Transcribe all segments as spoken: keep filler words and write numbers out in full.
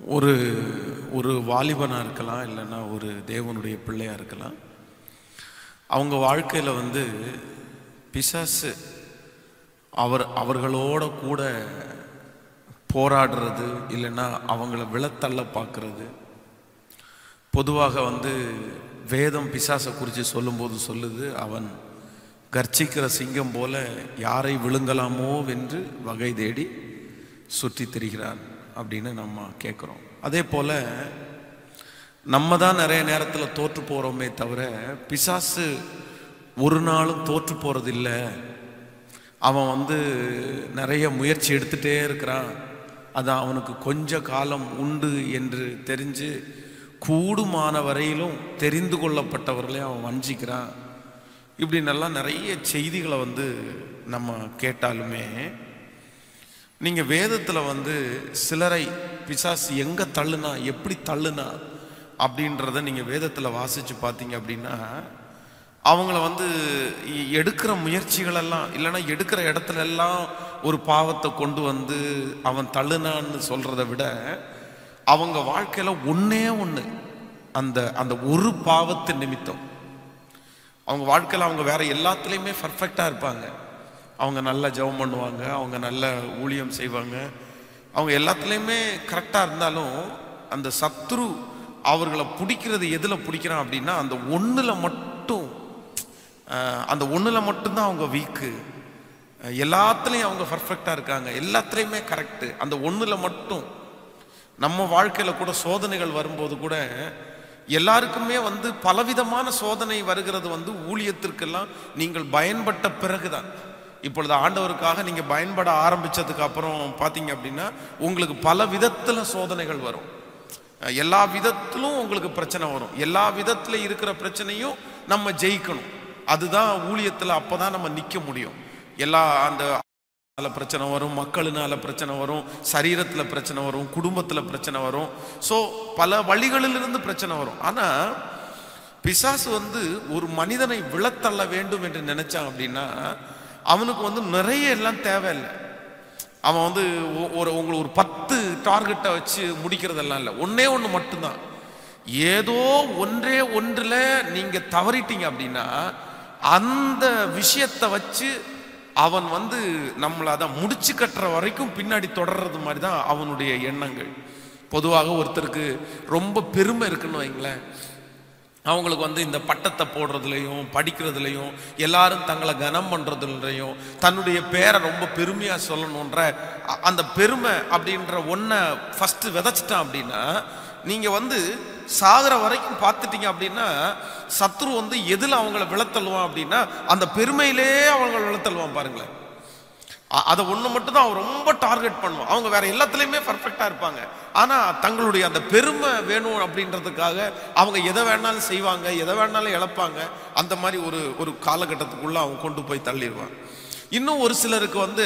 ஒரு ஒரு வாலிபனாக இருக்கலாம், இல்லைன்னா ஒரு தேவனுடைய பிள்ளையாக இருக்கலாம். அவங்க வாழ்க்கையில் வந்து பிசாசு அவர் அவர்களோட கூட போராடுறது, இல்லைன்னா அவங்கள விழத்தள்ள பார்க்கறது. பொதுவாக வந்து வேதம் பிசாசை குறித்து சொல்லும்போது சொல்லுது, அவன் கர்ச்சிக்கிற சிங்கம் போல யாரை விழுங்கலாமோ வென்று வகை தேடி சுற்றி திரிகிறான் அப்படின்னு நம்ம கேட்குறோம். அதே போல் நம்ம தான் நிறைய நேரத்தில் தோற்று போகிறோமே தவிர பிசாசு ஒரு நாளும் தோற்று போகிறதில்லை. அவன் வந்து நிறைய முயற்சி எடுத்துகிட்டே இருக்கிறான், அது அவனுக்கு கொஞ்ச காலம் உண்டு என்று தெரிஞ்சு கூடுமான வரையிலும் தெரிந்து கொள்ளப்பட்டவர்களே அவன் வஞ்சிக்கிறான். இப்படி நல்லா நிறைய செய்திகளை வந்து நம்ம கேட்டாலுமே, நீங்கள் வேதத்தில் வந்து சிலரை பிசாசு எங்கே தள்ளுனா, எப்படி தள்ளுனா அப்படின்றத நீங்கள் வேதத்தில் வாசித்து பார்த்தீங்க அப்படின்னா, அவங்கள வந்து எடுக்கிற முயற்சிகளெல்லாம், இல்லைன்னா எடுக்கிற இடத்துல எல்லாம் ஒரு பாவத்தை கொண்டு வந்து அவன் தள்ளுனான்னு சொல்கிறத விட, அவங்க வாழ்க்கையில் ஒன்றே ஒன்று, அந்த அந்த ஒரு பாவத்து நிமித்தம் அவங்க வாழ்க்கையில் அவங்க வேற எல்லாத்துலேயுமே பர்ஃபெக்டாக இருப்பாங்க. அவங்க நல்லா ஜெபம் பண்ணுவாங்க, அவங்க நல்ல ஊழியம் செய்வாங்க, அவங்க எல்லாத்துலேயுமே கரெக்டாக இருந்தாலும் அந்த சத்ரு அவர்களை பிடிக்கிறது எதில் பிடிக்கிறான் அப்படின்னா, அந்த ஒன்றில் மட்டும் அந்த ஒன்றில் மட்டும்தான் அவங்க வீக்கு. எல்லாத்துலேயும் அவங்க பர்ஃபெக்டாக இருக்காங்க, எல்லாத்துலேயுமே கரெக்டு, அந்த ஒன்றில் மட்டும். நம்ம வாழ்க்கையில் கூட சோதனைகள் வரும்போது கூட எல்லாருக்குமே வந்து பலவிதமான சோதனை வருகிறது வந்து ஊழியத்திற்கெல்லாம் நீங்கள் பயன்பட்ட பிறகுதான். இப்பொழுது ஆண்டவருக்காக நீங்கள் பயன்பட ஆரம்பித்ததுக்கு அப்புறம் பார்த்தீங்க அப்படின்னா உங்களுக்கு பல விதத்தில் சோதனைகள் வரும், எல்லா விதத்திலும் உங்களுக்கு பிரச்சனை வரும், எல்லா விதத்தில் இருக்கிற பிரச்சனையும் நம்ம ஜெயிக்கணும். அதுதான் ஊழியத்தில், அப்போ தான் நம்ம நிற்க முடியும். எல்லா அந்த பிரச்சனை வரும், மக்களினால பிரச்சனை வரும், சரீரத்தில் பிரச்சனை வரும், குடும்பத்தில் பிரச்சனை வரும். ஸோ பல வழிகளிலிருந்து பிரச்சனை வரும். ஆனால் பிசாசு வந்து ஒரு மனிதனை விழத்தள்ள வேண்டும் என்று நினைச்சான் அப்படின்னா அவனுக்கு வந்து நிறைய எல்லாம் தேவையில்லை. அவன் வந்து ஒரு உங்களுக்கு ஒரு பத்து டார்கெட்டை வச்சு முடிக்கிறதெல்லாம் இல்லை, ஒன்னே ஒன்று மட்டும்தான். ஏதோ ஒன்றே ஒன்றில் நீங்கள் தவறிட்டீங்க அப்படின்னா அந்த விஷயத்தை வச்சு அவன் வந்து நம்மளை அதை முடிச்சு கட்டுற வரைக்கும் பின்னாடி தொடர்றது மாதிரி தான் அவனுடைய எண்ணங்கள். பொதுவாக ஒருத்தருக்கு ரொம்ப பெருமை இருக்குன்னு வைங்களேன், அவங்களுக்கு வந்து இந்த பட்டத்தை போடுறதுலையும் படிக்கிறதுலையும் எல்லாரும் தங்களை கனம் பண்ணுறதுலையும் தன்னுடைய பேரை ரொம்ப பெருமையாக சொல்லணுன்ற அந்த பெருமை அப்படின்ற ஒன்றை ஃபஸ்ட்டு விதைச்சிட்டான் அப்படின்னா, நீங்கள் வந்து சாகிற வரைக்கும் பார்த்துட்டீங்க அப்படின்னா சத்ரு வந்து எதில் அவங்கள விழத்தள்ளுவான் அப்படின்னா அந்த பெருமையிலே அவங்கள விழத்தள்ளுவான். பாருங்களேன், அதை ஒன்று மட்டும் தான் அவன் ரொம்ப டார்கெட் பண்ணுவான். அவங்க வேற எல்லாத்துலேயுமே பர்ஃபெக்டாக இருப்பாங்க, ஆனால் தங்களுடைய அந்த பெருமை வேணும் அப்படின்றதுக்காக அவங்க எதை வேணாலும் செய்வாங்க, எதை வேணாலும் இழப்பாங்க. அந்த மாதிரி ஒரு ஒரு காலகட்டத்துக்குள்ளே அவங்க கொண்டு போய் தள்ளிடுவான். இன்னும் ஒரு சிலருக்கு வந்து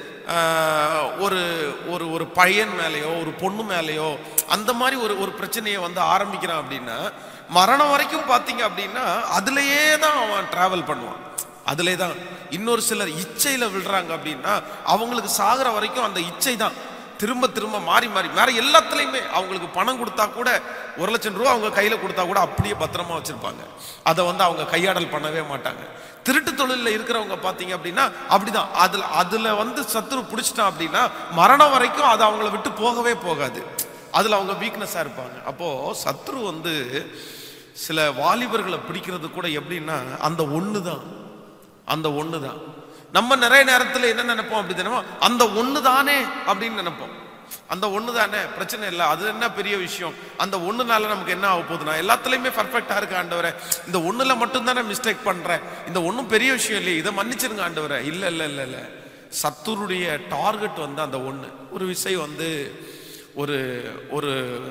ஒரு ஒரு ஒரு பையன் மேலேயோ ஒரு பொண்ணு மேலேயோ அந்த மாதிரி ஒரு ஒரு பிரச்சனையை வந்து ஆரம்பிக்கிறான் அப்படின்னா மரணம் வரைக்கும் பார்த்தீங்க அப்படின்னா அதுலேயே தான் அவன் டிராவல் பண்ணுவான், அதிலே தான். இன்னொரு சிலர் இச்சையில் விழுறாங்க அப்படின்னா அவங்களுக்கு சாகிற வரைக்கும் அந்த இச்சை தான் திரும்ப திரும்ப மாறி மாறி வேற எல்லாத்துலேயுமே. அவங்களுக்கு பணம் கொடுத்தா கூட ஒரு லட்சம் ரூபா அவங்க கையில் கொடுத்தா கூட அப்படியே பத்திரமா வச்சுருப்பாங்க, அதை வந்து அவங்க கையாடல் பண்ணவே மாட்டாங்க. திருட்டு தொழிலில் இருக்கிறவங்க பார்த்தீங்க அப்படின்னா அப்படிதான், அதில் அதில் வந்து சத்துரு பிடிச்சிட்டான் அப்படின்னா மரணம் வரைக்கும் அது அவங்கள விட்டு போகவே போகாது, அதில் அவங்க வீக்னஸாக இருப்பாங்க. அப்போது சத்ரு வந்து சில வாலிபர்களை பிடிக்கிறது கூட எப்படின்னா அந்த ஒன்று தான், அந்த ஒன்று தான். நம்ம நிறைய நேரத்தில் என்ன நினைப்போம் அப்படி தானே, அந்த ஒன்று தானே அப்படின்னு நினைப்போம். அந்த ஒன்று தானே பிரச்சனை இல்லை, அது என்ன பெரிய விஷயம், அந்த ஒன்றுனால நமக்கு என்ன ஆக போகுதுன்னா எல்லாத்துலேயுமே பர்ஃபெக்டாக இருக்க ஆண்டவரே, இந்த ஒன்றில் மட்டும்தானே மிஸ்டேக் பண்ணுறேன், இந்த ஒன்றும் பெரிய விஷயம் இல்லையே, இதை மன்னிச்சிருங்க ஆண்டவரே. இல்லை இல்லை இல்லை இல்லை சத்துருடைய டார்கெட் வந்து அந்த ஒன்று. ஒரு விஷயம் வந்து ஒரு ஒரு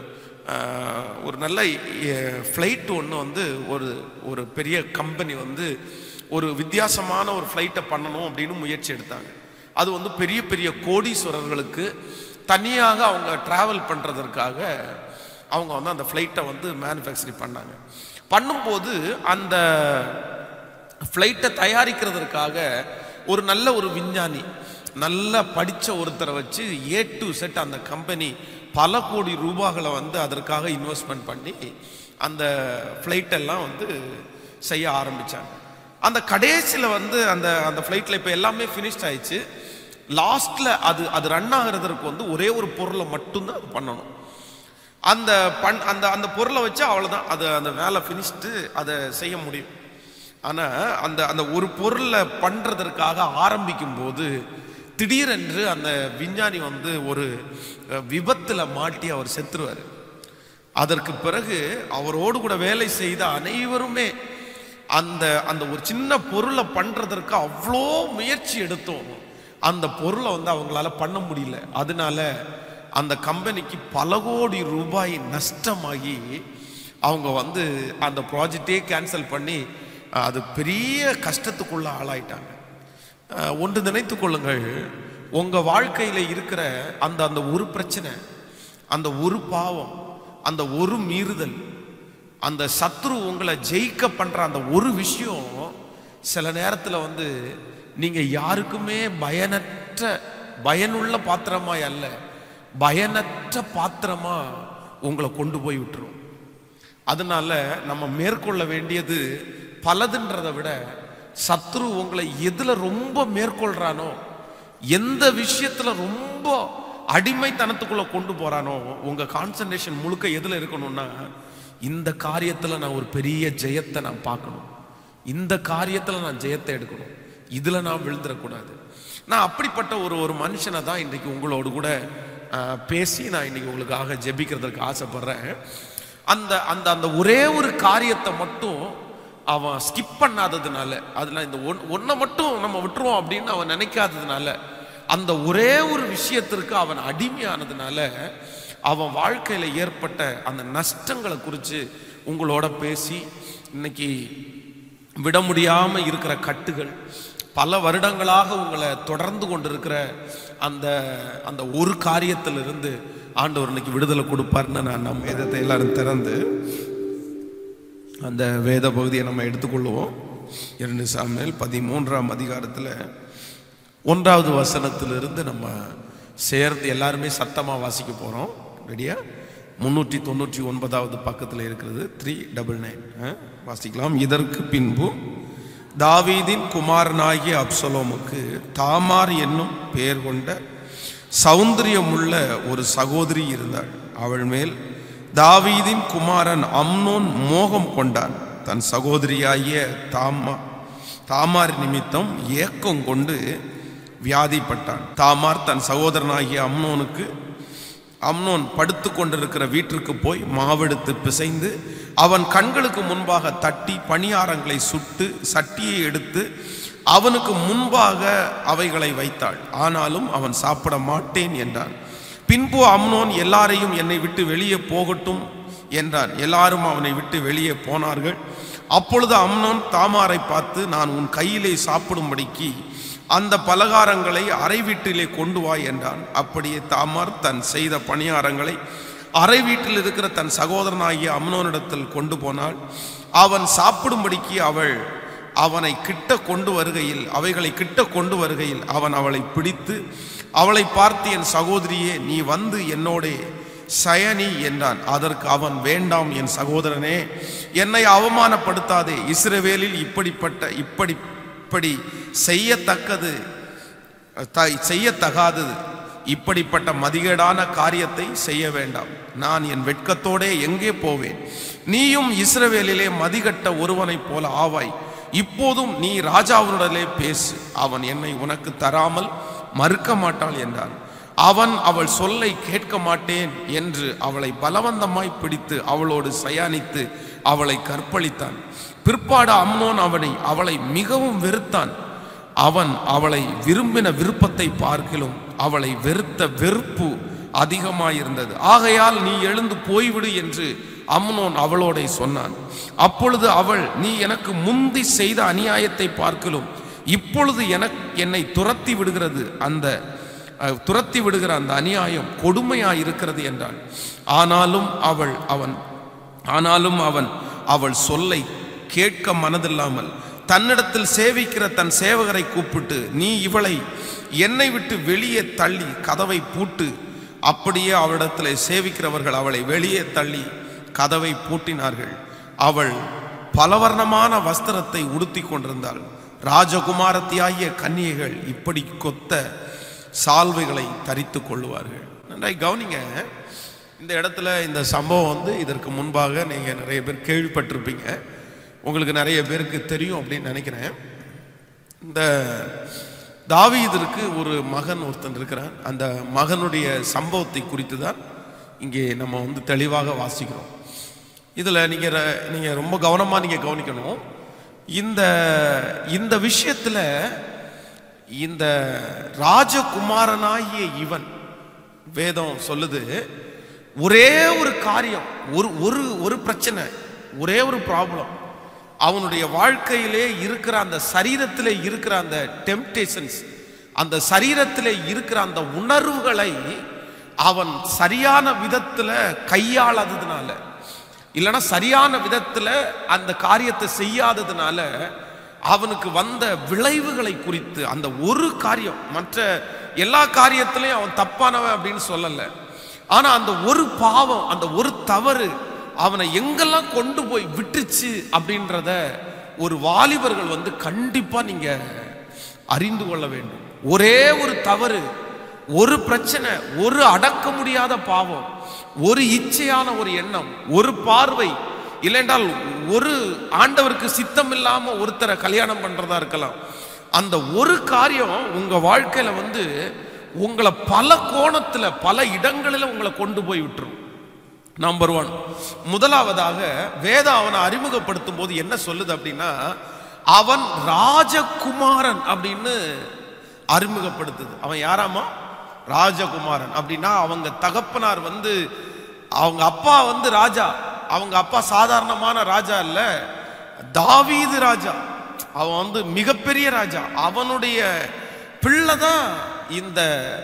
ஒரு நல்ல ஃப்ளைட் ஒன்று வந்து ஒரு ஒரு பெரிய கம்பெனி வந்து ஒரு வித்தியாசமான ஒரு ஃப்ளைட்டை பண்ணணும் அப்படின்னு முயற்சி எடுத்தாங்க. அது வந்து பெரிய பெரிய கோடீஸ்வரர்களுக்கு தனியாக அவங்க ட்ராவல் பண்ணுறதற்காக அவங்க வந்து அந்த ஃப்ளைட்டை வந்து மேனுஃபேக்சரிங் பண்ணாங்க. பண்ணும்போது அந்த ஃப்ளைட்டை தயாரிக்கிறதுக்காக ஒரு நல்ல ஒரு விஞ்ஞானி, நல்லா படித்த ஒருத்தரை வச்சு ஏ டு செட் அந்த கம்பெனி பல கோடி ரூபாய்களை வந்து அதற்காக இன்வெஸ்ட்மெண்ட் பண்ணி அந்த ஃப்ளைட்டெல்லாம் வந்து செய்ய ஆரம்பித்தாங்க. அந்த கடைசியில் வந்து அந்த அந்த ஃப்ளைட்டில் இப்போ எல்லாமே ஃபினிஷ்ட் ஆயிடுச்சு. லாஸ்ட்டில் அது அது ரன் ஆகிறதுக்கு வந்து ஒரே ஒரு பொருளை மட்டும்தான் அது பண்ணணும். அந்த பண் அந்த அந்த பொருளை வச்சு அவ்வளோதான், அது அந்த வேலை ஃபினிஷ்டு, அதை செய்ய முடியும். ஆனால் அந்த அந்த ஒரு பொருளை பண்ணுறதற்காக ஆரம்பிக்கும் போது திடீரென்று அந்த விஞ்ஞானி வந்து ஒரு விபத்தில் மாட்டி அவர் செத்துருவார். அதற்கு பிறகு அவரோடு கூட வேலை செய்த அனைவருமே அந்த அந்த ஒரு சின்ன பொருளை பண்ணுறதற்கு அவ்வளோ முயற்சி எடுத்தோம், அந்த பொருளை வந்து அவங்களால பண்ண முடியல. அதனால அந்த கம்பெனிக்கு பல கோடி ரூபாய் நஷ்டமாகி அவங்க வந்து அந்த ப்ராஜெக்டே கேன்சல் பண்ணி அது பெரிய கஷ்டத்துக்குள்ள ஆளாயிட்டாங்க. ஒன்று நினைத்து கொள்ளுங்கள், உங்கள் வாழ்க்கையில் இருக்கிற அந்த அந்த ஒரு பிரச்சனை, அந்த ஒரு பாவம், அந்த ஒரு மீறுதல், அந்த சத்ரு உங்களை ஜெயிக்க பண்ணுற அந்த ஒரு விஷயம் சில நேரத்தில் வந்து நீங்கள் யாருக்குமே பயனற்ற பயனுள்ள பாத்திரமாய் அல்ல, பயனற்ற பாத்திரமா உங்களை கொண்டு போய் விட்டுரும். அதனால நம்ம மேற்கொள்ள வேண்டியது பலதுன்றதை விட சத்ரு உங்களை எதுல ரொம்ப மேற்கொள்றானோ, எந்த விஷயத்துல ரொம்ப அடிமைத்தனத்துக்குள்ள கொண்டு போறானோ, உங்க கான்சன்ட்ரேஷன் முழுக்க எதுல இருக்கணும்னா, இந்த காரியத்துல நான் ஒரு பெரிய ஜெயத்தை நான் பார்க்கணும், இந்த காரியத்துல நான் ஜெயத்தை எடுக்கணும், இதுல நான் விழுந்துடக்கூடாது. நான் அப்படிப்பட்ட ஒரு ஒரு மனுஷனை தான் இன்னைக்கு உங்களோடு கூட பேசி நான் இன்னைக்கு உங்களுக்காக ஜெபிக்கிறதுக்கு ஆசைப்படுறேன். அந்த அந்த அந்த ஒரே ஒரு காரியத்தை மட்டும் அவன் ஸ்கிப் பண்ணாததுனால, அதுல இந்த ஒன் ஒன்றை மட்டும் நம்ம விட்டுருவோம் அப்படின்னு அவன் நினைக்காததுனால, அந்த ஒரே ஒரு விஷயத்திற்கு அவன் அடிமையானதுனால அவன் வாழ்க்கையில ஏற்பட்ட அந்த நஷ்டங்களை குறித்து உங்களோட பேசி, இன்னைக்கு விட முடியாம இருக்கிற கட்டுகள், பல வருடங்களாக உங்களை தொடர்ந்து கொண்டிருக்கிற அந்த அந்த ஒரு காரியத்திலிருந்து ஆண்டவர் இன்னைக்கு விடுதலை கொடுப்பார்னு நான் நம்ம வேதத்தை எல்லாரும் திறந்து அந்த வேத பகுதியை நம்ம எடுத்துக்கொள்வோம். இரண்டு சாமுவேல் பதிமூன்றாம் அதிகாரத்தில் ஒன்றாவது வசனத்திலிருந்து நம்ம சேர்ந்து எல்லாருமே சத்தமாக வாசிக்க போகிறோம். ரெடியா? முன்னூற்றி தொண்ணூற்றி ஒன்பதாவது பக்கத்தில் இருக்கிறது, த்ரீ டபுள் நைன் வாசிக்கலாம். இதற்கு பின்பு தாவீதின் குமாரனாகிய அப்சலோமுக்கு தாமார் என்னும் பெயர் கொண்ட சௌந்தரியமுள்ள ஒரு சகோதரி இருந்தாள். அவள் மேல் தாவீதின் குமாரன் அம்னோன் மோகம் கொண்டான். தன் சகோதரியாகிய தாமா தாமார் நிமித்தம் ஏக்கம் கொண்டு வியாதிப்பட்டான். தாமார் தன் சகோதரனாகிய அம்னோனுக்கு அம்னோன் படுத்து கொண்டிருக்கிற வீட்டிற்கு போய் மாவெடுத்து பிசைந்து அவன் கண்களுக்கு முன்பாக தட்டி பணியாரங்களை சுட்டு சட்டியை எடுத்து அவனுக்கு முன்பாக அவைகளை வைத்தாள். ஆனாலும் அவன் சாப்பிட மாட்டேன் என்றான். பின்பு அம்னோன் எல்லாரையும் என்னை விட்டு வெளியே போகட்டும் என்றான். எல்லாரும் அவனை விட்டு வெளியே போனார்கள். அப்பொழுது அம்னோன் தாமாரை பார்த்து, நான் உன் கையிலே சாப்பிடும்படிக்கு அந்த பலகாரங்களை அறை வீட்டிலே கொண்டு வா என்றான். அப்படியே தாமார் தன் செய்த பணியாரங்களை அறை வீட்டில் இருக்கிற தன் சகோதரனாகிய அம்னோனிடத்தில் கொண்டு போனாள். அவன் சாப்பிடும்படிக்கு அவள் அவனை கிட்ட கொண்டு வருகையில் அவைகளை கிட்ட கொண்டு வருகையில் அவன் அவளை பிடித்து அவளை பார்த்து, என் சகோதரியே, நீ வந்து என்னோட சயனி என்றான். அதற்கு அவன், வேண்டாம் என் சகோதரனே, என்னை அவமானப்படுத்தாதே. இஸ்ரவேலில் இப்படிப்பட்ட இப்படி இப்படி செய்யத்தக்கது செய்யத்தகாதது இப்படிப்பட்ட மதிகேடான காரியத்தை செய்ய வேண்டாம். நான் என் வெட்கத்தோடே எங்கே போவேன்? நீயும் இஸ்ரவேலிலே மதிகட்ட ஒருவனைப் போல ஆவாய். இப்போதும் நீ ராஜாவினுடனே பேசு, அவன் என்னை உனக்கு தராமல் மறுக்க மாட்டாள் என்றான். அவன் அவள் சொல்லை கேட்க மாட்டேன் என்று அவளை பலவந்தமாய் பிடித்து அவளோடு சயானித்து அவளை கற்பழித்தான். பிற்பாடு அம்னோன் அவனை அவளை மிகவும் வெறுத்தான். அவன் அவளை விரும்பின விருப்பத்தை பார்க்கிலும் அவளை வெறுத்த வெறுப்பு அதிகமாயிருந்தது. ஆகையால் நீ எழுந்து போய்விடு என்று அம்னோன் அவளோட சொன்னான். அப்பொழுது அவள், நீ எனக்கு முந்தி செய்த அநியாயத்தை பார்க்கிலும் இப்பொழுது எனக்கு என்னை துரத்தி விடுகிறது அந்த துரத்தி விடுகிற அந்த அநியாயம் கொடுமையாய் இருக்கிறது என்றாள். ஆனாலும் அவள் அவன் ஆனாலும் அவன் அவள் சொல்லை கேட்க மனதில்லாமல் தன்னிடத்தில் சேவிக்கிற தன் சேவகரை கூப்பிட்டு, நீ இவளை என்னை விட்டு வெளியே தள்ளி கதவை பூட்டு, அப்படியே அவளிடத்தில் சேவிக்கிறவர்கள் அவளை வெளியே தள்ளி கதவை பூட்டினார்கள். அவள் பலவர்ணமான வஸ்திரத்தை உடுத்தி கொண்டிருந்தாள். ராஜகுமாரத்தியாகிய கன்னிகைகள் இப்படி கொத்த சால்வைகளை தரித்து கொள்ளுவார்கள். நன்றாய் கவனிங்க. இந்த இடத்துல இந்த சம்பவம் வந்து இதற்கு முன்பாக நீங்கள் நிறைய பேர் கேள்விப்பட்டிருப்பீங்க, உங்களுக்கு நிறைய பேருக்கு தெரியும் அப்படின்னு நினைக்கிறேன். இந்த தாவீதுக்கு ஒரு மகன் ஒருத்தன் இருக்கிறான். அந்த மகனுடைய சம்பவத்தை குறித்து தான் இங்கே நம்ம வந்து தெளிவாக வாசிக்கிறோம். இதில் நீங்கள் நீங்கள் ரொம்ப கவனமாக நீங்கள் கவனிக்கணும். இந்த இந்த விஷயத்தில் இந்த ராஜகுமாரனாகிய இவன், வேதம் சொல்லுது, ஒரே ஒரு காரியம், ஒரு ஒரு ஒரு பிரச்சனை, ஒரே ஒரு ப்ராப்ளம், அவனுடைய வாழ்க்கையிலே இருக்கிற அந்த சரீரத்திலே இருக்கிற அந்த டெம்ப்டேஷன்ஸ், அந்த சரீரத்திலே இருக்கிற அந்த உணர்வுகளை அவன் சரியான விதத்தில் கையாளாததுனால, இல்லைன்னா சரியான விதத்தில் அந்த காரியத்தை செய்யாததுனால அவனுக்கு வந்த விளைவுகளை குறித்து அந்த ஒரு காரியம், மற்ற எல்லா காரியத்திலையும் அவன் தப்பானவன் அப்படின்னு சொல்லலை, ஆனால் அந்த ஒரு பாவம், அந்த ஒரு தவறு அவனை எங்கெல்லாம் கொண்டு போய் விட்டுச்சு அப்படின்றத ஒரு வாலிபர்கள் வந்து கண்டிப்பா நீங்க அறிந்து கொள்ள வேண்டும். ஒரே ஒரு தவறு, ஒரு பிரச்சனை, ஒரு அடக்க முடியாத பாவம், ஒரு இச்சையான ஒரு எண்ணம், ஒரு பார்வை, இல்லைன்றால் ஒரு ஆண்டவருக்கு சித்தம் இல்லாம ஒருத்தரை கல்யாணம் பண்றதா இருக்கலாம். அந்த ஒரு காரியம் உங்க வாழ்க்கையில வந்து உங்களை பல கோணத்துல பல இடங்களில் உங்களை கொண்டு போய் விட்டுரும். நம்பர் ஒன், முதலாவதாக வேதம் அவனை அறிமுகப்படுத்தும் போது என்ன சொல்லுது அப்படின்னா, அவன் ராஜகுமாரன் அப்படின்னு அறிமுகப்படுத்துது. அவன் யாராமா? ராஜகுமாரன். அப்படின்னா அவங்க தகப்பனார் வந்து, அவங்க அப்பா வந்து ராஜா. அவங்க அப்பா சாதாரணமான ராஜா இல்ல, தாவீது ராஜா. அவன் வந்து மிகப்பெரிய ராஜா. அவனுடைய பிள்ளை தான் இந்த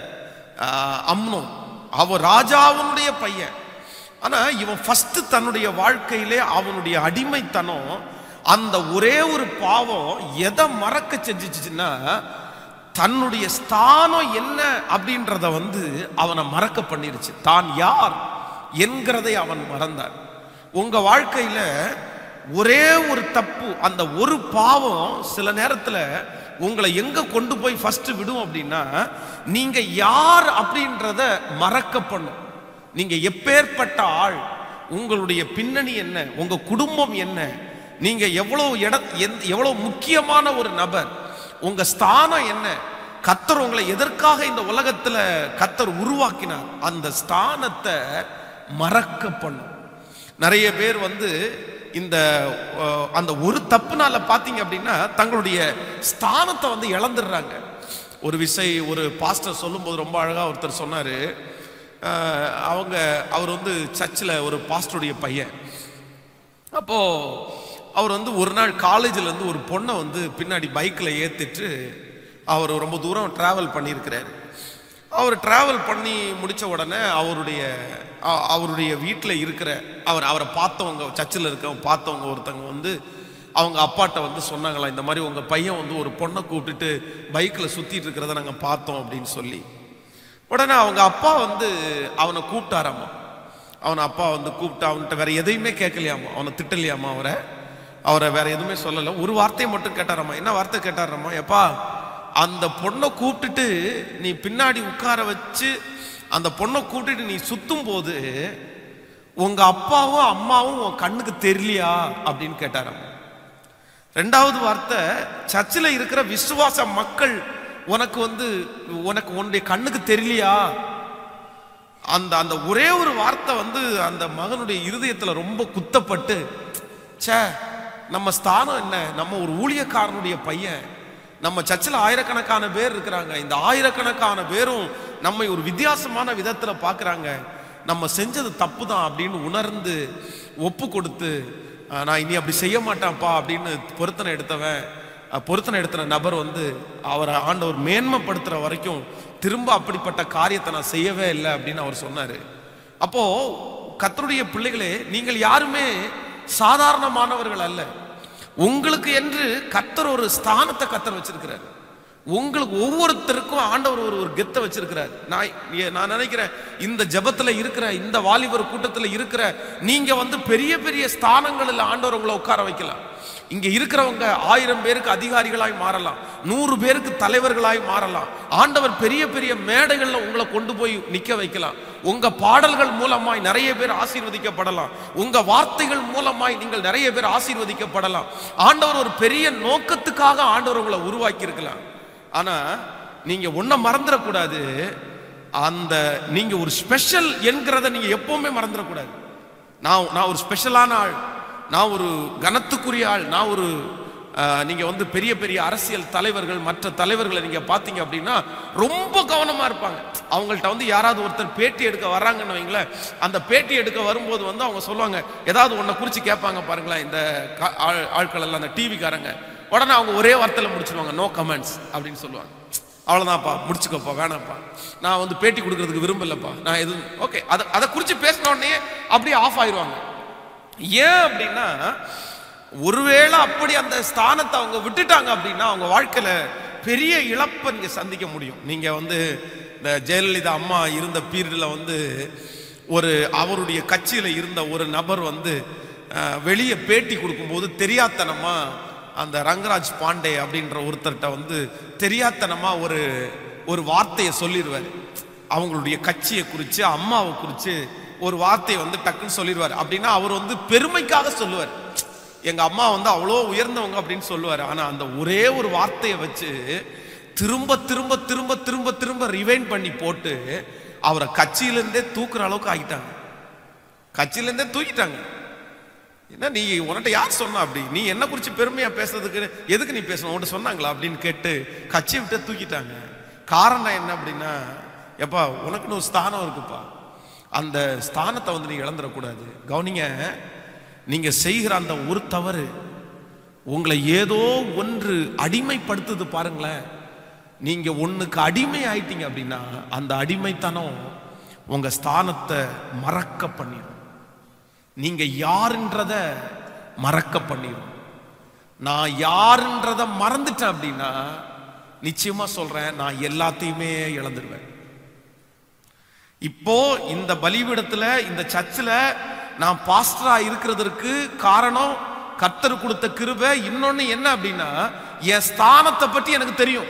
அம்னோன். அவன் ராஜாவுடைய பையன். ஆனா இவன் ஃபர்ஸ்ட் தன்னுடைய வாழ்க்கையிலே அவனுடைய அடிமைத்தனம், அந்த ஒரே ஒரு பாவம் எதை மறக்க செஞ்சிச்சுன்னா, தன்னுடைய ஸ்தானம் என்ன அப்படின்றத வந்து அவனை மறக்க பண்ணிருச்சு. தான் யார் என்கிறதை அவன் மறந்தான். உங்க வாழ்க்கையில ஒரே ஒரு தப்பு, அந்த ஒரு பாவம் சில நேரத்துல உங்களை எங்க கொண்டு போய் ஃபர்ஸ்ட் விடும் அப்படின்னா, நீங்க யார் அப்படின்றத மறக்க பண்ணும். நீங்க எப்பேற்பட்ட ஆள், உங்களுடைய பின்னணி என்ன, உங்க குடும்பம் என்ன, நீங்க எவ்வளவு இட எவ்வளவு முக்கியமான ஒரு நபர், உங்க ஸ்தானம் என்ன, கர்த்தர் உங்களை எதற்காக இந்த உலகத்துல கர்த்தர் உருவாக்கினார், அந்த ஸ்தானத்தை மறக்க பண்ணும். நிறைய பேர் வந்து இந்த அந்த ஒரு தப்புனால பாத்தீங்க அப்படின்னா தங்களுடைய ஸ்தானத்தை வந்து இழந்துடுறாங்க. ஒரு விஷயம் ஒரு பாஸ்டர் சொல்லும் போது ரொம்ப அழகா ஒருத்தர் சொன்னாரு. அவங்க அவர் வந்து சர்ச்சில் ஒரு பாஸ்டருடைய பையன். அப்போ அவர் வந்து ஒரு நாள் காலேஜில் இருந்து ஒரு பொண்ணை வந்து பின்னாடி பைக்கில் ஏற்றிட்டு அவர் ரொம்ப தூரம் டிராவல் பண்ணியிருக்கிறாரு. அவர் டிராவல் பண்ணி முடித்த உடனே அவருடைய அவருடைய வீட்டில் இருக்கிற அவர் அவரை பார்த்தவங்க, சர்ச்சில் இருக்கவங்க பார்த்தவங்க ஒருத்தவங்க வந்து அவங்க அப்பாட்ட வந்து சொன்னாங்களா, இந்த மாதிரி உங்கள் பையன் வந்து ஒரு பொண்ணை கூப்பிட்டுட்டு பைக்கில் சுற்றிட்டு இருக்கிறத நாங்கள் பார்த்தோம் அப்படின்னு சொல்லி. உடனே அவங்க அப்பா வந்து அவனை கூப்பிட்டாராமா. அவனை அப்பா வந்து கூப்பிட்டு அவன்கிட்ட வேற எதையுமே கேட்கலையாமா, அவனை திட்டலையாமா, அவரை அவரை வேற எதுவுமே சொல்லலை. ஒரு வார்த்தையை மட்டும் கேட்டாராமா. என்ன வார்த்தை கேட்டாராமா? எப்பா, அந்த பொண்ணை கூப்பிட்டுட்டு நீ பின்னாடி உட்கார வச்சு அந்த பொண்ணை கூப்பிட்டுட்டு நீ சுத்தும் போது உங்க அப்பாவும் அம்மாவும் உன் கண்ணுக்கு தெரியலையா அப்படின்னு கேட்டாராமா. ரெண்டாவது வார்த்தை, சர்ச்சில் இருக்கிற விசுவாச மக்கள் உனக்கு வந்து உனக்கு உன்னுடைய கண்ணுக்கு தெரியலையா? அந்த அந்த ஒரே ஒரு வார்த்தை வந்து அந்த மகனுடைய இருதயத்துல ரொம்ப குத்தப்பட்டு, சே நம்ம ஸ்தானம் என்ன, நம்ம ஒரு ஊழியக்காரனுடைய பையன், நம்ம சர்ச்சில் ஆயிரக்கணக்கான பேர் இருக்கிறாங்க, இந்த ஆயிரக்கணக்கான பேரும் நம்மை ஒரு வித்தியாசமான விதத்துல பாக்குறாங்க, நம்ம செஞ்சது தப்பு தான் அப்படின்னு உணர்ந்து ஒப்பு கொடுத்து, நான் இனி அப்படி செய்ய மாட்டேன்ப்பா அப்படின்னு பொருத்தனை எடுத்தவன் பொருத்தனை எடுத்துற நபர் வந்து அவரை ஆண்டவர் மேன்மைப்படுத்துற வரைக்கும் திரும்ப அப்படிப்பட்ட காரியத்தை நான் செய்யவே இல்லை அப்படின்னு அவர் சொன்னாரு. அப்போ கர்த்தருடைய பிள்ளைகளே, நீங்கள் யாருமே சாதாரணமானவர்கள் அல்ல. உங்களுக்கு என்று கர்த்தர் ஒரு ஸ்தானத்தை கர்த்தர் வச்சிருக்கிறார். உங்களுக்கு ஒவ்வொருத்தருக்கும் ஆண்டவர் ஒரு ஒரு கெத்தை வச்சிருக்கிறார். நான் நான் நினைக்கிறேன் இந்த ஜெபத்துல இருக்கிற இந்த வாலிபர் கூட்டத்துல இருக்கிற நீங்க வந்து பெரிய பெரிய ஸ்தானங்களில் ஆண்டவர் உங்களை உட்கார வைக்கலாம். இங்க இருக்கிறவங்க ஆயிரம் பேருக்கு அதிகாரிகளாய் மாறலாம், நூறு பேருக்கு தலைவர்களாய் மாறலாம். ஆண்டவர் பெரிய பெரிய மேடைகள்ல உங்களை கொண்டு போய் நிக்க வைக்கலாம். உங்க பாடல்கள் மூலமாய் நிறைய பேர் ஆசீர்வதிக்கப்படலாம். உங்க வார்த்தைகள் மூலமாய் நீங்கள் நிறைய பேர் ஆசீர்வதிக்கப்படலாம். ஆண்டவர் ஒரு பெரிய நோக்கத்துக்காக ஆண்டவர் உங்களை உருவாக்கி இருக்கலாம். ஆனா நீங்க ஒன்ன மறந்துடக்கூடாது, அந்த நீங்க ஒரு ஸ்பெஷல் என்கிறத நீங்க எப்பவுமே மறந்துடக்கூடாது. நான் நான் ஒரு ஸ்பெஷலான ஆள், நான் ஒரு கனத்துக்குரிய ஆள், நான் ஒரு நீங்க வந்து பெரிய பெரிய அரசியல் தலைவர்கள் மற்ற தலைவர்களை நீங்க பாத்தீங்க அப்படின்னா ரொம்ப கவனமா இருப்பாங்க. அவங்கள்ட்ட வந்து யாராவது ஒருத்தர் பேட்டி எடுக்க வர்றாங்கன்னு வைங்களேன், அந்த பேட்டி எடுக்க வரும்போது வந்து அவங்க சொல்லுவாங்க, ஏதாவது ஒன்றை குறித்து கேட்பாங்க பாருங்களேன். இந்த ஆட்கள் எல்லாம் அந்த டிவிக்காரங்க உடனே அவங்க ஒரே வார்த்தையில் முடிச்சிருவாங்க, நோ கமெண்ட்ஸ் அப்படின்னு சொல்லுவாங்க. அவ்வளோதான்ப்பா, முடிச்சுக்கப்பா, வேணாம்ப்பா, நான் வந்து பேட்டி கொடுக்கறதுக்கு விரும்பலப்பா, நான் எதுவும் ஓகே. அதை அதை குறித்து பேசின உடனே அப்படியே ஆஃப் ஆயிடுவாங்க. ஏன் அப்படின்னா ஒருவேளை அப்படி அந்த ஸ்தானத்தை அவங்க விட்டுட்டாங்க அப்படின்னா அவங்க வாழ்க்கையில பெரிய இழப்பை நீங்க சந்திக்க முடியும். நீங்க வந்து இந்த ஜெயலலிதா அம்மா இருந்த பீரியட்ல வந்து ஒரு அவருடைய கட்சியில இருந்த ஒரு நபர் வந்து வெளியே பேட்டி கொடுக்கும்போது தெரியாத்தனமா அந்த ரங்கராஜ் பாண்டே அப்படின்ற ஒருத்தர்கிட்ட வந்து தெரியாத்தனமா ஒரு ஒரு வார்த்தையை சொல்லிடுவார். அவங்களுடைய கட்சியை குறித்து அம்மாவை குறித்து ஒரு வார்த்தையை வந்து டக்குன்னு சொல்லிடுவார். அப்படின்னா அவர் வந்து பெருமைக்காக சொல்லுவார், எங்க அம்மா வந்து அவ்வளோ உயர்ந்தவங்க அப்படின்னு சொல்லுவார். ஆனா அந்த ஒரே ஒரு வார்த்தையை வச்சு திரும்ப திரும்ப திரும்ப திரும்ப திரும்ப ரிவைண்ட் பண்ணி போட்டு அவரை கட்சியிலேருந்தே தூக்குற அளவுக்கு ஆகிட்டாங்க. கட்சியிலேருந்தே தூக்கிட்டாங்க. என்ன நீ உன்கிட்ட யார் சொன்னா, அப்படி நீ என்ன குறித்து பெருமையா பேசுறதுக்கு எதுக்கு நீ பேசணும், உன்கிட்ட சொன்னாங்களா அப்படின்னு கேட்டு கட்சியை விட்டு தூக்கிட்டாங்க. காரணம் என்ன அப்படின்னா, எப்பா உனக்குன்னு ஒரு ஸ்தானம் இருக்குப்பா, அந்த ஸ்தானத்தை வந்து நீ இழந்துடக்கூடாது. கவனிங்க, நீங்க செய்கிற அந்த ஒரு தவறு உங்களை ஏதோ ஒன்று அடிமைப்படுத்துது பாருங்களேன். நீங்க ஒண்ணுக்கு அடிமை ஆயிட்டீங்க அப்படின்னா அந்த அடிமைத்தனம் உங்க ஸ்தானத்தை மறக்க பண்ணிடும். நீங்க யாருன்றத மறக்க பண்ணிடும். நான் யாருன்றத மறந்துட்டேன் அப்படின்னா நிச்சயமா சொல்றேன், நான் எல்லாத்தையுமே இழந்துடுவேன். இப்போ இந்த பலிபீடத்துல இந்த சர்ச்சில் நான் பாஸ்டரா இருக்கிறதற்கு காரணம் கர்த்தர் கொடுத்த கிருபை. இன்னொன்னு என்ன அப்படின்னா, என் ஸ்தானத்தை பற்றி எனக்கு தெரியும்,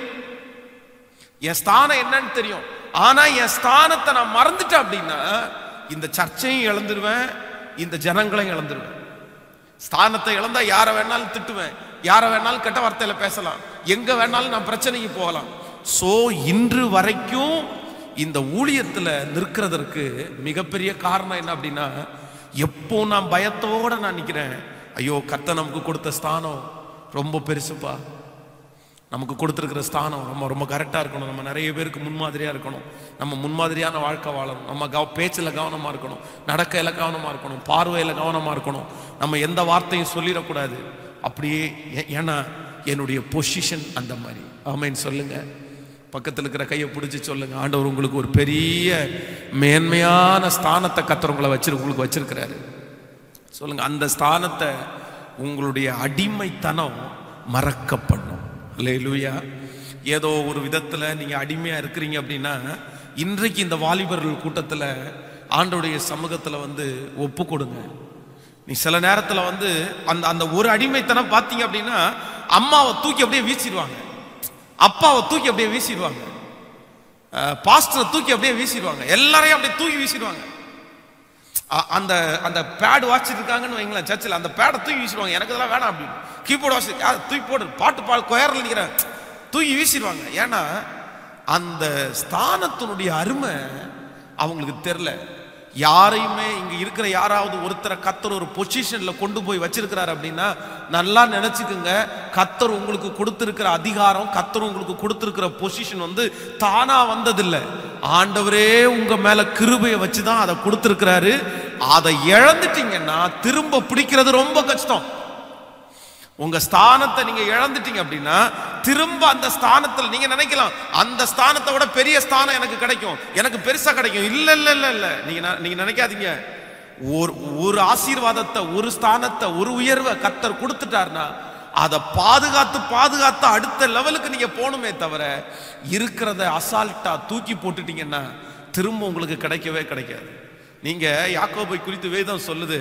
என் ஸ்தானம் என்னன்னு தெரியும். ஆனா என் ஸ்தானத்தை நான் மறந்துட்டேன் அப்படின்னா இந்த சர்ச்சையும் இழந்துருவேன், இந்த ஜனங்களையும் இழந்துருவேன். ஸ்தானத்தை இழந்தா யாரை வேணாலும் திட்டுவேன், யாரை வேணாலும் கெட்ட வார்த்தையில பேசலாம், எங்க வேணாலும் நான் பிரச்சனைக்கு போகலாம். சோ இன்று வரைக்கும் இந்த ஊழியத்துல நிற்கிறதற்கு மிகப்பெரிய காரணம் என்ன அப்படின்னா, எப்போ நான் பயத்தோட நான் நிற்கிறேன், ஐயோ கர்த்தர் நமக்கு கொடுத்த ஸ்தானம் ரொம்ப பெருசுப்பா, நமக்கு கொடுத்துருக்கிற ஸ்தானம் நம்ம ரொம்ப கரெக்டாக இருக்கணும், நம்ம நிறைய பேருக்கு முன்மாதிரியாக இருக்கணும், நம்ம முன்மாதிரியான வாழ்க்கை வாழணும், நம்ம கவ பேச்சில் கவனமாக இருக்கணும், நடக்கையில் கவனமாக இருக்கணும், பார்வையில் கவனமாக இருக்கணும், நம்ம எந்த வார்த்தையும் சொல்லிடக்கூடாது. அப்படியே ஏன்னா என்னுடைய பொசிஷன் அந்த மாதிரி. ஆமேன்னு சொல்லுங்க, பக்கத்தில் இருக்கிற கையை பிடிச்சி சொல்லுங்க, ஆண்டவர் உங்களுக்கு ஒரு பெரிய மேன்மையான ஸ்தானத்தை கர்த்தர் உங்களை வச்சிரு உங்களுக்கு வச்சிருக்கிறாரு. சொல்லுங்க, அந்த ஸ்தானத்தை உங்களுடைய அடிமைத்தனம் மறக்க பண்ணும். அல்லேலூயா. ஏதோ ஒரு விதத்தில் நீங்கள் அடிமையாக இருக்கிறீங்க அப்படின்னா இன்றைக்கு இந்த வாலிபர்கள் கூட்டத்தில் ஆண்டவருடைய சமூகத்தில் வந்து ஒப்பு கொடுங்க. நீ சில நேரத்தில் வந்து அந்த அந்த ஒரு அடிமைத்தனம் பார்த்தீங்க அப்படின்னா அம்மாவை தூக்கி அப்படியே வீசிடுவாங்க, அப்பாவை தூக்கி அப்படியே வீசிடுவாங்க, பாஸ்டரை தூக்கி அப்படியே வீசிடுவாங்க, எல்லாரையும் அப்படியே தூக்கி வீசிடுவாங்க. அந்த அந்த பேட் வாட்சிட்டு இருக்காங்கன்னு வைங்களேன் சர்ச்சில், அந்த பேடை தூக்கி வீசிடுவாங்க, எனக்கு இதெல்லாம் வேணாம் அப்படின்னு. கீபோர்டு வாசி தூக்கி போடு, பாட்டு பாடு கொயரில் நிற்கிறேன், தூக்கி வீசிடுவாங்க. ஏன்னா அந்த ஸ்தானத்தினுடைய அருமை அவங்களுக்கு தெரில. யாரையுமே இங்க இருக்கிற யாராவது ஒருத்தரை கர்த்தர் ஒரு பொசிஷன்ல கொண்டு போய் வச்சிருக்கிறார் அப்படின்னா நல்லா நினைச்சுக்குங்க, கர்த்தர் உங்களுக்கு கொடுத்திருக்கிற அதிகாரம், கர்த்தர் உங்களுக்கு கொடுத்திருக்கிற பொசிஷன் வந்து தானா வந்ததில்லை, ஆண்டவரே உங்க மேல கிருபையை வச்சுதான் அதை கொடுத்திருக்கிறாரு. அதை இழந்துட்டீங்கன்னா திரும்ப பிடிக்கிறது ரொம்ப கஷ்டம். உங்க ஸ்தானத்தை நீங்க இழந்துட்டீங்க அப்படின்னா திரும்ப அந்த ஸ்தானத்தில் நீங்க நினைக்கலாம், அந்த ஸ்தானத்தை விட பெரிய ஸ்தானம் எனக்கு கிடைக்கும், எனக்கு பெருசா கிடைக்கும். இல்ல இல்ல இல்ல இல்ல நீங்க நீங்க நினைக்காதீங்க. ஒரு ஒரு ஆசீர்வாதத்தை, ஒரு ஸ்தானத்தை, ஒரு உயர்வை கர்த்தர் கொடுத்துட்டாருன்னா அதை பாதுகாத்து பாதுகாத்து அடுத்த லெவலுக்கு நீங்க போகணுமே தவிர இருக்கிறத அசால்ட்டா தூக்கி போட்டுட்டீங்கன்னா திரும்ப உங்களுக்கு கிடைக்கவே கிடைக்காது. நீங்க யாக்கோபை குறித்து வேதம் சொல்லுது,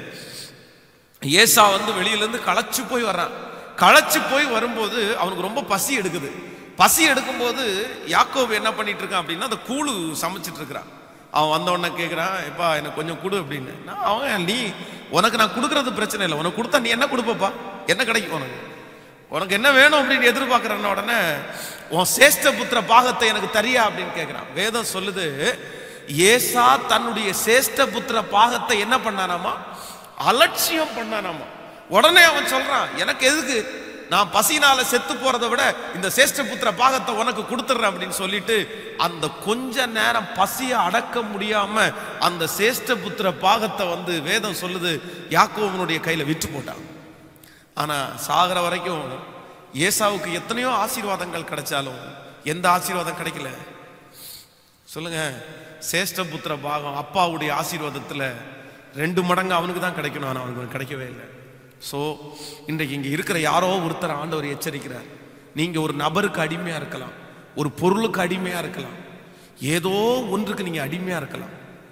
ஏசா வந்து வெளியிலேருந்து களைச்சு போய் வர்றான். களைச்சு போய் வரும்போது அவனுக்கு ரொம்ப பசி எடுக்குது. பசி எடுக்கும்போது யாக்கோபு என்ன பண்ணிட்டு இருக்கான் அப்படின்னா அந்த கூழு சமைச்சிட்டு இருக்கிறான். அவன் வந்த உடனே கேட்குறான், எப்பா எனக்கு கொஞ்சம் கொடு அப்படின்னு. நான் அவன், நீ உனக்கு நான் கொடுக்கறது பிரச்சனை இல்லை, உனக்கு கொடுத்தா நீ என்ன கொடுப்பப்பா, என்ன கிடைக்கும் உனக்கு, உனக்கு என்ன வேணும் அப்படின்னு எதிர்பார்க்குறேன்ன உடனே உன் சேஷ்ட புத்திர பாகத்தை எனக்கு தரியா அப்படின்னு கேட்குறான். வேதம் சொல்லுது, ஏசா தன்னுடைய சேஷ்ட புத்திர பாகத்தை என்ன பண்ணானாமா, அலட்சியம் பண்ணானாமா. உடனே அவன் சொல்றான், எனக்கு எதுக்கு, நான் பசினால செத்து போறதை விட இந்த சேஷ்ட புத்திர பாகத்தை உனக்கு கொடுத்துட்றேன் அப்படின்னு சொல்லிட்டு அந்த கொஞ்ச நேரம் பசியை அடக்க முடியாம அந்த சேஷ்ட புத்திர பாகத்தை வந்து வேதம் சொல்லுது யாக்கோபனுடைய கையில விற்று போட்டான். ஆனா சாகர வரைக்கும் ஏசாவுக்கு எத்தனையோ ஆசீர்வாதங்கள் கிடைச்சாலும் எந்த ஆசீர்வாதம் கிடைக்கல சொல்லுங்க. சேஷ்ட புத்திர பாகம் அப்பாவுடைய ஆசீர்வாதத்துல ரெண்டு மடங்கு அவனுக்கு தான் கிடைக்கணும், ஆனால் அவனுக்கு கிடைக்கவே இல்லை. ஸோ இன்றைக்கு இங்கே இருக்கிற யாரோ ஒருத்தர் ஆண்டவர் எச்சரிக்கிறார். நீங்கள் ஒரு நபருக்கு அடிமையாக இருக்கலாம், ஒரு பொருளுக்கு அடிமையாக இருக்கலாம், ஏதோ ஒன்றுக்கு நீங்கள் அடிமையாக இருக்கலாம்,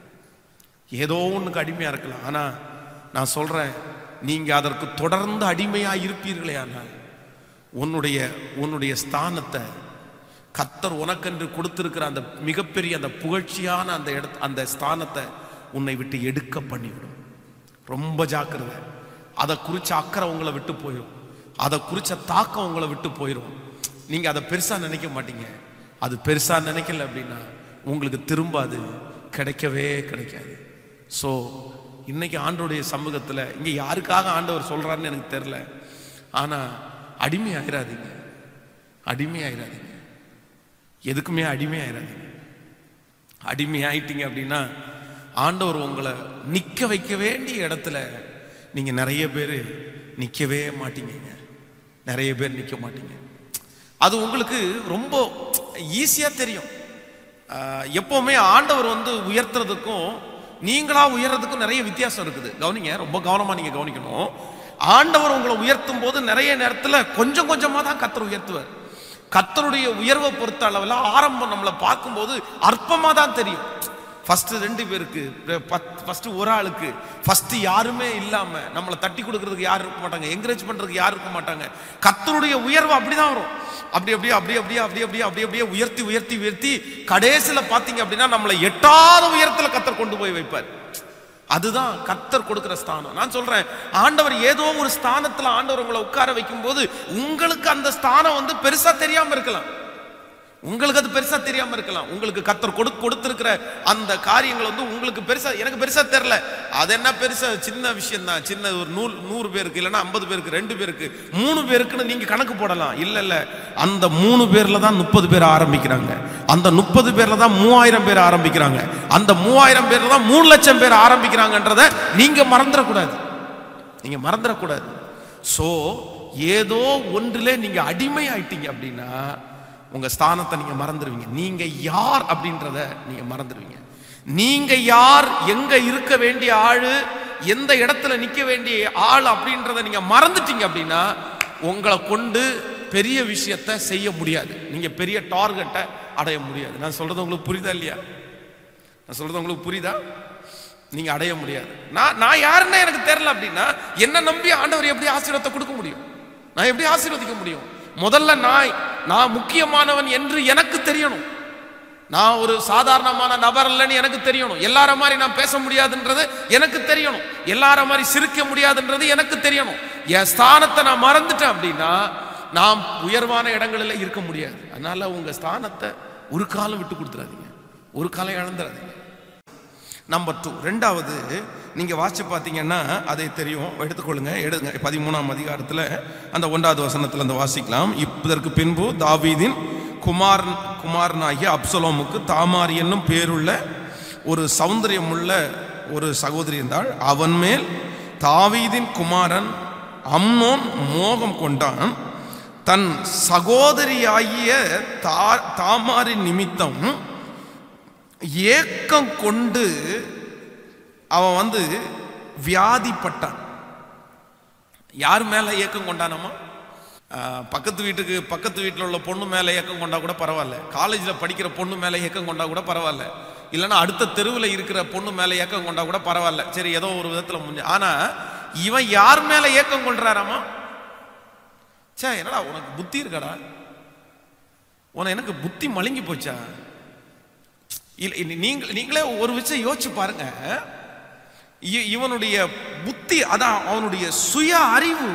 ஏதோ ஒன்றுக்கு அடிமையாக இருக்கலாம். ஆனால் நான் சொல்கிறேன், நீங்கள் அதற்கு தொடர்ந்து அடிமையாக இருப்பீர்களே ஆனால் உன்னுடைய உன்னுடைய ஸ்தானத்தை கர்த்தர் உனக்கென்று கொடுத்திருக்கிற அந்த மிகப்பெரிய அந்த புகழ்ச்சியான அந்த இடத்து அந்த ஸ்தானத்தை உன்னை விட்டு எடுக்க பண்ணிவிடும். ரொம்ப ஜாக்கிரதை. அதை குறித்த அக்கறை உங்களை விட்டு போயிடும், அதை குறித்த தாக்கம் உங்களை விட்டு போயிடும். நீங்கள் அதை பெருசாக நினைக்க மாட்டீங்க. அது பெருசாக நினைக்கல அப்படின்னா உங்களுக்கு திரும்ப அது கிடைக்கவே கிடைக்காது. ஸோ இன்னைக்கு ஆண்டவருடைய சமூகத்தில் இங்கே யாருக்காக ஆண்டவர் சொல்கிறாருன்னு எனக்கு தெரில, ஆனால் அடிமையாயிராதீங்க, அடிமையாயிராதீங்க, எதுக்குமே அடிமையாயிராதீங்க. அடிமையாயிட்டீங்க அப்படின்னா ஆண்டவர் உங்களை நிற்க வைக்க வேண்டிய இடத்துல நீங்கள் நிறைய பேர் நிற்கவே மாட்டீங்க, நிறைய பேர் நிற்க மாட்டீங்க. அது உங்களுக்கு ரொம்ப ஈஸியாக தெரியும். எப்போவுமே ஆண்டவர் வந்து உயர்த்துறதுக்கும் நீங்களா உயர்றதுக்கும் நிறைய வித்தியாசம் இருக்குது. கவனிங்க, ரொம்ப கவனமாக நீங்கள் கவனிக்கணும். ஆண்டவர் உங்களை உயர்த்தும் போது நிறைய நேரத்தில் கொஞ்சம் கொஞ்சமாக தான் கர்த்தர் உயர்த்துவார். கர்த்தருடைய உயர்வை பொறுத்த அளவில் ஆரம்பம் நம்மளை பார்க்கும்போது அற்பமாக தான் தெரியும். ஃபஸ்ட்டு ரெண்டு பேருக்கு, ஃபஸ்ட்டு ஒரு ஆளுக்கு, ஃபஸ்ட்டு யாருமே இல்லாமல் நம்மளை தட்டி கொடுக்கறதுக்கு யாரும் இருக்க மாட்டாங்க, என்கரேஜ் பண்ணுறதுக்கு யாரும் இருக்க மாட்டாங்க. கர்த்தருடைய உயர்வு அப்படி தான் வரும். அப்படி அப்படியே அப்படியே அப்படியே அப்படியே அப்படியே அப்படியே அப்படியே உயர்த்தி உயர்த்தி உயர்த்தி கடைசியில் பார்த்தீங்க அப்படின்னா நம்மளை எட்டாவது உயரத்தில் கர்த்தர் கொண்டு போய் வைப்பார். அதுதான் கர்த்தர் கொடுக்கிற ஸ்தானம். நான் சொல்றேன், ஆண்டவர் ஏதோ ஒரு ஸ்தானத்தில் ஆண்டவர் உங்களை உட்கார வைக்கும் போது உங்களுக்கு அந்த ஸ்தானம் வந்து பெருசா தெரியாம இருக்கலாம், உங்களுக்கு அது பெருசா தெரியாம இருக்கலாம். உங்களுக்கு கர்த்தர் கொடு கொடுத்திருக்கிற அந்த காரியங்கள் வந்து உங்களுக்கு பெருசா, எனக்கு பெருசா தெரியல, அது என்ன பெருசா, சின்ன விஷயம் தான், சின்ன ஒரு நூறு நூறு பேருக்கு இல்லைன்னா ஐம்பது பேருக்கு, ரெண்டு பேருக்கு, மூணு பேருக்குன்னு நீங்க கணக்கு போடலாம். இல்ல இல்ல, அந்த மூணு பேர்ல தான் முப்பது பேர் ஆரம்பிக்கிறாங்க, அந்த முப்பது பேர்ல தான் மூவாயிரம் பேர் ஆரம்பிக்கிறாங்க, அந்த மூவாயிரம் பேர்ல தான் மூணு லட்சம் பேர் ஆரம்பிக்கிறாங்கன்றத நீங்க மறந்துடக்கூடாது, நீங்க மறந்துடக்கூடாது. சோ ஏதோ ஒன்றிலே நீங்க அடிமை ஆயிட்டீங்க அப்படின்னா உங்க ஸ்தானத்தை நீங்க மறந்துடுவீங்க. நீங்க யார் அப்படின்றத நீங்க மறந்துடுவீங்க. நீங்க யார், எங்க இருக்க வேண்டிய ஆளு, எந்த இடத்துல நிக்க வேண்டிய ஆள் அப்படின்றத நீங்க மறந்துட்டீங்க அப்படின்னா உங்களை கொண்டு பெரிய விஷயத்தை செய்ய முடியாது, நீங்க பெரிய டார்கெட்டை அடைய முடியாது. நான் சொல்றது உங்களுக்கு புரியுதா இல்லையா? நான் சொல்றது உங்களுக்கு புரியுதா? நீங்க அடைய முடியாது. நான் நான் யாருன்னா எனக்கு தெரியல அப்படின்னா என்ன நம்பி ஆண்டவர் எப்படி ஆசீர்வாதத்தை கொடுக்க முடியும்? நான் எப்படி ஆசீர்வதிக்க முடியும்? முதல்ல நான் நான் முக்கியமானவன் என்று எனக்கு தெரியணும். நான் ஒரு சாதாரணமான நபர் இல்லைன்னு எனக்கு தெரியணும். எல்லார மாதிரி நான் பேச முடியாதுன்றது எனக்கு தெரியணும். எல்லார மாதிரி சிரிக்க முடியாதுன்றது எனக்கு தெரியணும். என் ஸ்தானத்தை நான் மறந்துட்டேன் அப்படின்னா நாம் உயர்வான இடங்களில் இருக்க முடியாது. அதனால உங்க ஸ்தானத்தை ஒரு காலம் விட்டு கொடுத்துறாதீங்க, ஒரு காலம் இழந்துடாதீங்க. நம்பர் டூ, ரெண்டாவது நீங்க வாசிச்சு பார்த்தீங்கன்னா அதை தெரியும், எடுத்துக்கொள்ளுங்க, எடுங்க. பதிமூணாம் அதிகாரத்தில் அந்த ஒன்றாவது வசனத்தில் அந்த வாசிக்கலாம். இதற்கு பின்பு தாவீதின் குமார் குமாரனாகிய அப்சலோமுக்கு தாமார் என்னும் பேருள்ள ஒரு சௌந்தரியமுள்ள ஒரு சகோதரி இருந்தாள். அவன் மேல் தாவீதின் குமாரன் அம்னோன் மோகம் கொண்டான். தன் சகோதரியாகிய தா தாமாரின் நிமித்தம் ஏக்கம் கொண்டு அவன் வந்து வியாதிப்பட்டான். யார் மேல ஏக்கம் கொண்டானமா? பக்கத்து வீட்டுக்கு பக்கத்து வீட்டில் உள்ள பொண்ணு மேலே ஏக்கம் கொண்டா கூட பரவாயில்ல, காலேஜில் படிக்கிற பொண்ணு மேலே ஏக்கம் கொண்டா கூட பரவாயில்ல, இல்லைன்னா அடுத்த தெருவில் இருக்கிற பொண்ணு மேலே ஏக்கம் கொண்டா கூட பரவாயில்ல, சரி ஏதோ ஒரு விதத்தில் முடிஞ்சு. ஆனால் இவன் யார் மேலே ஏக்கம் கொள்றாராமா? சே என்னடா உனக்கு புத்தி இருக்காடா, உன எனக்கு புத்தி மழுங்கி போச்சா? நீங்க நீங்களே ஒரு விஷயம் யோசிச்சு பாருங்க. இவனுடைய புத்தி, அதான் அவனுடைய சுய அறிவு,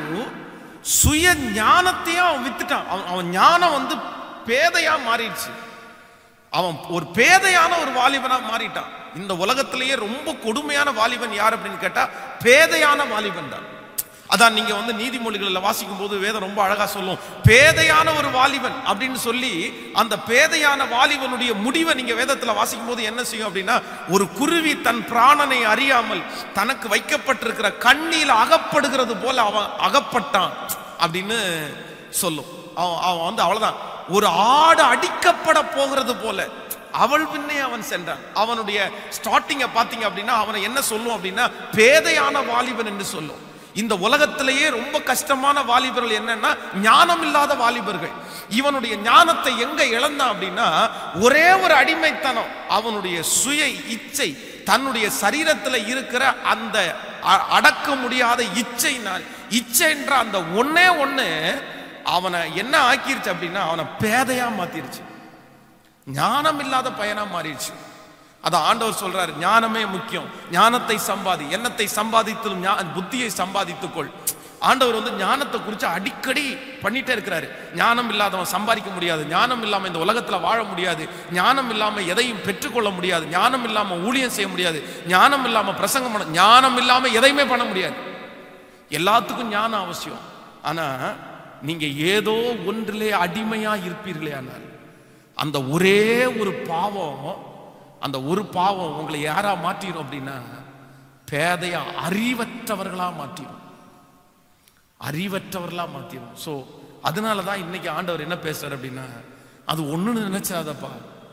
சுய ஞானத்தையும் அவன் வித்துட்டான். அவன் ஞானம் வந்து பேதையா மாறிடுச்சு. அவன் ஒரு பேதையான ஒரு வாலிபனா மாறிட்டான். இந்த உலகத்திலேயே ரொம்ப கொடுமையான வாலிபன் யார் அப்படின்னு கேட்டா பேதையான வாலிபன் தான். அதான் நீங்க வந்து நீதிமொழிகளில் வாசிக்கும் போது வேதம் ரொம்ப அழகா சொல்லும், பேதையான ஒரு வாலிபன் அப்படின்னு சொல்லி. அந்த பேதையான வாலிபனுடைய முடிவை நீங்க வேதத்துல வாசிக்கும் போது என்ன செய்யும் அப்படின்னா, ஒரு குருவி தன் பிராணனை அறியாமல் தனக்கு வைக்கப்பட்டிருக்கிற கண்ணில் அகப்படுகிறது போல அவன் அகப்பட்டான் அப்படின்னு சொல்லும். அவன் அவன் வந்து அவ்வளவுதான், ஒரு ஆடு அடிக்கப்பட போகிறது போல அவள் பின்னே அவன் சென்றான். அவனுடைய ஸ்டார்டிங்க பாத்தீங்க அப்படின்னா அவனை என்ன சொல்லும் அப்படின்னா பேதையான வாலிபன் என்று சொல்லும். இந்த உலகத்திலேயே ரொம்ப கஷ்டமான வாலிபர்கள் என்னன்னா ஞானம் இல்லாத வாலிபர்கள். இவனுடைய ஞானத்தை எங்க இழந்தான் அப்படின்னா ஒரே ஒரு அடிமைத்தனம், அவனுடைய சுய இச்சை, தன்னுடைய சரீரத்தில் இருக்கிற அந்த அடக்க முடியாத இச்சை, நான் இச்சை என்ற அந்த ஒன்னே ஒண்ணு அவனை என்ன ஆக்கிருச்சு அப்படின்னா அவனை பேதையா மாத்திருச்சு, ஞானம் இல்லாத பையனா மாறிடுச்சு. அதான் ஆண்டவர் சொல்றாரு, ஞானமே முக்கியம், ஞானத்தை சம்பாதி, எண்ணத்தை சம்பாதித்தும் புத்தியை சம்பாதித்துக்கொள். ஆண்டவர் வந்து ஞானத்தை குறித்து அடிக்கடி பண்ணிட்டே இருக்கிறாரு. ஞானம் இல்லாதவன் சம்பாதிக்க முடியாது, ஞானம் இல்லாம இந்த உலகத்துல வாழ முடியாது, ஞானம் இல்லாம எதையும் பெற்றுக்கொள்ள முடியாது, ஞானம் இல்லாம ஊழியம் செய்ய முடியாது, ஞானம் இல்லாம பிரசங்கம் பண்ண, ஞானம் இல்லாம எதையுமே பண்ண முடியாது. எல்லாத்துக்கும் ஞானம் அவசியம். ஆனா நீங்க ஏதோ ஒன்றிலே அடிமையா இருப்பீர்களே, ஆனால் அந்த ஒரே ஒரு பாவம், அந்த ஒரு பாவம் உங்களை யாரா மாற்றிடும் அப்படின்னா பேதையா அறிவற்றவர்களா மாற்றிடும், அறிவற்றவர்களா மாற்றிடும். ஸோ அதனாலதான் இன்னைக்கு ஆண்டவர் என்ன பேசுறாரு அப்படின்னா, அது ஒண்ணுன்னு நினைச்சிடாதப்பா,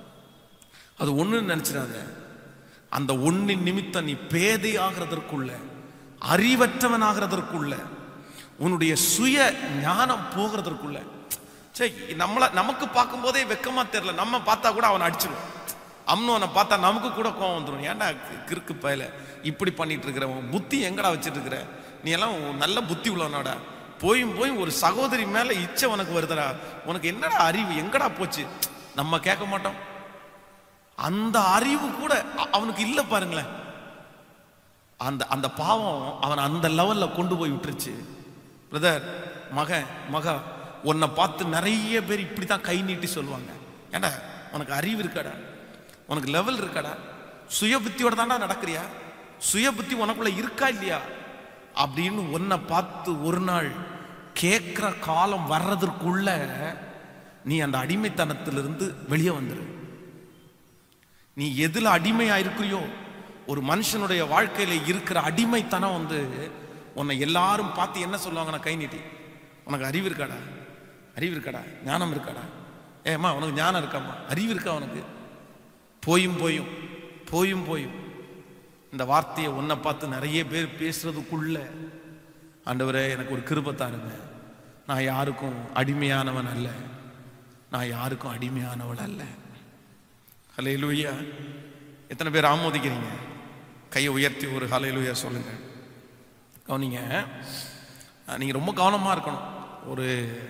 அது ஒண்ணுன்னு நினைச்சிடாத. அந்த ஒன்னின் நிமித்தம் நீ பேதை ஆகிறதற்குள்ள, அறிவற்றவன் ஆகிறதற்குள்ள, உன்னுடைய சுய ஞானம் போகிறதற்குள்ள, சரி நம்மள நமக்கு பார்க்கும் போதே வெக்கமா தெரியல, நம்ம பார்த்தா கூட அவனை அடிச்சிடும். அம்னோனை பார்த்தா நமக்கு கூட கோவம் வந்துடும், ஏன்டா கிறுக்கு பயல இப்படி பண்ணிட்டு இருக்கிற, உன் புத்தி எங்கடா வச்சுட்டு இருக்கிற, நீ எல்லாம் நல்ல புத்தி உள்ளவனோட, போயும் போயும் ஒரு சகோதரி மேல இச்சை உனக்கு வருதுடா, உனக்கு என்னடா அறிவு எங்கடா போச்சு, நம்ம கேட்க மாட்டோம். அந்த அறிவு கூட அவனுக்கு இல்லை பாருங்களேன். அந்த அந்த பாவம் அவன் அந்த லெவல்ல கொண்டு போய் விட்டுருச்சு. பிரதர், மகன் மகா, உன்னை பார்த்து நிறைய பேர் இப்படித்தான் கை நீட்டி சொல்லுவாங்க, ஏண்டா உனக்கு அறிவு இருக்காடா, உனக்கு லெவல் இருக்காடா, சுய புத்தியோட தாண்டா நடக்கிறியா, சுய புத்தி உனக்குள்ள இருக்கா இல்லையா அப்படின்னு உன்னை பார்த்து ஒரு நாள் கேட்கிற காலம் வர்றதற்குள்ள நீ அந்த அடிமைத்தனத்திலிருந்து வெளியே வந்துரு. நீ எதுல அடிமையா இருக்கிறியோ, ஒரு மனுஷனுடைய வாழ்க்கையில இருக்கிற அடிமைத்தனம் வந்து உன்னை எல்லாரும் பார்த்து என்ன சொல்லுவாங்கன்னா கை நீட்டி, உனக்கு அறிவு இருக்காடா, அறிவு இருக்காடா, ஞானம் இருக்காடா, ஏம்மா உனக்கு ஞானம் இருக்காம்மா, அறிவு இருக்கா உனக்கு, போயும் போயும் போயும் போயும் இந்த வார்த்தையை உன்னை பார்த்து நிறைய பேர் பேசுறதுக்குள்ள ஆண்டவரே எனக்கு ஒரு கிருபை தாருங்க, நான் யாருக்கும் அடிமையானவன் அல்ல, நான் யாருக்கும் அடிமையானவள் அல்ல. ஹல்லேலூயா. எத்தனை பேர் ஆமோதிக்கிறீங்க? கையை உயர்த்தி ஒரு ஹல்லேலூயா சொல்லுங்க. கவனிங்க, நீங்க ரொம்ப கவனமா இருக்கணும். ஒரு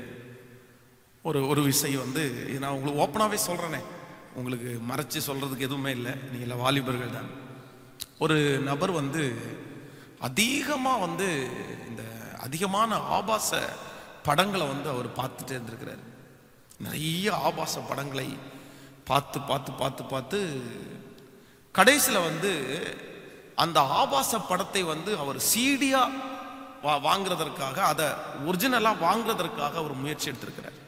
ஒரு ஒரு விஷயம் வந்து நான் உங்களுக்கு ஓப்பனாகவே சொல்கிறேனே, உங்களுக்கு மறைச்சி சொல்கிறதுக்கு எதுவுமே இல்லை, நீங்கள் வாலிபர்கள் தான். ஒரு நபர் வந்து அதிகமாக வந்து இந்த அதிகமான ஆபாச படங்களை வந்து அவர் பார்த்துட்டே இருந்திருக்கிறார். நிறைய ஆபாச படங்களை பார்த்து பார்த்து பார்த்து பார்த்து கடைசியில் வந்து அந்த ஆபாச படத்தை வந்து அவர் சீடியாக வா வாங்குறதற்காக அதை ஒரிஜினலாக வாங்குறதற்காக அவர் முயற்சி எடுத்திருக்கிறார்.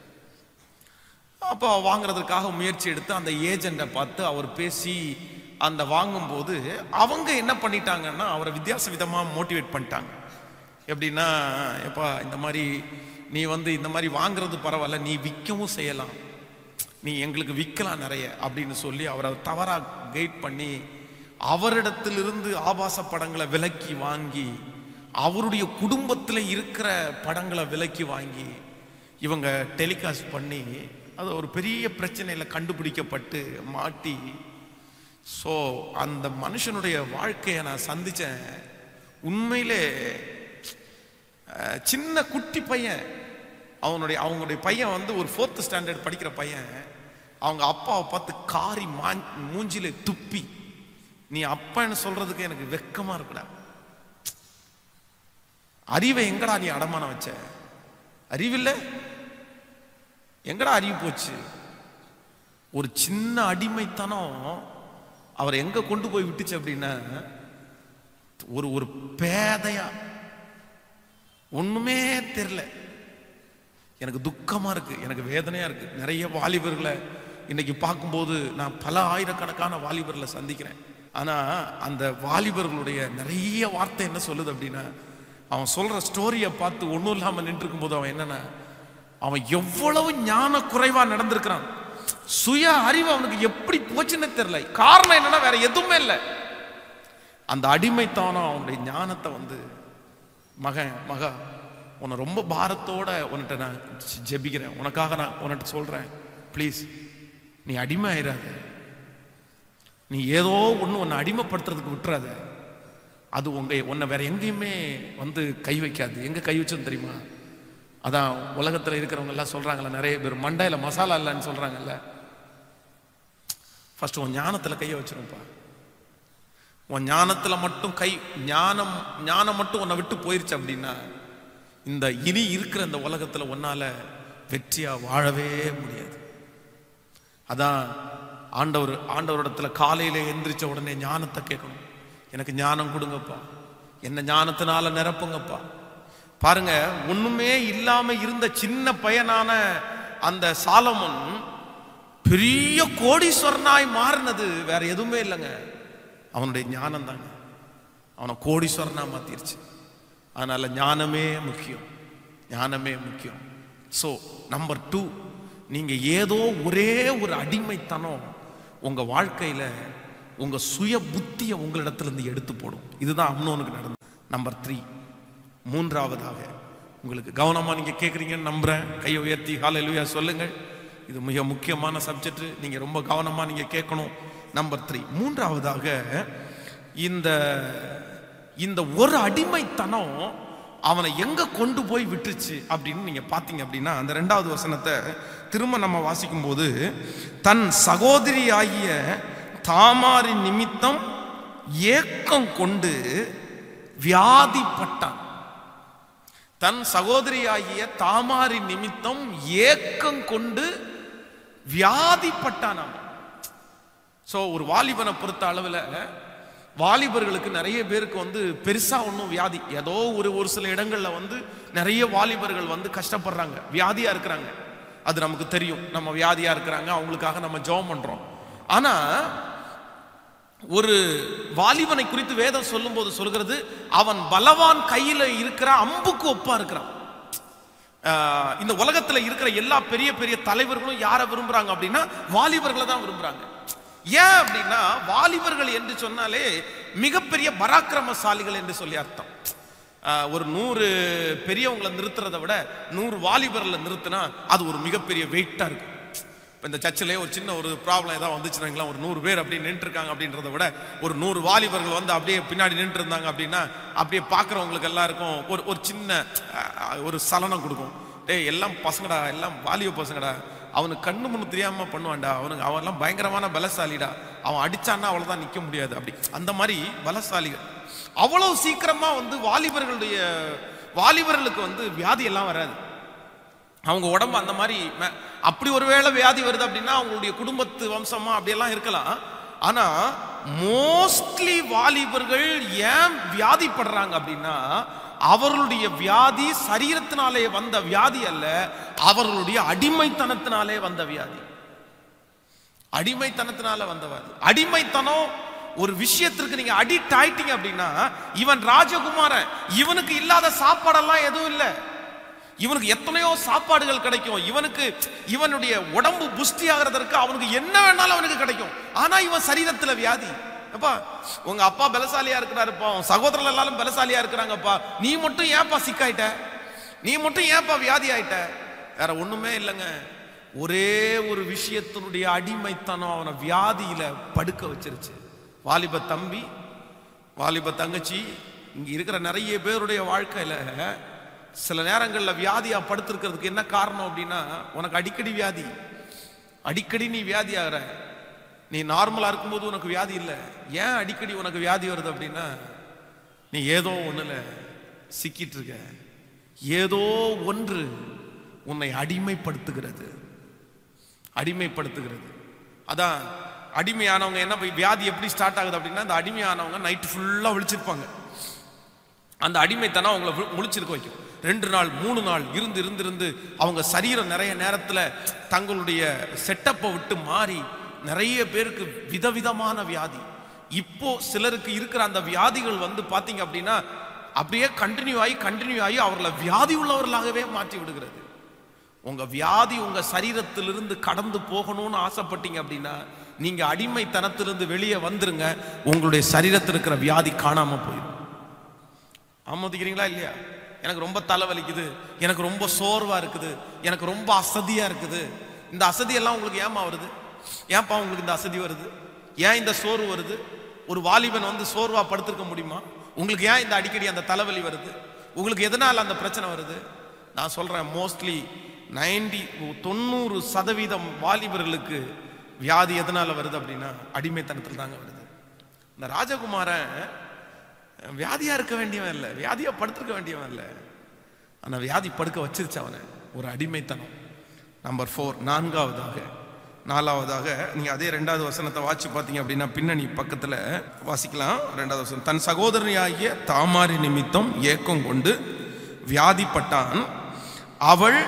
அப்போ வாங்குறதுக்காக முயற்சி எடுத்து அந்த ஏஜெண்டை பார்த்து அவர் பேசி அந்த வாங்கும்போது அவங்க என்ன பண்ணிட்டாங்கன்னா அவரை வித்தியாச விதமாக மோட்டிவேட் பண்ணிட்டாங்க. எப்படின்னா, எப்பா இந்த மாதிரி நீ வந்து இந்த மாதிரி வாங்குறது பரவாயில்ல, நீ விற்கவும் செய்யலாம், நீ எங்களுக்கு விற்கலாம் நிறைய அப்படின்னு சொல்லி அவரை தவறாக கைட் பண்ணி அவரிடத்திலிருந்து ஆபாச படங்களை விலக்கி வாங்கி அவருடைய குடும்பத்தில் இருக்கிற படங்களை விலக்கி வாங்கி இவங்க டெலிகாஸ்ட் பண்ணி அது ஒரு பெரிய பிரச்சனையில் கண்டுபிடிக்கப்பட்டு மாட்டி. ஸோ அந்த மனுஷனுடைய வாழ்க்கையை நான் சந்தித்தேன். உண்மையிலே சின்ன குட்டி பையன், அவனுடைய அவங்களுடைய பையன் வந்து ஒரு ஃபோர்த்து ஸ்டாண்டர்ட் படிக்கிற பையன். அவங்க அப்பாவை பார்த்து காரி மா மூஞ்சில துப்பி, நீ அப்பன்னு சொல்றதுக்கு எனக்கு வெக்கமா இருக்குடா, அறிவை எங்கடா நீ அடமானம் வச்ச, அறிவில்லை எங்கடா அறிவு போச்சு. ஒரு சின்ன அடிமைத்தனம் அவரை எங்க கொண்டு போய் விட்டுச்சு அப்படின்னா, ஒரு ஒரு பேதையா ஒண்ணுமே தெரியல. எனக்கு துக்கமா இருக்கு, எனக்கு வேதனையா இருக்கு. நிறைய வாலிபர்களை இன்னைக்கு பார்க்கும்போது நான் பல ஆயிரக்கணக்கான வாலிபர்களை சந்திக்கிறேன். ஆனா அந்த வாலிபர்களுடைய நிறைய வார்த்தை என்ன சொல்லுது அப்படின்னா, அவன் சொல்ற ஸ்டோரியை பார்த்து ஒன்றும் இல்லாமல் நின்று இருக்கும் போது அவன் என்னன்னா, அவன் எவ்வளவு ஞான குறைவா நடந்திருக்கிறான், சுய அறிவு அவனுக்கு எப்படி போச்சுன்னு தெரியல. காரணம் என்னன்னா வேற எதுவுமே இல்லை, அந்த அடிமைத்தானம் அவனுடைய ஞானத்தை வந்து, மகன் மகா உன்னை ரொம்ப பாரத்தோட உன்கிட்ட நான் ஜெபிக்கிறேன், உனக்காக நான் உன்கிட்ட சொல்றேன், ப்ளீஸ் நீ அடிமை ஆயிராத, நீ ஏதோ ஒன்று உன்னை அடிமைப்படுத்துறதுக்கு விட்டுறாத, அது உங்க உன்னை வேற எங்கேயுமே வந்து கை வைக்காது. எங்க கை வச்சோன்னு தெரியுமா? அதான் உலகத்தில் இருக்கிறவங்க எல்லாம் சொல்றாங்கல்ல, நிறைய பேர் மண்டையில மசாலா இல்லைன்னு சொல்றாங்கல்ல. ஃபர்ஸ்ட் உன் ஞானத்துல கையை வச்சிருப்பா. உன் ஞானத்துல மட்டும் கை, ஞானம் ஞானம் மட்டும் உன்னை விட்டு போயிருச்சு அப்படின்னா, இந்த இனி இருக்கிற இந்த உலகத்துல உன்னால வெற்றியா வாழவே முடியாது. அதான் ஆண்டவர் ஆண்டவரிடத்துல காலையில எந்திரிச்ச உடனே ஞானத்தை கேட்கணும். எனக்கு ஞானம் கொடுங்கப்பா, என்ன ஞானத்தினால நிரப்புங்கப்பா. பாருங்க, ஒண்ணுமே இல்லாம இருந்த சின்ன பையனான அந்த சாலமோன் பெரிய கோடீஸ்வரனாய் மாறினது வேற எதுவுமே இல்லைங்க, அவனுடைய ஞானம் தாங்க அவனை கோடீஸ்வரனா மாத்திருச்சு. அதனால ஞானமே முக்கியம், ஞானமே முக்கியம். ஸோ நம்பர் டூ, நீங்க ஏதோ ஒரே ஒரு அடிமைத்தனம் உங்க வாழ்க்கையில உங்க சுய புத்தியை உங்களிடத்துல இருந்து எடுத்து போடும். இதுதான் அம்னோனுக்கு நடந்தது. நம்பர் த்ரீ, மூன்றாவதாக, உங்களுக்கு கவனமா நீங்க கேட்குறீங்கன்னு நம்புறேன். கையை உயர்த்தி ஹல்லேலூயா சொல்லுங்கள். இது மிக முக்கியமான சப்ஜெக்ட், நீங்க ரொம்ப கவனமா நீங்க கேட்கணும். நம்பர் த்ரீ, மூன்றாவதாக, இந்த இந்த ஒரு அடிமைத்தனம் அவனை எங்க கொண்டு போய் விட்டுச்சு அப்படின்னு நீங்க பாத்தீங்க அப்படின்னா, அந்த ரெண்டாவது வசனத்தை திரும்ப நம்ம வாசிக்கும் போது, தன் சகோதரி ஆகிய தாமாரின் நிமித்தம் ஏக்கம் கொண்டு வியாதிப்பட்டான். தன் சகோதரி ஆகிய தாமாரின் நிமித்தம் ஏக்கம் கொண்டு வியாதிப்பட்டான். சோ ஒரு வாலிபனை பொறுத்த அளவில், வாலிபர்களுக்கு நிறைய பேருக்கு வந்து பெருசா ஒன்றும் வியாதி, ஏதோ ஒரு ஒரு சில இடங்கள்ல வந்து நிறைய வாலிபர்கள் வந்து கஷ்டப்படுறாங்க, வியாதியா இருக்கிறாங்க. அது நமக்கு தெரியும், நம்ம வியாதியா இருக்கிறாங்க, அவங்களுக்காக நம்ம ஜெபம் பண்றோம். ஆனா ஒரு வாலிபனை குறித்து வேதம் சொல்லும் போது சொல்கிறது, அவன் பலவான் கையில இருக்கிற அம்புக்கு ஒப்பா இருக்கிறான். இந்த உலகத்துல இருக்கிற எல்லா பெரிய பெரிய தலைவர்களும் யாரை விரும்புறாங்க அப்படின்னா, வாலிபர்களை தான் விரும்புறாங்க. ஏன் அப்படின்னா, வாலிபர்கள் என்று சொன்னாலே மிகப்பெரிய பராக்கிரமசாலிகள் என்று சொல்லி அர்த்தம். ஒரு நூறு பெரியவங்களை நிறுத்துறதை விட நூறு வாலிபர்களை நிறுத்தினா அது ஒரு மிகப்பெரிய வெயிட்டா இருக்கும். இப்போ இந்த சர்ச்சிலே ஒரு சின்ன ஒரு ப்ராப்ளம் ஏதாவது வந்துச்சுன்னா, ஒரு நூறு பேர் அப்படியே நின்றுருக்காங்க அப்படின்றத விட ஒரு நூறு வாலிபர்கள் வந்து அப்படியே பின்னாடி நின்று இருந்தாங்க அப்படின்னா, அப்படியே பார்க்குறவங்களுக்கு எல்லாருக்கும் ஒரு ஒரு சின்ன ஒரு சலனம் கொடுக்கும். டேய் எல்லாம் பசங்கடா, எல்லாம் வாலிப பசங்கடா, அவனுக்கு கண்ணு முன்னு தெரியாம பண்ணுவான்டா, அவனுக்கு அவன்லாம் பயங்கரமான பலசாலிடா, அவன் அடிச்சான்னா அவ்வளவுதான் நிக்க முடியாது, அப்படி அந்த மாதிரி பலசாலிகள். அவ்வளவு சீக்கிரமா வந்து வாலிபர்களுடைய வாலிபர்களுக்கு வந்து வியாதி எல்லாம் வராது. அவங்க உடம்பு அந்த மாதிரி, அப்படி ஒருவேளை வியாதி வருது அப்படின்னா அவங்களுடைய குடும்பத்து வம்சமா அப்படியெல்லாம் இருக்கலாம். ஆனா மோஸ்ட்லி வாலிபர்கள் ஏன் வியாதிப்படுறாங்க அப்படின்னா, அவர்களுடைய வியாதி சரீரத்தினாலே வந்த வியாதி அல்ல, அவர்களுடைய அடிமைத்தனத்தினாலே வந்த வியாதி. அடிமைத்தனத்தினால வந்த வியாதி. அடிமைத்தனம் ஒரு விஷயத்திற்கு நீங்க அடிக்ட் ஆயிட்டீங்க அப்படின்னா, இவன் ராஜகுமாரன், இவனுக்கு இல்லாத சாப்பாடெல்லாம் எதுவும் இல்லை, இவனுக்கு எத்தனையோ சாப்பாடுகள் கிடைக்கும், இவனுக்கு இவனுடைய உடம்பு புஷ்டி ஆகிறதற்கு அவனுக்கு என்ன வேணாலும் அவனுக்கு கிடைக்கும். ஆனா இவன் சரீரத்துல வியாதி. அப்பா உங்க அப்பா பலசாலியா இருக்கிறாருப்பா, உன் சகோதரர்கள் எல்லாரும் பலசாலியா இருக்கிறாங்கப்பா, நீ மட்டும் ஏன்பா சிக்காயிட்ட, நீ மட்டும் ஏன்பா வியாதி ஆயிட்ட? வேற ஒண்ணுமே இல்லைங்க. ஒரே ஒரு விஷயத்தினுடைய அடிமைத்தனம் அவனை வியாதியில படுக்க வச்சிருச்சு. வாலிப தம்பி, வாலிப தங்கச்சி, இங்க இருக்கிற நிறைய பேருடைய வாழ்க்கையில சில நேரங்களில் வியாதியா படுத்திருக்கிறதுக்கு என்ன காரணம் அப்படின்னா, உனக்கு அடிக்கடி வியாதி, அடிக்கடி நீ வியாதி ஆகிற. நீ நார்மலா இருக்கும்போது உனக்கு வியாதி இல்லை. ஏன் அடிக்கடி உனக்கு வியாதி வருது அப்படின்னா, நீ ஏதோ ஒண்ணுல சிக்கிட்டு இருக்க. ஏதோ ஒன்று உன்னை அடிமைப்படுத்துகிறது, அடிமைப்படுத்துகிறது. அதான் அடிமையானவங்க என்ன, வியாதி எப்படி ஸ்டார்ட் ஆகுது அப்படின்னா, அந்த அடிமையானவங்க நைட்டு ஃபுல்லா விழிச்சிருப்பாங்க. அந்த அடிமைத்தனம் அவங்களை முழிச்சிருக்க வைக்கும். ரெண்டு நாள் மூணு நாள் இருந்து இருந்து இருந்து அவங்க சரீரம் நிறைய நேரத்தில் தங்களுடைய செட்டப்பை விட்டு மாறி நிறைய பேருக்கு விதவிதமான வியாதி. இப்போ சிலருக்கு இருக்கிற அந்த வியாதிகள் வந்து பார்த்தீங்க அப்படின்னா அப்படியே கண்டினியூ ஆகி கண்டினியூ ஆகி அவர்களை வியாதி உள்ளவர்களாகவே மாற்றி விடுகிறது. உங்க வியாதி உங்க சரீரத்திலிருந்து கடந்து போகணும்னு ஆசைப்பட்டீங்க அப்படின்னா நீங்க அடிமைத்தனத்திலிருந்து வெளியே வந்துருங்க. உங்களுடைய சரீரத்தில் இருக்கிற வியாதி காணாம போயிடும். ஆமோதிக்கிறீங்களா இல்லையா? எனக்கு ரொம்ப தலைவலிக்குது, எனக்கு ரொம்ப சோர்வா இருக்குது, எனக்கு ரொம்ப அசதியா இருக்குது. இந்த அசதியெல்லாம் உங்களுக்கு ஏமா வருது? ஏன்பா உங்களுக்கு இந்த அசதி வருது? ஏன் இந்த சோர்வு வருது? ஒரு வாலிபன் வந்து சோர்வா படுத்திருக்க முடியுமா? உங்களுக்கு ஏன் இந்த அடிக்கடி அந்த தலைவலி வருது? உங்களுக்கு எதனால அந்த பிரச்சனை வருது? நான் சொல்றேன், மோஸ்ட்லி நைன்டி தொண்ணூறு சதவீதம் வாலிபர்களுக்கு வியாதி எதனால வருது அப்படின்னா அடிமைத்தனத்தில் தாங்க வருது. இந்த ராஜகுமாரன் வியாதியா இருக்க வேண்டியவன் இல்லை, வியாதியா படுத்திருக்க வேண்டியவன் இல்லை. ஆனா வியாதி படுக்க வச்சிருச்சு அவனை, ஒரு அடிமைத்தனம். நம்பர் ஃபோர், நான்காவதாக நாலாவதாக நீங்க அதே ரெண்டாவது வசனத்தை வாட்சி பார்த்தீங்க அப்படின்னா பின்னணி பக்கத்துல வாசிக்கலாம். ரெண்டாவது வசனம், தன் சகோதரியாகிய தாமாரி நிமித்தம் ஏக்கம் கொண்டு வியாதிப்பட்டான். அவள்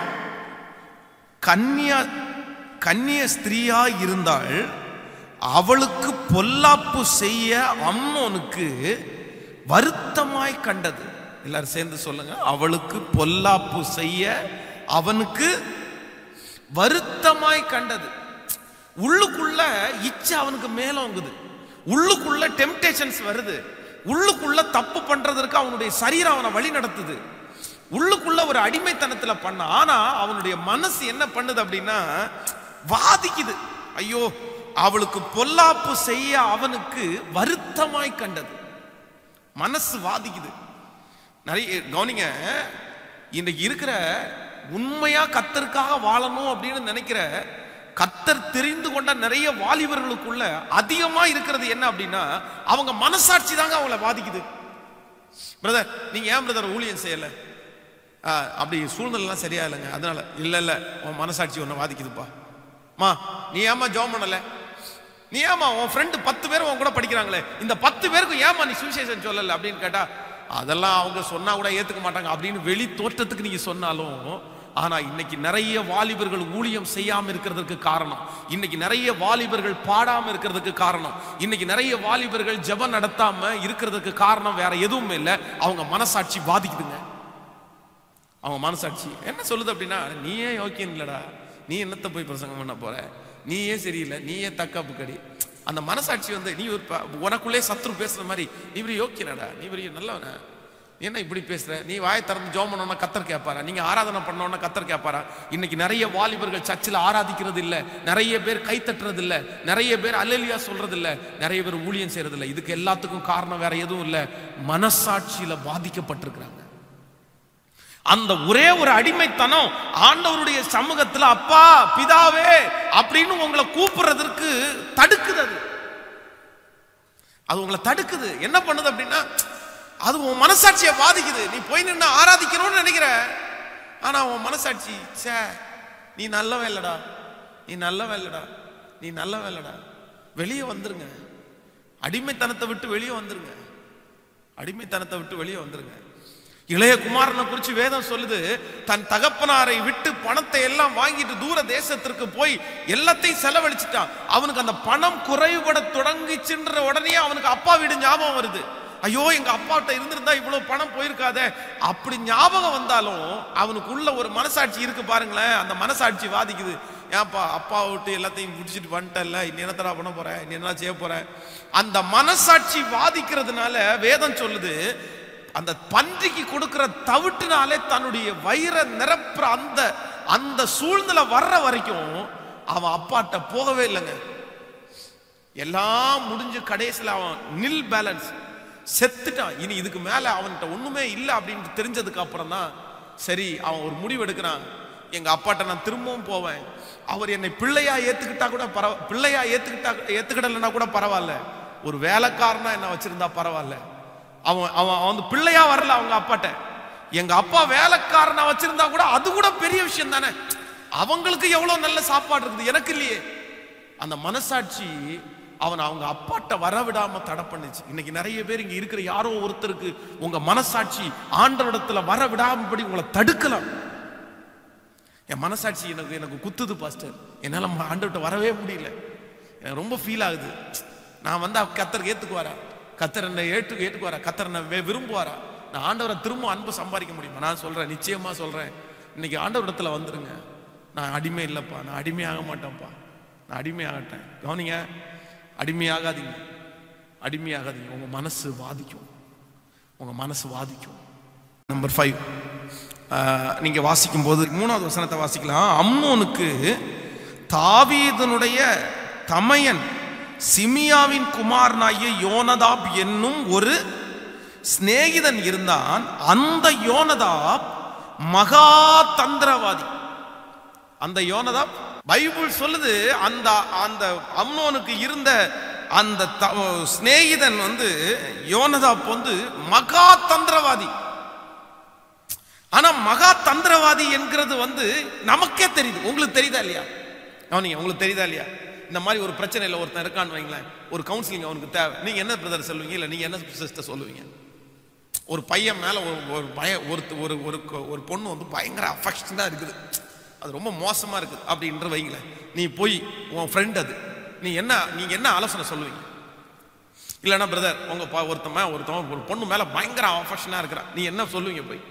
கன்னியா கன்னிய ஸ்திரீயா இருந்தாள். அவளுக்கு பொல்லாப்பு செய்ய அம்னோனுக்கு வருத்தமாய் கண்டது. எல்லாரும் சேர்ந்து சொல்லுங்க, அவளுக்கு பொல்லாப்பு செய்ய அவனுக்கு வருத்தமாய் கண்டது. உள்ளுக்குள்ள இச்சை அவனுக்கு மேலோங்குது, உள்ளுக்குள்ள டெம்டேஷன்ஸ் வருது, உள்ளுக்குள்ள தப்பு பண்றதற்கு அவனுடைய சரீரம் அவனை வழி நடத்துது. உள்ளுக்குள்ள ஒரு அடிமைத்தனத்துல பண்ண, ஆனா அவனுடைய மனசு என்ன பண்ணுது அப்படின்னா வாதிக்குது. ஐயோ, அவளுக்கு பொல்லாப்பு செய்ய அவனுக்கு வருத்தமாய் கண்டது. மனசு வாதிக்குது. நிறைய கவனிங்க, இன்றைக்கு இருக்கிற உண்மையா கர்த்தருக்காக வாழணும் அப்படின்னு நினைக்கிற, கர்த்தர் தெரிந்து கொண்ட நிறைய வாலிபர்களுக்குள்ள அதிகமா இருக்கிறது என்ன அப்படின்னா அவங்க மனசாட்சி தாங்க அவங்கள பாதிக்குது. பிரதர், நீங்க ஏன் பிரதர் ஊழியம் செய்யல? அப்படி சூழ்நிலைலாம் சரியா இல்லைங்க, அதனால. இல்ல இல்ல, உன் மனசாட்சி ஒன்ன பாதிக்குதுப்பா. மா, நீ ஏமா ஜெபம் பண்ணல? நீ ஏமா உன் ஃப்ரெண்டு பத்து பேர் உன் கூட படிக்கிறாங்களே, இந்த பத்து பேருக்கு ஏமா நீ சுவிசேஷம் சொல்லல அப்படின்னு கேட்டா, அதெல்லாம் அவங்க சொன்னா கூட ஏத்துக்க மாட்டாங்க அப்படின்னு வெளி தோற்றத்துக்கு நீங்க சொன்னாலும், ஆனா இன்னைக்கு நிறைய வாலிபர்கள் ஊழியம் செய்யாம இருக்கிறதுக்கு காரணம், இன்னைக்கு நிறைய வாலிபர்கள் பாடாம இருக்கிறதுக்கு காரணம், இன்னைக்கு நிறைய வாலிபர்கள் ஜெபம் நடத்தாம இருக்கிறதுக்கு காரணம் வேற எதுவுமே இல்லை, அவங்க மனசாட்சி பாதிக்குதுங்க. அவங்க மனசாட்சி என்ன சொல்லுது அப்படின்னா, நீயே யோக்கியம் இல்லடா, நீ என்னத்தை போய் பிரசங்கம் பண்ண போற, நீயே சரியில்லை, நீயே தக்காப்பு கடி. அந்த மனசாட்சி வந்து நீ ஒரு உனக்குள்ளே சத்ரு பேசுற மாதிரி, நீ இப்படி யோக்கியனடா, நீ பெரிய நல்லவன, என்ன இப்படி பேசுற, நீ வாயை திறந்து ஜெபம் பண்ணோன்னா கத்தர் கேட்பாரா, நீங்க ஆராதனை பண்ணோன்னா கத்தர் கேட்பாரா? இன்னைக்கு நிறைய வாலிபர்கள் சர்ச்சில் ஆராதிக்கிறது இல்லை, நிறைய பேர் கை தட்டுறது இல்லை, நிறைய பேர் அல்லேலூயா சொல்றது இல்லை, நிறைய பேர் ஊழியம் செய்யறது இல்லை. இதுக்கு எல்லாத்துக்கும் காரணம் வேற எதுவும் இல்லை, மனசாட்சியில பாதிக்கப்பட்டிருக்கிறாங்க. அந்த ஒரே ஒரு அடிமைத்தனம் ஆண்டவருடைய சமூகத்துல அப்பா பிதாவே அப்படின்னு உங்களை கூப்பிடுறதற்கு தடுக்குது. அது அது உங்களை தடுக்குது. என்ன பண்ணுது அப்படின்னா, அது உன் மனசாட்சியை பாதிக்குது. நீ போய் நின்று ஆராதிக்கணும்னு நினைக்கிற, ஆனா உன் மனசாட்சி, சே நீ நல்லவன் இல்லடா, நீ நல்லவன் இல்லடா, நீ நல்லவன் இல்லடா. வெளியே வந்துருங்க, அடிமைத்தனத்தை விட்டு வெளியே வந்துருங்க, அடிமைத்தனத்தை விட்டு வெளியே வந்துருங்க. இளைய குமாரனை குறித்து வேதம் சொல்லுது, தன் தகப்பனாரை விட்டு பணத்தை எல்லாம் வாங்கிட்டு தூர தேசத்திற்கு போய் எல்லாத்தையும் செலவழிச்சிட்டான். அவனுக்கு அந்த பணம் குறைபட தொடங்கிச்சுன்ற உடனே அவனுக்கு அப்பா வீடு ஞாபகம் வருது. ஐயோ, எங்க அப்பாட்ட இருந்திருந்தா இவ்வளவு பணம் போயிருக்காத அப்படி ஞாபகம் வந்தாலும் அவனுக்கு உள்ள ஒரு மனசாட்சி இருக்கு பாருங்களேன், அந்த மனசாட்சி வாதிக்குது. ஏன்ப்பா அப்பா விட்டு எல்லாத்தையும் முடிச்சுட்டு வந்துட்டல, இன்னும் என்னத்தடா பண்ண போற, இன்னும் என்ன செய்ய போற? அந்த மனசாட்சி வாதிக்கிறதுனால வேதம் சொல்லுது, அந்த பன்றிக்கு கொடுக்கிற தவிட்டுனாலே தன்னுடைய வயிறை நிரப்புற அந்த அந்த சூழ்நிலை வர்ற வரைக்கும் அவன் அப்பாட்ட போகவே இல்லைங்க. எல்லாம் முடிஞ்சு கடைசியில் அவன் நில் பேலன்ஸ் செத்துட்டான். இனி இதுக்கு மேல அவன்கிட்ட ஒண்ணுமே இல்லை அப்படின்னு தெரிஞ்சதுக்கு அப்புறம் தான் சரி அவன் ஒரு முடிவு எடுக்கிறான். எங்க அப்பாட்ட நான் திரும்பவும் போவேன், அவர் என்னை பிள்ளையா ஏத்துக்கிட்டா கூட பரவ பிள்ளையா ஏத்துக்கிட்டா ஏத்துக்கிடலைன்னா கூட பரவாயில்ல, ஒரு வேலைக்காரனா என்ன வச்சிருந்தா பரவாயில்ல. அவன் அவன் வந்து பிள்ளையா வரல அவங்க அப்பாட்ட, எங்க அப்பா வேலைக்காரனா வச்சிருந்தா கூட அது கூட பெரிய விஷயம் தானே. அவங்களுக்கு எவ்வளவு நல்ல சாப்பாடு இருக்குது, எனக்கு இல்லையே. அந்த மனசாட்சி அவன் அவங்க அப்பாட்ட வரவிடாம தடை பண்ணுச்சு. இன்னைக்கு நிறைய பேர் இங்க இருக்கிற யாரோ ஒருத்தருக்கு உங்க மனசாட்சி ஆண்டவரிடத்துல வர விடாமபடி உங்களை தடுக்கலாம். என் மனசாட்சி எனக்கு எனக்கு குத்துது பாஸ்டர், என்னால ஆண்டவர்கிட்ட வரவே முடியல, எனக்கு ரொம்ப ஃபீல் ஆகுது. நான் வந்து கத்தருக்கு ஏத்துக்குவாரா, கத்தர் என்னை ஏற்று ஏற்றுக்குவாரா, கத்தர் என்னை விரும்புவாரா, நான் ஆண்டவரை திரும்ப அன்பு சம்பாதிக்க முடியுமா? நான் சொல்றேன், நிச்சயமா சொல்றேன், இன்னைக்கு ஆண்டவரிடத்துல வந்துருங்க. நான் அடிமை இல்லைப்பா, நான் அடிமையாக மாட்டேன்ப்பா, நான் அடிமையாகட்டேன். கவனிங்க, அடிமையாகாதீங்க, அடிமையாகாதீங்க. உங்க மனசு வாதிக்கும், உங்க மனசு வாதிக்கும். நம்பர் ஃபைவ், நீங்க வாசிக்கும் போது மூணாவது வசனத்தை வாசிக்கலாம். அம்னோனுக்கு தாவீதனுடைய தமையன் சிமியாவின் குமாரனாகிய யோனதாப் என்னும் ஒரு சிநேகிதன் இருந்தான். அந்த யோனதாப் மகா தந்திரவாதி. அந்த யோனதாப் பைபிள் சொல்லுது, அந்த அந்த அம்னோனுக்கு இருந்த அந்த சிநேகிதன் வந்து யோனதாப் வந்து மகா தந்திரவாதி. ஆனா மகா தந்திரவாதி என்கிறது வந்து நமக்கே தெரியுது. உங்களுக்கு தெரியுதா இல்லையா? அவனிங்க உங்களுக்கு தெரியுதா இல்லையா? இந்த மாதிரி ஒரு பிரச்சனை இல்லை, ஒருத்தன் இருக்கான்னு வைங்களேன், ஒரு கவுன்சிலிங் அவனுக்கு தேவை. நீங்க என்ன பிரதர் சொல்லுவீங்க, இல்லை நீங்க என்ன சிஸ்டர் சொல்லுவீங்க? ஒரு பையன் மேல ஒரு பய ஒரு ஒரு ஒரு பொண்ணு வந்து பயங்கர அஃபெக்ஷனா இருக்குது, அது ரொம்ப மோசமா இருக்குது அப்படின்ற வைங்களேன். நீ போய் உன் ஃப்ரெண்ட் அது, நீ என்ன நீங்க என்ன ஆலோசனை சொல்லுவீங்க? இல்லைன்னா பிரதர் உங்க ஒருத்தன் ஒருத்தன் ஒரு பொண்ணு மேல பயங்கர அஃபெக்ஷனா இருக்கிறான், நீ என்ன சொல்லுவீங்க? போய்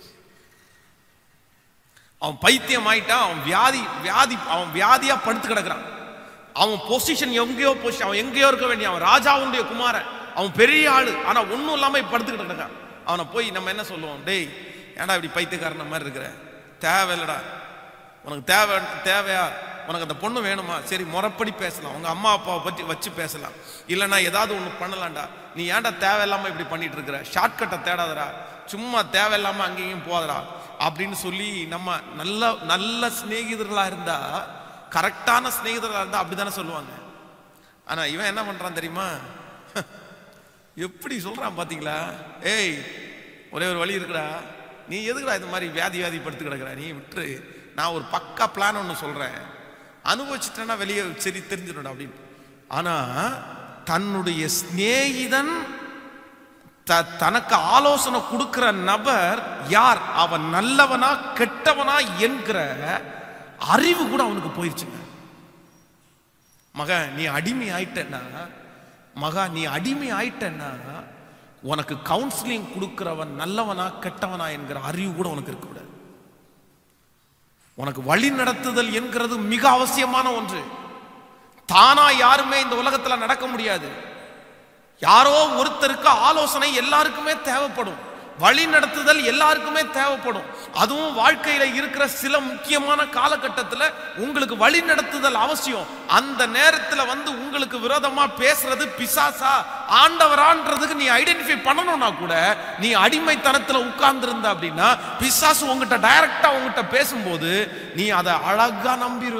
அவன் பைத்தியம் ஆயிட்டான், அவன் வியாதி வியாதி அவன் வியாதியா படுத்து கிடக்கிறான், அவன் பொசிஷன் எங்கேயோ பொசிஷன், அவன் எங்கேயோ இருக்க வேண்டிய, அவன் ராஜாவுடைய குமாரன், அவன் பெரிய ஆளு, ஆனா ஒன்னும் இல்லாம படுத்துக்கிட்டு இருக்கான். அவனை போய் நம்ம என்ன சொல்லுவோம்? டேய் ஏன்டா இப்படி பைத்தியக்காரன மாதிரி இருக்கிற, தேவையில்லடா, உனக்கு தேவை தேவையா, உனக்கு அந்த பொண்ணு வேணுமா, சரி முறைப்படி பேசலாம், உங்க அம்மா அப்பாவை பற்றி வச்சு பேசலாம், இல்லைன்னா ஏதாவது ஒன்று பண்ணலாம்டா, நீ ஏன்டா தேவையில்லாம இப்படி பண்ணிட்டு இருக்கிற, ஷார்ட்கட்டை தேடாதடா, சும்மா தேவையில்லாம அங்கேயும் போதடா அப்படின்னு சொல்லி நம்ம நல்ல நல்ல சிநேகிதர்களா இருந்தா, கரெக்டான சிநேகிதர்களா இருந்தா அப்படித்தானே சொல்லுவாங்க. ஆனா இவன் என்ன பண்றான் தெரியுமா? எப்படி சொல்றான் பாத்தீங்களா? ஏய் ஒரே ஒரு வழி இருக்குடா, நீ எதுக்குடா இந்த மாதிரி வியாதி வியாதி படுத்து கிடக்குற, நீ விட்டுரு, நான் ஒரு பக்கா பிளான் ஒன்று சொல்றேன், அனுபவிச்சுட்டேன்னா வெளியே சரி தெரிஞ்சிடும் அப்படின்னு. ஆனா தன்னுடைய சிநேகிதன் தனக்கு ஆலோசனை கொடுக்கிற நபர் யார், அவன் நல்லவனா கெட்டவனா என்கிற அறிவு கூட அவனுக்கு போயிருச்சுங்க. மக நீ அடிமை ஆயிட்டன்னா மகா நீ அடிமை ஆயிட்டன்னா உனக்கு கவுன்சிலிங் கொடுக்கிறவன் நல்லவனா கெட்டவனா என்கிற அறிவு கூட உனக்கு இருக்க கூடாது. உனக்கு வழி நடத்துதல் என்கிறது மிக அவசியமான ஒன்று. தானா யாருமே இந்த உலகத்துல நடக்க முடியாது. யாரோ ஒருத்தருக்கு ஆலோசனை எல்லாருக்குமே தேவைப்படும், வழி நடத்துதல் எல்லாருக்குமே தேவைப்படும். அதுவும் வாழ்க்கையில இருக்கிற சில முக்கியமான காலகட்டத்தில் உங்களுக்கு வழி நடத்துதல் அவசியம். அந்த நேரத்தில் வந்து உங்களுக்கு விரோதமா பேசுறது பிசாசா ஆண்டவரான்றதுக்கு நீ ஐடென்டிஃபை பண்ணணும்னா கூட, நீ அடிமைத்தனத்தில் உட்கார்ந்து இருந்த அப்படின்னா பிசாசு உங்ககிட்ட டைரக்டா உங்ககிட்ட பேசும்போது நீ அதை அழகா நம்பிடுவ.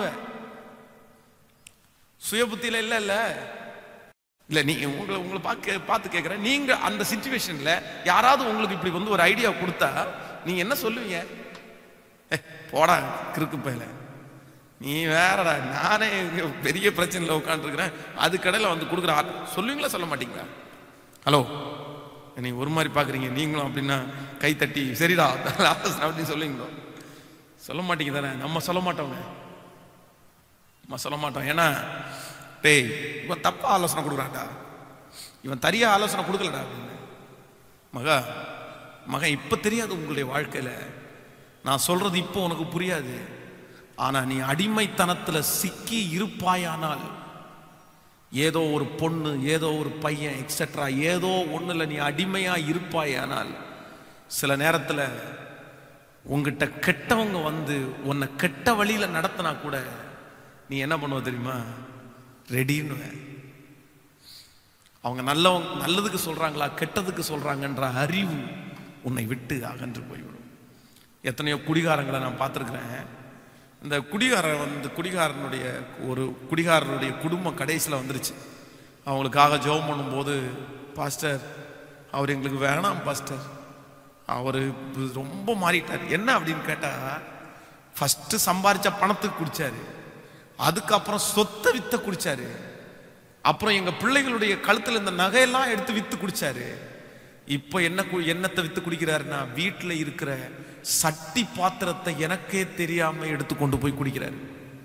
சுய புத்தியில இல்ல இல்ல இல்ல நீ உங்களை உங்களை பார்க்க பார்த்து கேட்கிறேன், நீங்க அந்த சிச்சுவேஷன்ல யாராவது உங்களுக்கு இப்படி வந்து ஒரு ஐடியா கொடுத்தா நீங்க என்ன சொல்லுவீங்க? போடா கிறுக்கு பையல, நீ வேறடா, நானே பெரிய பிரச்சனையில் உட்காந்துருக்கிறேன், அது கடையில் வந்து கொடுக்குற சொல்லுவீங்களா சொல்ல மாட்டீங்களா? ஹலோ நீ ஒரு மாதிரி பார்க்குறீங்க, நீங்களும் அப்படின்னா கை தட்டி சரிடா அப்படின்னு சொல்லுவீங்களோ? சொல்ல மாட்டீங்க தானே? நம்ம சொல்ல மாட்டோங்க, நம்ம சொல்ல மாட்டோம். ஏன்னா டேய் இவன் தப்பா ஆலோசனை கொடுக்குறான்டா, இவன் தரியா ஆலோசனை கொடுக்கலடா அப்படின்னு. மகா மகன் இப்ப தெரியாது உங்களுடைய வாழ்க்கையில, நான் சொல்றது இப்போ உனக்கு புரியாது. ஆனா நீ அடிமைத்தனத்துல சிக்கி இருப்பாயானால், ஏதோ ஒரு பொண்ணு ஏதோ ஒரு பையன் எக்ஸெட்ரா ஏதோ ஒண்ணுல நீ அடிமையா இருப்பாயானால், சில நேரத்துல உங்ககிட்ட கெட்டவங்க வந்து உன்னை கெட்ட வழியில நடத்தினா கூட நீ என்ன பண்ணுவ தெரியுமா? ரெடின்னு. அவங்க நல்லவங்க நல்லதுக்கு சொல்றாங்களா கெட்டதுக்கு சொல்றாங்கன்ற அறிவு உன்னை விட்டு அகன்று போய்விடும். எத்தனையோ குடிகாரங்களை நான் பார்த்துருக்கிறேன். இந்த குடிகாரன் வந்து குடிகாரனுடைய ஒரு குடிகாரனுடைய குடும்பம் கடைசியில் வந்துருச்சு. அவங்களுக்காக ஜெபம் பண்ணும்போது, பாஸ்டர் அவர் எங்களுக்கு வேணாம் பாஸ்டர், அவர் ரொம்ப மாறிட்டார். என்ன அப்படின்னு கேட்டால், ஃபஸ்ட்டு சம்பாதிச்ச பணத்துக்கு குடித்தாரு, அதுக்கப்புறம் சொத்தை வித்த குடித்தாரு, அப்புறம் எங்கள் பிள்ளைகளுடைய கழுத்தில் இந்த நகையெல்லாம் எடுத்து விற்று குடித்தாரு. இப்போ என்ன என்னத்தை விற்று குடிக்கிறாருன்னா, வீட்டில் இருக்கிற சட்டி பாத்திரத்தை எனக்கே தெரியாமல் எடுத்து கொண்டு போய் குடிக்கிறாரு.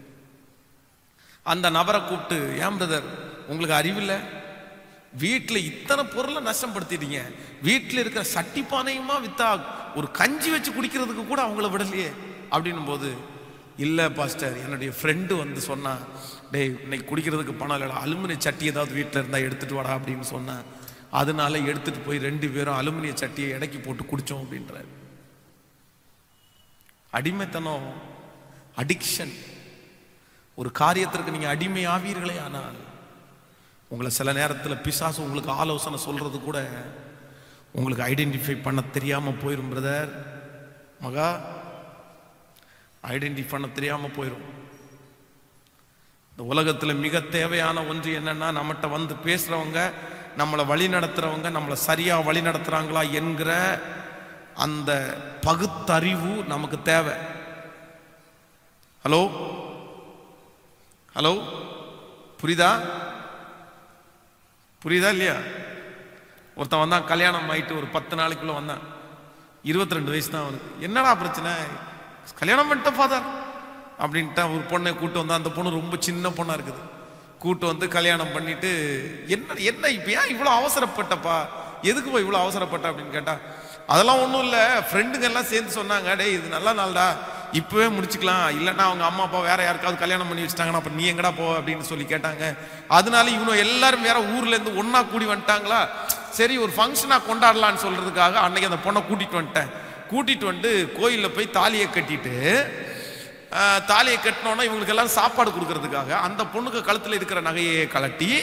அந்த நபரை கூப்பிட்டு, ஏன் பிரதர் உங்களுக்கு அறிவில்லை? வீட்டில் இத்தனை பொருளை நஷ்டப்படுத்திட்டீங்க, வீட்டில் இருக்கிற சட்டி பானையுமா வித்தா ஒரு கஞ்சி வச்சு குடிக்கிறதுக்கு கூட அவங்கள விடலையே அப்படின்னும் போது, இல்லை பாஸ்டர் என்னுடைய ஃப்ரெண்டு வந்து சொன்னா, டேய் இன்னைக்கு குடிக்கிறதுக்கு பணம் இல்லை, அலுமினிய சட்டி ஏதாவது வீட்டில் இருந்தால் எடுத்துகிட்டு வாடா அப்படின்னு சொன்னேன். அதனால எடுத்துகிட்டு போய் ரெண்டு பேரும் அலுமினிய சட்டியை இறக்கி போட்டு குடித்தோம் அப்படின்றாரு. அடிமைத்தனம், அடிக்ஷன். ஒரு காரியத்திற்கு நீங்கள் அடிமை ஆவீர்களே, ஆனால் உங்களை சில நேரத்தில் பிசாசு உங்களுக்கு ஆலோசனை சொல்றது கூட உங்களுக்கு ஐடென்டிஃபை பண்ண தெரியாமல் போயிடும். பிரதர் மகா, ஐடென்டிஃபை பண்ண தெரியாமல் போயிடும். இந்த உலகத்தில் மிக தேவையான ஒன்று என்னன்னா, நம்மகிட்ட வந்து பேசுறவங்க, நம்மளை வழி நடத்துறவங்க நம்மளை சரியா வழி நடத்துறாங்களா என்கிற அந்த பகுத்தறிவு நமக்கு தேவை. ஹலோ ஹலோ புரியுதா புரியுதா இல்லையா? ஒருத்தன் வந்தான், கல்யாணம் ஆயிட்டு ஒரு பத்து நாளைக்குள்ள வந்தான், இருபத்தி ரெண்டு வயசு தான் அவனுக்கு. என்னடா பிரச்சனை? கல்யாணம் பண்ணிட்ட ஃபாதர் அப்படின்ட்டு ஒரு பொண்ணை கூட்டு வந்தா. அந்த பொண்ணு ரொம்ப சின்ன பொண்ணா இருக்குது. கூட்டு வந்து கல்யாணம் பண்ணிட்டு, என்ன என்ன இப்போ ஏன் இவ்வளோ அவசரப்பட்டப்பா, எதுக்கு போய் இவ்வளோ அவசரப்பட்ட அப்படின்னு கேட்டா, அதெல்லாம் ஒன்றும் இல்லை, ஃப்ரெண்டுங்க எல்லாம் சேர்ந்து சொன்னாங்க, டேய் இது நல்ல நாள்டா இப்போவே முடிச்சுக்கலாம், இல்லைன்னா அவங்க அம்மா அப்பா வேற யாருக்காவது கல்யாணம் பண்ணி வச்சுட்டாங்கன்னா அப்போ நீ எங்கடா போ அப்படின்னு சொல்லி கேட்டாங்க. அதனால இவனும் எல்லாரும் வேற ஊர்ல இருந்து ஒன்னா கூடி வந்துட்டாங்களா, சரி ஒரு ஃபங்க்ஷனாக கொண்டாடலான்னு சொல்றதுக்காக அன்னைக்கு அந்த பொண்ணை கூட்டிட்டு வந்துட்டேன். கூட்டிட்டு வந்து கோயிலில் போய் தாலியை கட்டிட்டு, தாலியை கட்டினோன்னா இவங்களுக்கு எல்லாம் சாப்பாடு கொடுக்கறதுக்காக அந்த பொண்ணுக்கு கழுத்தில் இருக்கிற நகையை கலட்டி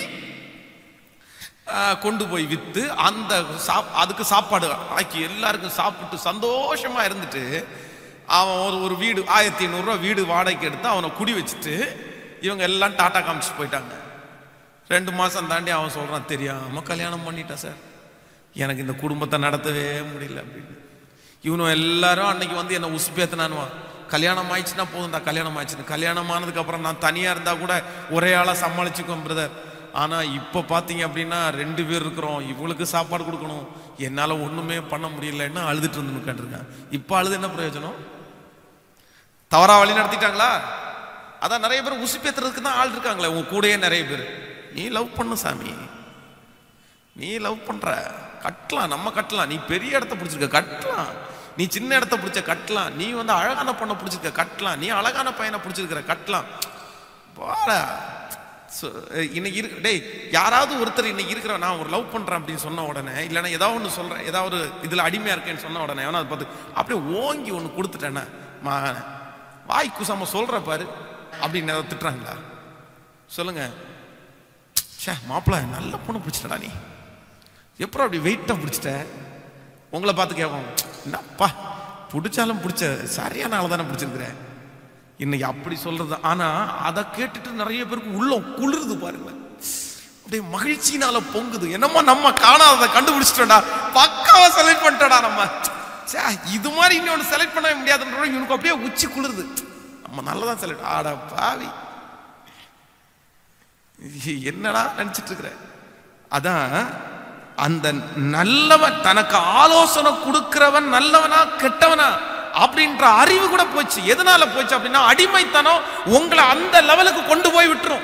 கொண்டு போய் விற்று அந்த சாப் அதுக்கு சாப்பாடு ஆக்கி எல்லாருக்கும் சாப்பிட்டு சந்தோஷமா இருந்துட்டு, அவன் ஒரு ஒரு வீடு ஆயிரத்தி ஐநூறுரூவா வீடு வாடகைக்கு எடுத்து அவனை குடி வச்சுட்டு இவங்க எல்லாம் டாட்டா காமிச்சு போயிட்டாங்க. ரெண்டு மாதம் தாண்டி அவன் சொல்கிறான், தெரியாமல் கல்யாணம் பண்ணிட்டான் சார், எனக்கு இந்த குடும்பத்தை நடத்தவே முடியல அப்படின்னு. இவனும் எல்லாரும் அன்னைக்கு வந்து என்னை உசுப்பேத்தினானுவான், கல்யாணம் ஆயிடுச்சுன்னா போதும்டா, கல்யாணம் ஆயிடுச்சுன்னு. கல்யாணம் ஆனதுக்கப்புறம் நான் தனியாக இருந்தால் கூட ஒரே ஆளாக சமாளிச்சுக்குவேன் பிரதர். ஆனால் இப்போ பார்த்தீங்க அப்படின்னா ரெண்டு பேர் இருக்கிறோம், இவங்களுக்கு சாப்பாடு கொடுக்கணும், என்னால் ஒன்றுமே பண்ண முடியலன்னு அழுதுட்டு வந்து உட்காந்துருக்கேன். இப்போ அழுது என்ன பிரயோஜனம்? தவறா வழி நடத்திட்டாங்களா? அதான் நிறைய பேர் உசுப்பேத்துறதுக்கு தான் ஆள் இருக்காங்களே உங்க கூடயே நிறைய பேர். நீ லவ் பண்ணு சாமி, நீ லவ் பண்ற கட்டலாம், நம்ம கட்டலாம், நீ பெரிய இடத்த பிடிச்சிருக்க கட்டலாம், நீ சின்ன இடத்த பிடிச்ச கட்டலாம், நீ வந்து அழகான பொண்ணை பிடிச்சிருக்க கட்டலாம், நீ அழகான பையனை பிடிச்சிருக்கிற கட்டலாம். பாடா இன்னைக்கு இருக்கு. டேய் யாராவது ஒருத்தர் இன்னைக்கு இருக்கிற நான் ஒரு லவ் பண்றேன் அப்படின்னு சொன்ன உடனே, இல்லைன்னா ஏதாவது ஒன்று சொல்றேன், ஏதாவது ஒரு இதுல அடிமையா இருக்கேன்னு சொன்ன உடனே அவனை அதை பார்த்து அப்படியே ஓங்கி ஒன்று கொடுத்துட்டேன்னா, மா வாய் குசாம சொல்ற பாரு அப்படின்னு ஏதாவது திட்டுறாங்களா? சொல்லுங்க. சே மாப்பிள்ள நல்ல பொண்ணு பிடிச்சிட்டடா, நீ எப்பறம் அப்படி வெயிட்டா பிடிச்சிட்ட? உங்களை பார்த்து கேட்போம், என்னப்பா பிடிச்சாலும் பிடிச்ச சரியான ஆள் தானே பிடிச்சிருக்கிற இன்னைக்கு அப்படி சொல்றது. ஆனா அதை கேட்டுட்டு நிறைய பேருக்கு உள்ள குளிருது பாருங்க, அப்படியே மகிழ்ச்சினால பொங்குது. என்னமோ நம்ம காணாததை கண்டுபிடிச்சிட்டோம்டா, பக்காவா செலக்ட் பண்ணிட்டோம்டா நம்ம. சே இது மாதிரி இன்னொன்று செலக்ட் பண்ண முடியாதுன்ற இவனுக்கு அப்படியே உச்சி குளிருது, நம்ம நல்லதான் செலக்ட். ஆடா பாவி, என்னடா நினைச்சிட்டு இருக்கிற? அதான் அந்த நல்லவன் தனக்கு ஆலோசனை கொடுக்கிறவன் நல்லவனா கெட்டவனா அப்படின்ற அறிவு கூட போச்சு. எதனால போச்சு அப்படின்னா, அடிமைத்தனம் உங்களை அந்த லெவலுக்கு கொண்டு போய் விட்டுரும்,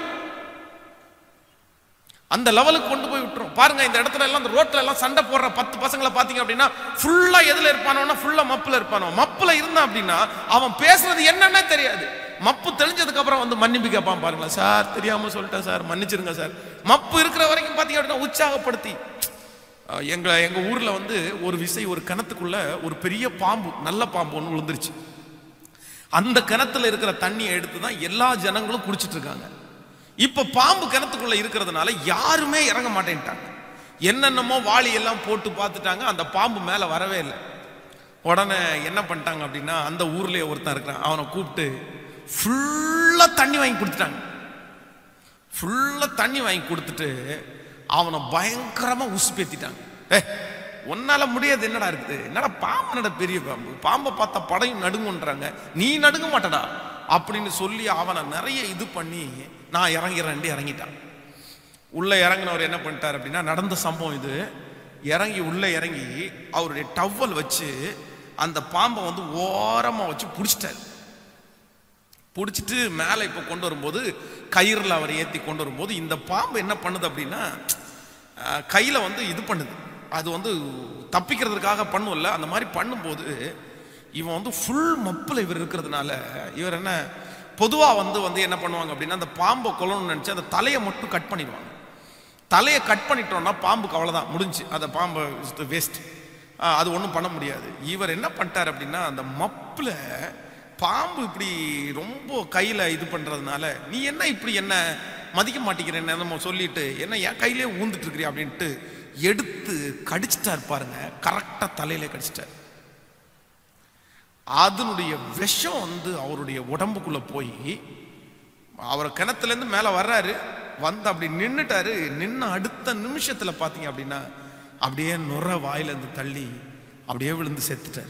அந்த லெவலுக்கு கொண்டு போய் விட்டுரும். பாருங்க இந்த இடத்துல எல்லாம், இந்த ரோட்ல எல்லாம் சண்டை போடுற பத்து பசங்களை பாத்தீங்க அப்படின்னா ஃபுல்லா எதுல இருப்பானோன்னா ஃபுல்லா மப்புல இருப்பானோ. மப்புல இருந்தான் அப்படின்னா அவன் பேசுறது என்னன்னே தெரியாது. மப்பு தெளிஞ்சதுக்கு அப்புறம் வந்து மன்னிப்பு கேட்பான். பாருங்களா, சார் தெரியாம சொல்லிட்டேன் சார், மன்னிச்சிருங்க சார். மப்பு இருக்கிற வரைக்கும் பாத்தீங்க அப்படின்னா உற்சாகப்படுத்தி எங்க எங்க ஊர்ல வந்து ஒரு விசை ஒரு கிணத்துக்குள்ள ஒரு பெரிய பாம்பு, நல்ல பாம்பு ஒன்று விழுந்துருச்சு. அந்த கிணத்துல இருக்கிற தண்ணியை எடுத்து தான் எல்லா ஜனங்களும் குடிச்சிட்டு இருக்காங்க. இப்ப பாம்பு கிணத்துக்குள்ள இருக்கிறதுனால யாருமே இறங்க மாட்டேன்ட்டாங்க. என்னென்னமோ வாளி எல்லாம் போட்டு பார்த்துட்டாங்க, அந்த பாம்பு மேல வரவே இல்லை. உடனே என்ன பண்ணிட்டாங்க அப்படின்னா, அந்த ஊர்லயே ஒருத்தன் இருக்கிறான், அவனை கூப்பிட்டு ஃபுல்லா தண்ணி வாங்கி கொடுத்துட்டாங்க. ஃபுல்லா தண்ணி வாங்கி கொடுத்துட்டு அவனை பயங்கரமா உசுப்பேத்திட்டாங்க. ஏ உன்னால முடியாது, என்னடா இருக்குது, என்னடா பாம்பு, நட பெரிய பாம்பு, பாம்பை பார்த்தா படையும் நடுங்குன்றாங்க, நீ நடுங்க மாட்டடா அப்படின்னு சொல்லி அவனை நிறைய இது பண்ணி நான் இறங்கிறேன் இறங்கிட்டான். உள்ள இறங்கினவர் என்ன பண்ணிட்டார் அப்படின்னா, நடந்த சம்பவம் இது. இறங்கி உள்ள இறங்கி அவருடைய டவல் வச்சு அந்த பாம்பை வந்து ஓரமா வச்சு பிடிச்சிட்டாரு. பிடிச்சிட்டு மேலே இப்போ கொண்டு வரும்போது கயிறில் அவர் ஏற்றி கொண்டு வரும்போது இந்த பாம்பு என்ன பண்ணுது அப்படின்னா, கையில் வந்து இது பண்ணுது, அது வந்து தப்பிக்கிறதுக்காக பண்ணும்ல, அந்த மாதிரி பண்ணும்போது இவன் வந்து ஃபுல் மப்பில் இவர் இருக்கிறதுனால இவர் என்ன பொதுவாக வந்து வந்து என்ன பண்ணுவாங்க அப்படின்னா, அந்த பாம்பை கொல்லணும்னு நினச்சி அந்த தலையை மட்டும் கட் பண்ணிடுவாங்க. தலையை கட் பண்ணிட்டோம்னா பாம்புக்கு அவ்வளோதான், முடிஞ்சு, அந்த பாம்பை வேஸ்ட், அது ஒன்றும் பண்ண முடியாது. இவர் என்ன பண்ணிட்டார் அப்படின்னா, அந்த மப்பில் பாம்பு இப்படி ரொம்ப கையில் இது பண்ணுறதுனால, நீ என்ன இப்படி என்ன மதிக்க மாட்டேங்கிறேன் நம்ம சொல்லிட்டு என்ன என் கையிலே ஊந்துட்டு இருக்கிறியா அப்படின்ட்டு எடுத்து கடிச்சிட்டார் பாருங்க, கரெக்டாக தலையிலே கடிச்சிட்டார். அதனுடைய விஷம் வந்து அவருடைய உடம்புக்குள்ள போய் அவர் கிணத்துலேருந்து மேலே வர்றாரு, வந்து அப்படி நின்றுட்டாரு. நின்று அடுத்த நிமிஷத்தில் பார்த்தீங்க அப்படின்னா அப்படியே நுர வாயிலேருந்து தள்ளி அப்படியே விழுந்து செத்துட்டார்.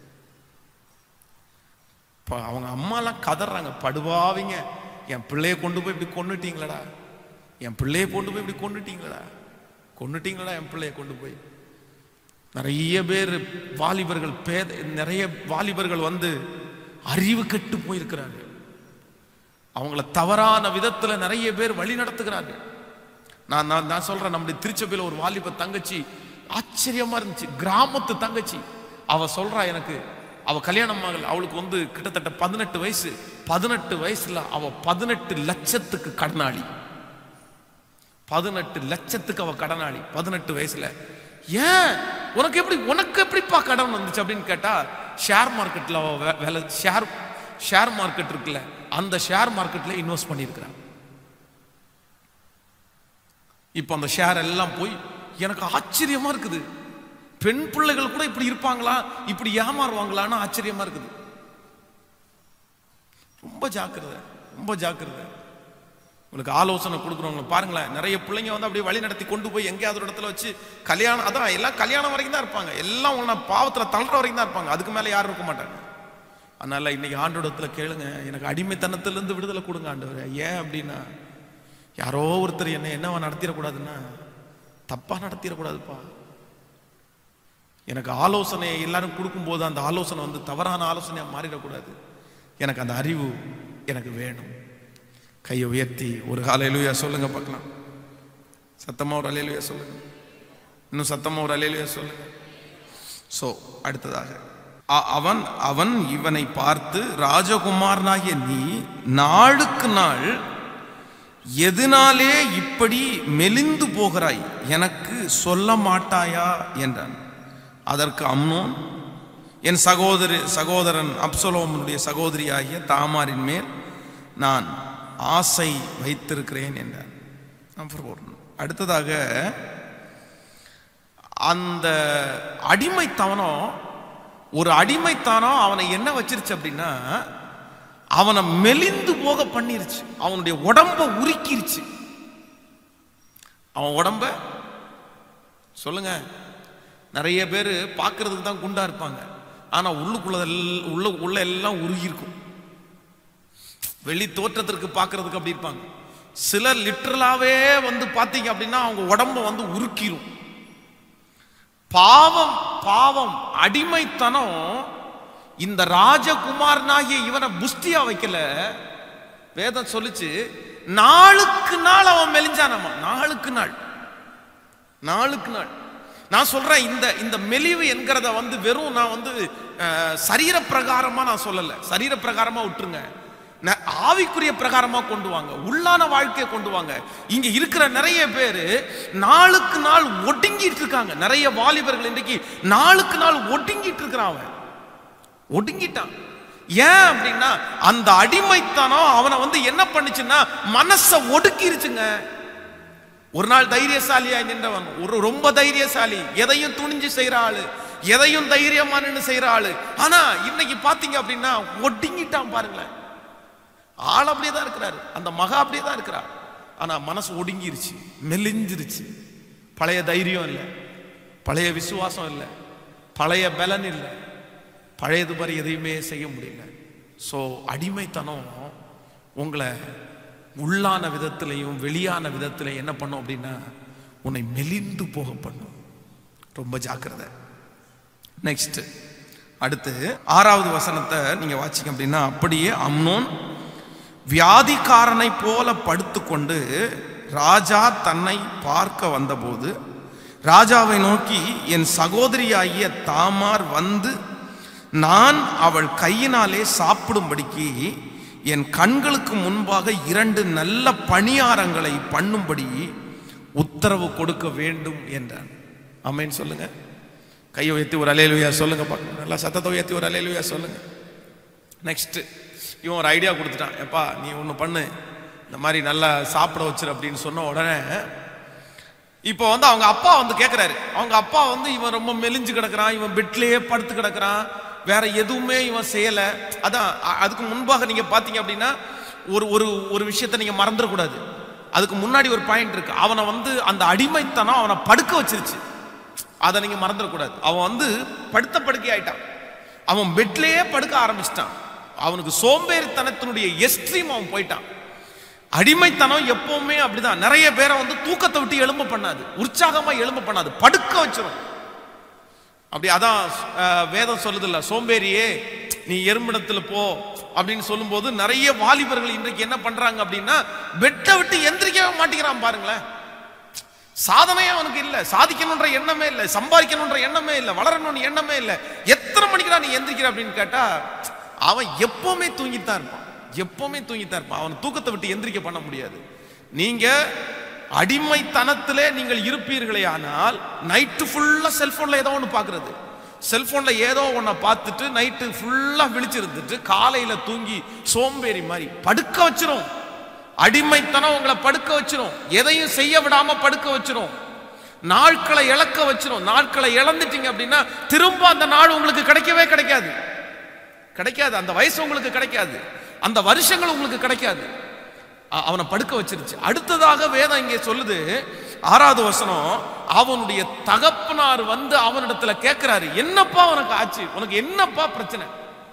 இப்போ அவங்க அம்மாலாம் கதறாங்க, படுவாவிங்க, என் பிள்ளைய கொண்டு போய் இப்படி கொண்டுட்டீங்களடா, என் பிள்ளைய கொண்டு போய் இப்படி கொண்டுட்டீங்களடா, கொண்டுட்டீங்களடா என் பிள்ளைய கொண்டு போய். நிறைய பேர் வாலிபர்கள் பேத நிறைய வாலிபர்கள் வந்து அறிவு கெட்டு போயிருக்கிறாங்க. அவங்கள தவறான விதத்துல நிறைய பேர் வழி நடத்துகிறார்கள். நான் நான் நான் சொல்றேன், நம்முடைய திருச்சபையில் ஒரு வாலிப தங்கச்சி ஆச்சரியமா இருந்துச்சு, கிராமத்து தங்கச்சி. அவ சொல்றா, எனக்கு அவ கல்யாணம் மகள், அவளுக்கு வந்து கிட்டத்தட்ட பதினெட்டு வயசு. பதினெட்டு வயசுல அவ பதினெட்டு லட்சத்துக்கு கடனாளி. பதினெட்டு லட்சத்துக்கு அவ கடனாளி பதினெட்டு வயசுல. ஏன் உனக்கு எப்படி உனக்கு எப்படிப்பா கடன் வந்துச்சு அப்படின்னு கேட்டா, ஷேர் மார்க்கெட்ல அவ வேலை, ஷேர் ஷேர் மார்க்கெட் இருக்குல்ல, அந்த ஷேர் மார்க்கெட்ல இன்வெஸ்ட் பண்ணியிருக்கிறான். இப்ப அந்த ஷேர் எல்லாம் போய், எனக்கு ஆச்சரியமா இருக்குது, பெண் பிள்ளைகள் கூட இப்படி இருப்பாங்களா, இப்படி ஏமாறுவாங்களான்னு ஆச்சரியமா இருக்குது. ரொம்ப ஜாக்கிரதை, ரொம்ப ஜாக்கிரதை. உங்களுக்கு ஆலோசனை கொடுக்குறவங்க பாருங்களேன், நிறைய பிள்ளைங்க வந்து அப்படியே வழி நடத்தி கொண்டு போய் எங்கேயாவது ஒரு இடத்துல வச்சு கல்யாணம், அதான் எல்லாம் கல்யாணம் வரைக்கும் தான் இருப்பாங்க, எல்லாம் உன்னை பாவத்தில் தள்ளுற வரைக்கும் தான் இருப்பாங்க, அதுக்கு மேலே யாரும் இருக்க மாட்டாங்க. அதனால இன்னைக்கு ஆண்டோடத்துல கேளுங்க, எனக்கு அடிமைத்தனத்திலிருந்து விடுதலை கொடுங்க ஆண்டவரே. ஏன் அப்படின்னா, யாரோ ஒருத்தர் என்ன என்னவா நடத்திடக்கூடாதுன்னா, தப்பா நடத்திடக்கூடாதுப்பா. எனக்கு ஆலோசனை எல்லாரும் கொடுக்கும்போது அந்த ஆலோசனை வந்து தவறான ஆலோசனையா மாறிடக்கூடாது. எனக்கு அந்த அறிவு எனக்கு வேணும். கையை உயர்த்தி ஒரு ஹல்லேலூயா சொல்லுங்க பார்க்கலாம். சத்தமா ஒரு ஹல்லேலூயா சொல்லுங்க, இன்னும் சத்தமா ஒரு ஹல்லேலூயா சொல்லுங்க. சோ அடுத்ததாக அவன் அவன் இவனை பார்த்து, ராஜகுமாரனாகிய நீ நாளுக்கு நாள் எதனாலே இப்படி மெலிந்து போகிறாய், எனக்கு சொல்ல மாட்டாயா என்றான். அதற்கு அம்னோன், என் சகோதரி சகோதரன் அப்சலோமனுடைய சகோதரி ஆகிய தாமாரின் மேல் நான் ஆசை வைத்திருக்கிறேன் என்றான். அடுத்ததாக அந்த அடிமைத்தவனம், ஒரு அடிமைத்தானம் அவனை என்ன வச்சிருச்சு அப்படின்னா, அவனை மெலிந்து போக பண்ணிருச்சு, அவனுடைய உடம்ப உருக்கிருச்சு. அவன் உடம்ப சொல்லுங்க, நிறைய பேர் பார்க்கறதுக்கு தான் குண்டா இருப்பாங்க, ஆனா உள்ளுக்குள்ள உள்ள உள்ள எல்லாம் உருகி இருக்கும். வெளி தோற்றத்திற்கு பார்க்கறதுக்கு அப்படி இருப்பாங்க. சிலர் லிட்டரலாவே வந்து பார்த்தீங்க அப்படின்னா அவங்க உடம்ப வந்து உருக்கிரும். பாவம் பாவம் அடிமைத்தனம் இந்த ராஜகுமாரனாகிய இவனை புஷ்டியா வைக்கல. வேதம் சொல்லிச்சு, நாளுக்கு நாள் அவன் மெலிஞ்சானமா, நாளுக்கு நாள் நாளுக்கு நாள். நான் சொல்றேன், இந்த இந்த மெலிவு என்கிறத வந்து வெறும் நான் வந்து சரீர பிரகாரமா நான் சொல்லல, சரீர பிரகாரமா விட்டுருங்க. ஆவிக்குரிய பிரகாரமா கொண்டு வாங்க, உள்ளான வாழ்க்கையை கொண்டு வாங்க. இங்க இருக்கிற நிறைய பேரு நாளுக்கு நாள் ஒடுங்கிட்டு இருக்காங்க. நிறைய வாலிபர்கள் இன்றைக்கு நாளுக்கு நாள் ஒடுங்கிட்டு இருக்கிறான். அவன் ஒடுங்கிட்டான். ஏன் அப்படின்னா அந்த அடிமைத்தனம் அவனை வந்து என்ன பண்ணுச்சுன்னா மனசை ஒடுக்கிருச்சுங்க. ஒரு நாள் தைரியசாலியா நின்றவன், ஒரு ரொம்ப தைரியசாலி, எதையும் துணிஞ்சு செய்யற ஆளு, எதையும் தைரியமா நின்று செய்யற ஆளு. ஆனா இன்னைக்கு பாத்தீங்க அப்படின்னா ஒடுங்கிட்டான். பாருங்களேன், ஆள் அப்படியே தான் இருக்கிறாரு, அந்த மகா அப்படியே தான் இருக்கிறார். ஆனா மனசு ஒடுங்கிருச்சு, மெலிஞ்சிருச்சு. பழைய தைரியம் இல்லை, பழைய விசுவாசம் இல்லை, பழைய பலன் இல்லை, பழையது மாதிரி எதையுமே செய்ய முடியல. ஸோ அடிமைத்தனம் உங்களை உள்ளான விதத்திலையும் வெளியான விதத்திலையும் என்ன பண்ணும் அப்படின்னா உன்னை மெலிந்து போக பண்ணும். ரொம்ப ஜாக்கிரதை. நெக்ஸ்ட், அடுத்து ஆறாவது வசனத்தை நீங்க வாசிங்க அப்படின்னா, அப்படியே அம்னோன் வியாதிக்காரனை போல படுத்துக்கொண்டு ராஜா தன்னை பார்க்க வந்தபோது ராஜாவை நோக்கி, என் சகோதரியாகிய தாமார் வந்து நான் அவள் கையினாலே சாப்பிடும்படிக்கு என் கண்களுக்கு முன்பாக இரண்டு நல்ல பணியாரங்களை பண்ணும்படி உத்தரவு கொடுக்க வேண்டும் என்றான். ஆமென் சொல்லுங்க. கையை உயர்த்தி ஒரு அல்லேலூயா சொல்லுங்க பார்க்கலாம். நல்லா சத்தத்தை உயர்த்தி ஒரு அல்லேலூயா சொல்லுங்க. நெக்ஸ்ட், இவன் ஒரு ஐடியா கொடுத்துட்டான். எப்பா நீ ஒன்று பண்ணு, இந்த மாதிரி நல்லா சாப்பிட வச்சிரு அப்படின்னு சொன்ன உடனே இப்போ வந்து அவங்க அப்பா வந்து கேட்குறாரு. அவங்க அப்பா வந்து இவன் ரொம்ப மெலிஞ்சு கிடக்கிறான், இவன் பெட்லேயே படுத்து கிடக்கிறான், வேற எதுவுமே இவன் செய்யலை. அதான் அதுக்கு முன்பாக நீங்க பார்த்தீங்க அப்படின்னா ஒரு ஒரு ஒரு விஷயத்தை நீங்க மறந்துடக்கூடாது. அதுக்கு முன்னாடி ஒரு பாயிண்ட் இருக்கு. அவனை வந்து அந்த அடிமைத்தனம் அவனை படுக்க வச்சிருச்சு, அதை நீங்க மறந்துடக்கூடாது. அவன் வந்து படுத்த படுக்கை ஆயிட்டான், அவன் பெட்லேயே படுக்க ஆரம்பிச்சிட்டான். அவனுக்கு சோம்பேறித்தனத்தினுடைய எக்ஸ்ட்ரீம் அவன் போயிட்டான். அடிமைத்தனம் எப்பவுமே அப்படிதான். நிறைய பேரை வந்து தூக்கத்தை விட்டு எழும்ப பண்ணாது, உற்சாகமா எழும்ப பண்ணாது, படுக்க வச்சிரும். அப்படி அதான் வேதம் சொல்லுது இல்ல, சோம்பேறியே நீ எறும்பிடத்துல போ அப்படின்னு சொல்லும் போது நிறைய வாலிபர்கள் இன்றைக்கு என்ன பண்றாங்க அப்படின்னா பெட்டை விட்டு எந்திரிக்கவே மாட்டேங்கிறான். பாருங்களேன், சாதனையே அவனுக்கு இல்லை, சாதிக்கணுன்ற எண்ணமே இல்லை, சம்பாதிக்கணுன்ற எண்ணமே இல்லை, வளரணும்னு எண்ணமே இல்லை. எத்தனை மணிக்கு நீ எந்திரிக்கிற அப்படின்னு கேட்டா அவன் எப்பவுமே தூங்கித்தான் இருப்பான், எப்பவுமே தூங்கித்தான் இருப்பான். அவன் தூக்கத்தை விட்டு எந்திரிக்க பண்ண முடியாது. நீங்க அடிமைத்தனத்திலே நீங்கள் இருப்பீர்களே ஆனால் நைட்டு ஃபுல்லா செல்போன்ல ஏதோ ஒன்று பார்க்கறது, செல்போன்ல ஏதோ ஒன்றை பார்த்துட்டு நைட்டு ஃபுல்லா விழிச்சிருந்துட்டு காலையில தூங்கி சோம்பேறி மாதிரி படுக்க வச்சிரும். அடிமைத்தனம் உங்களை படுக்க வச்சிரும், எதையும் செய்ய விடாம படுக்க வச்சிரும், நாட்களை இழக்க வச்சிரும். நாட்களை இழந்துட்டீங்க அப்படின்னா திரும்ப அந்த நாள் உங்களுக்கு கிடைக்கவே கிடைக்காது, கிடைக்காது. அந்த வயசு உங்களுக்கு கிடைக்காது, அந்த வருஷங்கள் உங்களுக்கு கிடைக்காது. அவனை படுக்க வச்சிருச்சு. அடுத்ததாக வேதம் இங்கே சொல்லுது, ஆறாவது வசனம், அவனுடைய தகப்பனார் வந்து அவனிடத்துல கேட்கிறாரு, என்னப்பா உனக்கு ஆச்சு, உனக்கு என்னப்பா பிரச்சனை?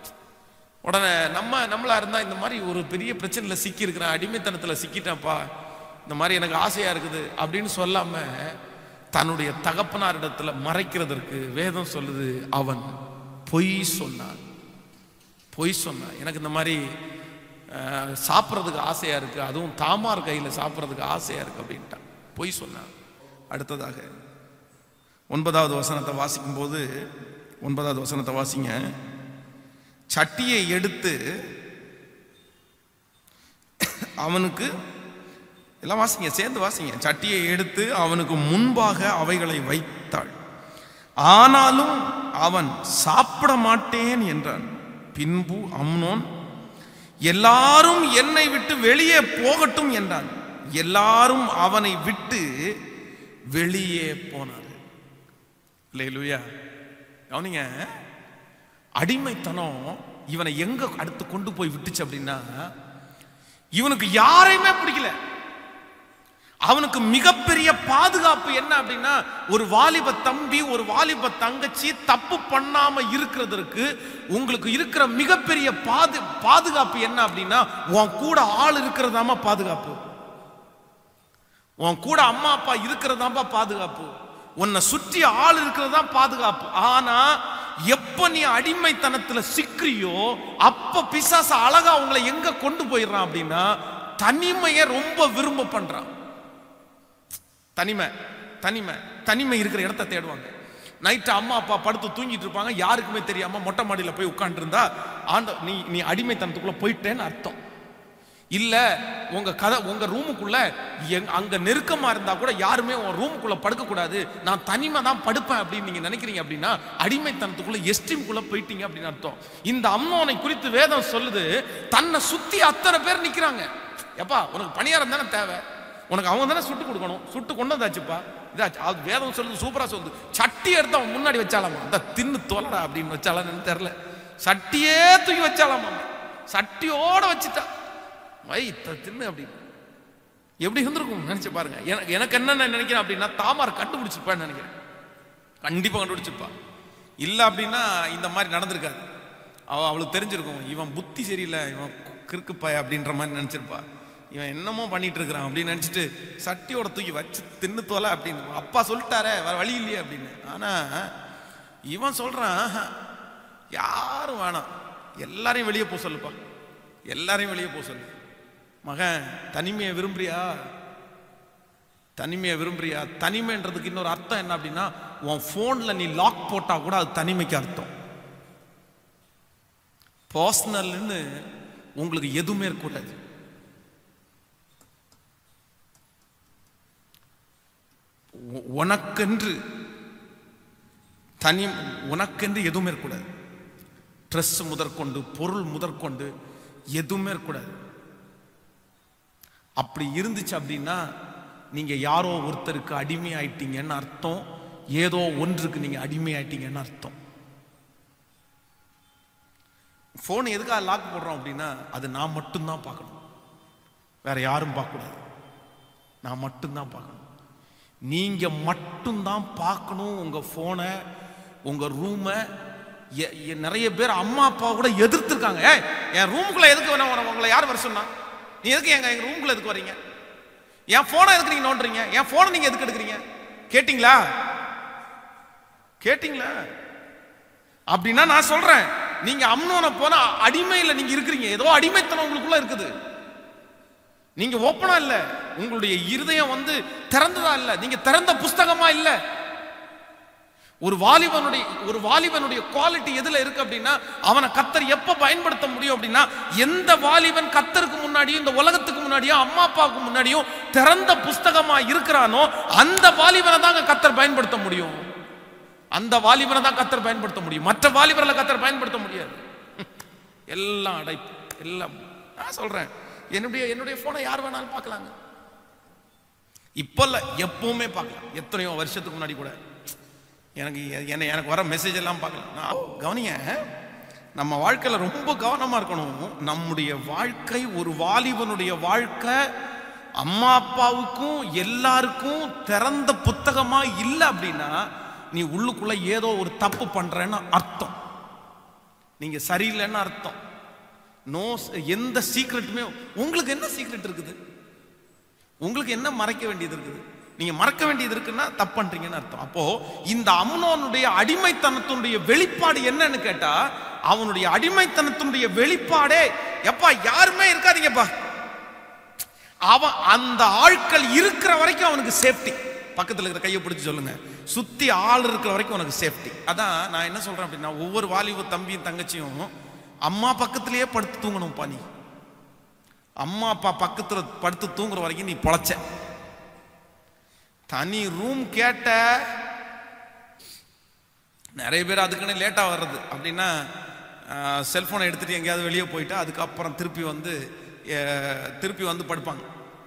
உடனே நம்ம நம்மளா இருந்தா இந்த மாதிரி ஒரு பெரிய பிரச்சனையில சிக்கி இருக்கிறேன், அடிமைத்தனத்துல சிக்கிட்டேன்ப்பா, இந்த மாதிரி எனக்கு ஆசையா இருக்குது அப்படின்னு சொல்லாம தன்னுடைய தகப்பனார் இடத்துல மறைக்கிறதற்கு வேதம் சொல்லுது, அவன் பொய் சொன்னான். பொய் சொன்னான். எனக்கு இந்த மாதிரி சாப்பிட்றதுக்கு ஆசையா இருக்கு, அதுவும் தாமார் கையில் சாப்பிட்றதுக்கு ஆசையா இருக்கு அப்படின்ட்டான், பொய் சொன்னான். அடுத்ததாக ஒன்பதாவது வசனத்தை வாசிக்கும் போது, ஒன்பதாவது வசனத்தை வாசிங்க. சட்டியை எடுத்து அவனுக்கு, எல்லாம் வாசிங்க, சேர்ந்து வாசிங்க. சட்டியை எடுத்து அவனுக்கு முன்பாக அவைகளை வைத்தாள், ஆனாலும் அவன் சாப்பிட மாட்டேன் என்றான். பின்பு அம்னோன், எல்லாரும் என்னை விட்டு வெளியே போகட்டும் என்றான். எல்லாரும் அவனை விட்டு வெளியே போனார். அல்லேலூயா. கவனிங்க, அடிமைத்தனம் இவனை எங்க அடுத்து கொண்டு போய் விட்டுச்சு அப்படின்னா, இவனுக்கு யாரையுமே பிடிக்கல. அவனுக்கு மிகப்பெரிய பாதுகாப்பு என்ன அப்படின்னா, ஒரு வாலிப தம்பி ஒரு வாலிப தங்கச்சி தப்பு பண்ணாம இருக்கிறதுக்கு உங்களுக்கு இருக்கிற மிகப்பெரிய பாது பாதுகாப்பு என்ன அப்படின்னா, உன் கூட ஆள் இருக்கிறதாமா பாதுகாப்பு, உன் கூட அம்மா அப்பா இருக்கிறதாமா பாதுகாப்பு, உன்னை சுற்றி ஆள் இருக்கிறதா பாதுகாப்பு. ஆனா எப்ப நீ அடிமைத்தனத்துல சிக்கிறியோ அப்ப பிசாசு அழகா உங்களை எங்க கொண்டு போயிடுறான் அப்படின்னா, தனிமையை ரொம்ப விரும்ப பண்றான். தனிமை தனிமை தனிமை இருக்கிற இடத்த தேடுவாங்க. நைட்டு அம்மா அப்பா படுத்து தூங்கிட்டு இருப்பாங்க, யாருக்குமே தெரியாம மொட்டை மாடியில் போய் உட்காந்துருந்தா ஆண்ட நீ நீ அடிமைத்தனத்துக்குள்ள போயிட்டேன்னு அர்த்தம். இல்ல உங்க கதை உங்க ரூமுக்குள்ள அங்க நெருக்கமா இருந்தா கூட யாருமே உங்க ரூமுக்குள்ள படுக்க கூடாது, நான் தனிமை தான் படுப்பேன் அப்படின்னு நீங்க நினைக்கிறீங்க அப்படின்னா அடிமைத்தனத்துக்குள்ள எஸ்ட்ரீம்குள்ள போயிட்டீங்க அப்படின்னு அர்த்தம். இந்த அம்னோனை குறித்து வேதம் சொல்லுது, தன்னை சுத்தி அத்தனை பேர் நிக்கிறாங்க. எப்பா உனக்கு பணியாரம் தானே தேவை, உனக்கு அவங்க தானே சுட்டு கொடுக்கணும், சுட்டு கொண்டு வந்தாச்சுப்பா இதாச்சு. அது வேதம் சொல்லுது, சூப்பரா சொல்லுது. சட்டி எடுத்து அவன் முன்னாடி வச்சாலாமா, அந்த தின்னு தோலடா அப்படின்னு வச்சாலான்னு தெரியல, சட்டியே தூக்கி வச்சாலாமா, சட்டியோட வச்சுட்டா வை தின்னு அப்படின்னு. எப்படி இருந்திருக்கும் நினைச்சு பாருங்க. எனக்கு எனக்கு என்ன நினைக்கிறேன் அப்படின்னா தாமார் கண்டுபிடிச்சிருப்பான்னு நினைக்கிறேன். கண்டிப்பா கண்டுபிடிச்சிருப்பா. இல்லை அப்படின்னா இந்த மாதிரி நடந்திருக்காது. அவ அவளுக்கு தெரிஞ்சிருக்கும் இவன் புத்தி சரியில்லை, இவன் கிறுக்குப்பாய் அப்படின்ற மாதிரி நினைச்சிருப்பா. இவன் என்னமோ பண்ணிட்டு இருக்கிறான் அப்படின்னு நினைச்சிட்டு சட்டியோட தூக்கி வச்சு தின்னு தோலை அப்படின்னு. அப்பா சொல்லிட்டாரே வேற வழி இல்லையே அப்படின்னு. ஆனா இவன் சொல்றான் யாரும் வேணாம், எல்லாரையும் வெளியே போக சொல்லுப்பா, எல்லாரையும் வெளியே போக சொல்லு. மகன் தனிமையை விரும்புறியா, தனிமையை விரும்புறியா? தனிமைன்றதுக்கு இன்னொரு அர்த்தம் என்ன அப்படின்னா, உன் போன்ல நீ லாக் போட்டா கூட அது தனிமைக்கு அர்த்தம். பர்சனல்னு உங்களுக்கு எதுவுமே இருக்கக்கூடாது. உனக்கென்று தனி உனக்கென்று எதுவுமே இருக்கக்கூடாது. ட்ரெஸ் முதற்கொண்டு பொருள் முதற்கொண்டு எதுவுமே இருக்கக்கூடாது. அப்படி இருந்துச்சு அப்படின்னா நீங்க யாரோ ஒருத்தருக்கு அடிமை ஆயிட்டீங்கன்னு அர்த்தம், ஏதோ ஒன்றுக்கு நீங்க அடிமை ஆயிட்டீங்கன்னு அர்த்தம். போன் எதுக்காக லாக் போடுறோம் அப்படின்னா அது நான் மட்டும்தான் பார்க்கணும், வேற யாரும் பார்க்கக்கூடாது, நான் மட்டும்தான் பார்க்கணும். நீங்க மட்டும்தான் பார்க்கணும் உங்க போனை, உங்க ரூமை. நிறைய பேர் அம்மா அப்பா கூட எதிர்த்திருக்காங்க. என் ரூமுக்குள்ள எதுக்கு வேணா உங்களை யார் வர சொன்னா, நீ எதுக்கு எங்க எங்க ரூமுக்குள்ள எதுக்கு வரீங்க, என் போனை எதுக்கு நீங்க நோண்டுறீங்க, என் போனை நீங்க எதுக்கு எடுக்கிறீங்க, கேட்டீங்களா கேட்டீங்களா அப்படின்னா நான் சொல்றேன், நீங்க அம்னோனை போனா அடிமையில நீங்க இருக்கிறீங்க, ஏதோ அடிமைத்தனம் உங்களுக்குள்ள இருக்குது. நீங்க ஓப்பனா இல்ல, உங்களுடைய இருதயம் வந்து திறந்ததா இல்ல, நீங்க திறந்த புஸ்தகமா இல்ல. ஒரு வாலிபனுடைய ஒரு வாலிபனுடைய குவாலிட்டி எதுல இருக்கு அப்படின்னா, அவனை கர்த்தர் எப்ப பயன்படுத்த முடியும் அப்படின்னா, எந்த வாலிபன் கர்த்தருக்கு முன்னாடியும் இந்த உலகத்துக்கு முன்னாடியும் அம்மா அப்பாவுக்கு முன்னாடியும் திறந்த புஸ்தகமா இருக்கிறானோ அந்த வாலிபனை தான் கர்த்தர் பயன்படுத்த முடியும். அந்த வாலிபனை தான் கர்த்தர் பயன்படுத்த முடியும், மற்ற வாலிபர்களை கர்த்தர் பயன்படுத்த முடியாது. எல்லாம் அடைப்பு, எல்லாம். நான் சொல்றேன், என்னுடைய என்னுடைய போனை யார் வேணாலும் பார்க்கலாங்க. இப்ப இல்ல, எப்பவுமே பார்க்கலாம். எத்தனையோ வருஷத்துக்கு முன்னாடி கூட எனக்கு என்ன எனக்கு வர மெசேஜ் எல்லாம் பார்க்கலாம். நான் கவனிங்க, நம்ம வாழ்க்கையில ரொம்ப கவனமா இருக்கணும். நம்முடைய வாழ்க்கை ஒரு வாலிபனுடைய வாழ்க்கை அம்மா அப்பாவுக்கும் எல்லாருக்கும் திறந்த புத்தகமா இல்லை அப்படின்னா நீ உள்ளுக்குள்ள ஏதோ ஒரு தப்பு பண்றேன்னு அர்த்தம், நீங்க சரியில்லைன்னு அர்த்தம். நோ, எந்த சீக்ரெட்டுமே உங்களுக்கு என்ன சீக்ரெட் இருக்குது, உங்களுக்கு என்ன மறைக்க வேண்டியது இருக்குது, நீங்க மறக்க வேண்டியது இருக்குன்னா தப்பு பண்றீங்கன்னு அர்த்தம். அப்போ இந்த அம்னோனுடைய அடிமைத்தனத்தினுடைய வெளிப்பாடு என்னன்னு கேட்டா, அவனுடைய அடிமைத்தனத்தினுடைய வெளிப்பாடே எப்பா யாருமே இருக்காதீங்கப்பா, அவன் அந்த ஆட்கள் இருக்கிற வரைக்கும் அவனுக்கு சேஃப்டி. பக்கத்தில் இருக்கிற கையை பிடிச்சி சொல்லுங்க, சுத்தி ஆள் இருக்கிற வரைக்கும் உனக்கு சேஃப்டி. அதான் நான் என்ன சொல்றேன் அப்படின்னா, ஒவ்வொரு வாலிப தம்பியும் தங்கச்சியும் அம்மா பக்கத்திலேயே படுத்து தூங்கணும். பா நீ அம்மா அப்பா பக்கத்துல படுத்து தூங்குற வரைக்கும் நீ பொழைச்ச. தனி ரூம் கேட்ட நிறைய பேர் அதுக்குன்னு லேட்டா வர்றது அப்படின்னா செல்போனை எடுத்துட்டு எங்கேயாவது வெளியே போயிட்டா அதுக்கப்புறம் திருப்பி வந்து திருப்பி வந்து படுப்பாங்க.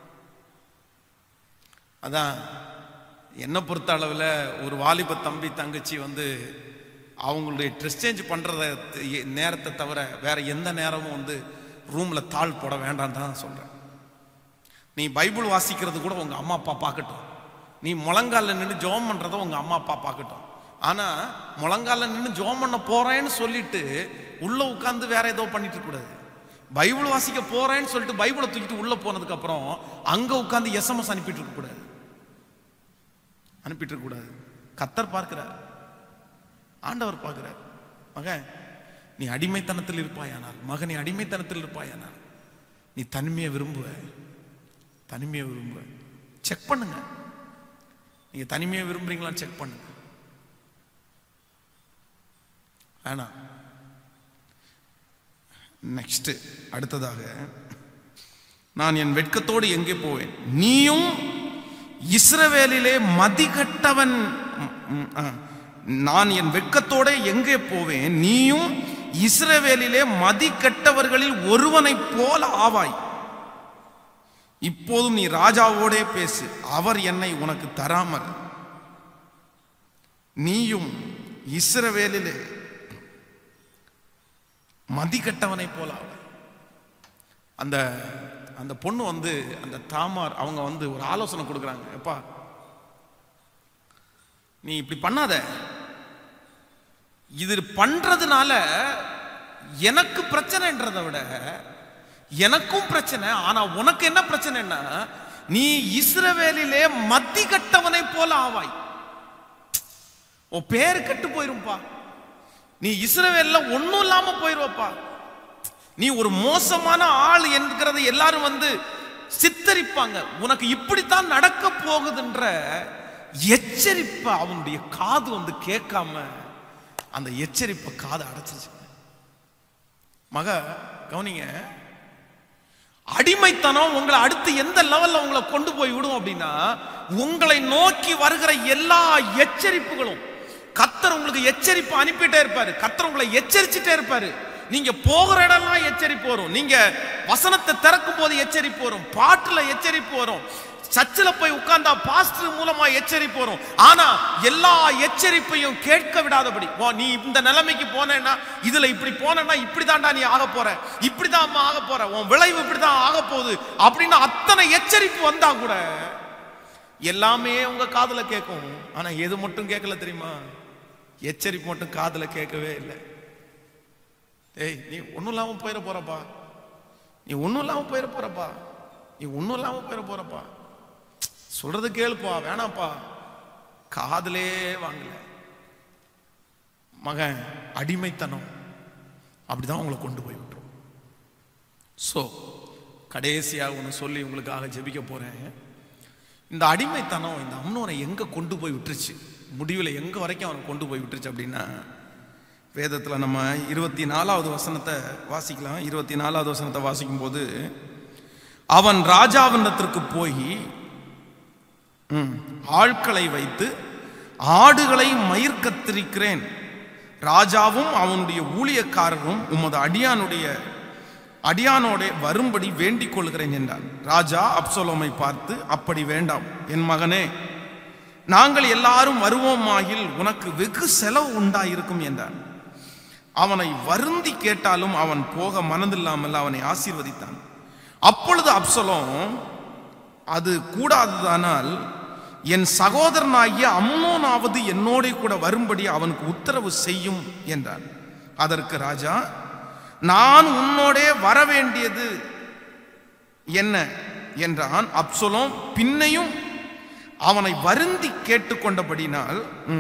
அதான் என்னை பொறுத்த அளவில் ஒரு வாலிப தம்பி தங்கச்சி வந்து அவங்களுடைய ட்ரெஸ் சேஞ்ச் பண்ணுறத நேரத்தை தவிர வேற எந்த நேரமும் வந்து ரூமில் தாள் போட வேண்டான்னு தான் சொல்கிறேன். நீ பைபிள் வாசிக்கிறது கூட உங்கள் அம்மா அப்பா பார்க்கட்டும், நீ முழங்காலில் நின்று ஜோம் பண்ணுறத உங்கள் அம்மா அப்பா பார்க்கட்டும். ஆனால் முழங்காலில் நின்று ஜோம் பண்ண போகிறேன்னு சொல்லிட்டு உள்ளே உட்காந்து வேற ஏதோ பண்ணிட்டு இருக்கக்கூடாது. பைபிள் வாசிக்க போகிறேன்னு சொல்லிட்டு பைபிளை தூக்கிட்டு உள்ளே போனதுக்கப்புறம் அங்கே உட்காந்து எஸ்எம்எஸ் அனுப்பிட்டு இருக்கக்கூடாது அனுப்பிட்டு இருக்கக்கூடாது கர்த்தர் பார்க்கிறார், ஆண்டவர் பார்க்கிறார். மகன் நீ அடிமைத்தனத்தில் இருப்பாயானால், மகன் நீ அடிமைத்தனத்தில் இருப்பாயானால் நீ தனிமையை விரும்புவ, தனிமையை விரும்புவ. செக் பண்ணுங்க, நீங்க தனிமையை விரும்புறீங்களான்னு செக் பண்ணுங்க. ஆனா நெக்ஸ்ட் அடுத்ததாக நான் என் வெட்கத்தோடு எங்கே போவேன்? நீயும் இஸ்ரவேலிலே மதிகட்டவன். நான் என் வெட்கத்தோட எங்கே போவேன்? நீயும் இஸ்ரவேலிலே மதிகட்டவர்களில் ஒருவனை போல ஆவாய். இப்போதும் நீ ராஜாவோடே பேசு, அவர் என்னை உனக்கு தராமல். நீயும் இஸ்ரவேலிலே மதிகட்டவனை போல ஆவாய். அந்த அந்த பொண்ணு வந்து அந்த தாமார் அவங்க வந்து ஒரு ஆலோசனை கொடுக்குறாங்க. எப்பா, நீ இப்படி பண்ணாத, இது பண்றதுனால எனக்கு பிரச்சனைன்றதை விட எனக்கும் பிரச்சனை. ஆனா உனக்கு என்ன பிரச்சனைன்னா, நீ இஸ்ரவேலிலே மதிகட்டவனை போல ஆவாய். உன் பேரு கெட்டு போயிரும்பா. நீ இஸ்ரவேல்ல ஒன்னும் இல்லாம போயிருவப்பா. நீ ஒரு மோசமான ஆள் என்கிறத எல்லாரும் வந்து சித்தரிப்பாங்க. உனக்கு இப்படித்தான் நடக்க போகுதுன்ற எச்சரிப்ப அவனுடைய காது வந்து கேட்காம அந்த எச்சரிப்பை காது அடைச்சிருச்சு. மக கவனிங்க, அடிமைத்தனம் உங்களை அடுத்து எந்த லெவல்ல உங்களை கொண்டு போய் விடும் அப்படின்னா, உங்களை நோக்கி வருகிற எல்லா எச்சரிப்புகளும் கர்த்தர் உங்களுக்கு எச்சரிப்பு அனுப்பிட்டே இருப்பாரு. கர்த்தர் உங்களை எச்சரிச்சுட்டே இருப்பாரு. நீங்க போகிற இடம்லாம் எச்சரிப்பு வரும். நீங்க வசனத்தை திறக்கும் போது எச்சரிப்பு வரும். பாட்டுல எச்சரிப்பு வரும். சர்ச்சில் போய் உட்கார்ந்தா பாஸ்டர் மூலமா எச்சரிப்பு வரும். ஆனா எல்லா எச்சரிப்பையும் கேட்க விடாதபடி, நீ இந்த நிலைமைக்கு போனேன்னா, இதுல இப்படி போனா இப்படிதான்டா நீ ஆக போற, இப்படிதான் ஆக போற, உன் விளைவு இப்படிதான் ஆக போகுது அப்படின்னு அத்தனை எச்சரிப்பு வந்தா கூட எல்லாமே உங்க காதுல கேட்கும். ஆனா எது மட்டும் கேட்கல தெரியுமா? எச்சரிப்பு மட்டும் காதுல கேட்கவே இல்லை. ஏய், நீ ஒன்னும் இல்லாம போயிட போறப்பா, நீ ஒன்னும் இல்லாம போயிட போறப்பா, நீ ஒன்னும் இல்லாம போயிட போறப்பா, சொல்றது கேளுப்பா, வேணாப்பா, காதலே வாங்கல. மகன், அடிமைத்தனம் அப்படிதான் உங்களை கொண்டு போய் விட்டுரும். சோ கடைசியாக ஒன்று சொல்லி உங்களுக்காக ஜெபிக்க போறேன். இந்த அடிமைத்தனம் இந்த அம்னோனை எங்க கொண்டு போய் விட்டுருச்சு, முடிவில் எங்க வரைக்கும் அவனை கொண்டு போய் விட்டுருச்சு அப்படின்னா, வேதத்தில் நம்ம இருபத்தி நாலாவது வசனத்தை வாசிக்கலாம். இருபத்தி நாலாவது வசனத்தை வாசிக்கும் போது, அவன் ராஜாவினத்திற்கு போய் ஆட்களை வைத்து ஆடுகளை மயிர் கத்திரிக்கிறேன், ராஜாவும் அவனுடைய ஊழியக்காரரும் உமது அடியானுடைய அடியானோட வரும்படி வேண்டிக் கொள்கிறேன் என்றான். ராஜா அப்சலோமை பார்த்து, அப்படி வேண்டாம் என் மகனே, நாங்கள் எல்லாரும் வருவோமாகில் உனக்கு வெகு செலவு உண்டாயிருக்கும் என்றான். அவனை வருந்தி கேட்டாலும் அவன் போக மனதில்லாமல் அவனை ஆசீர்வதித்தான். அப்பொழுது அப்சலோம், அது கூடாததானால் என் சகோதரனாகிய அம்னோனாவது என்னோட கூட வரும்படி அவனுக்கு உத்தரவு செய்யும் என்றான். அதற்கு ராஜா, நான் உன்னோடே வரவேண்டியது என்ன என்றான். அப்சலோம் பின்னையும் அவனை வருந்தி கேட்டுக்கொண்டபடினால்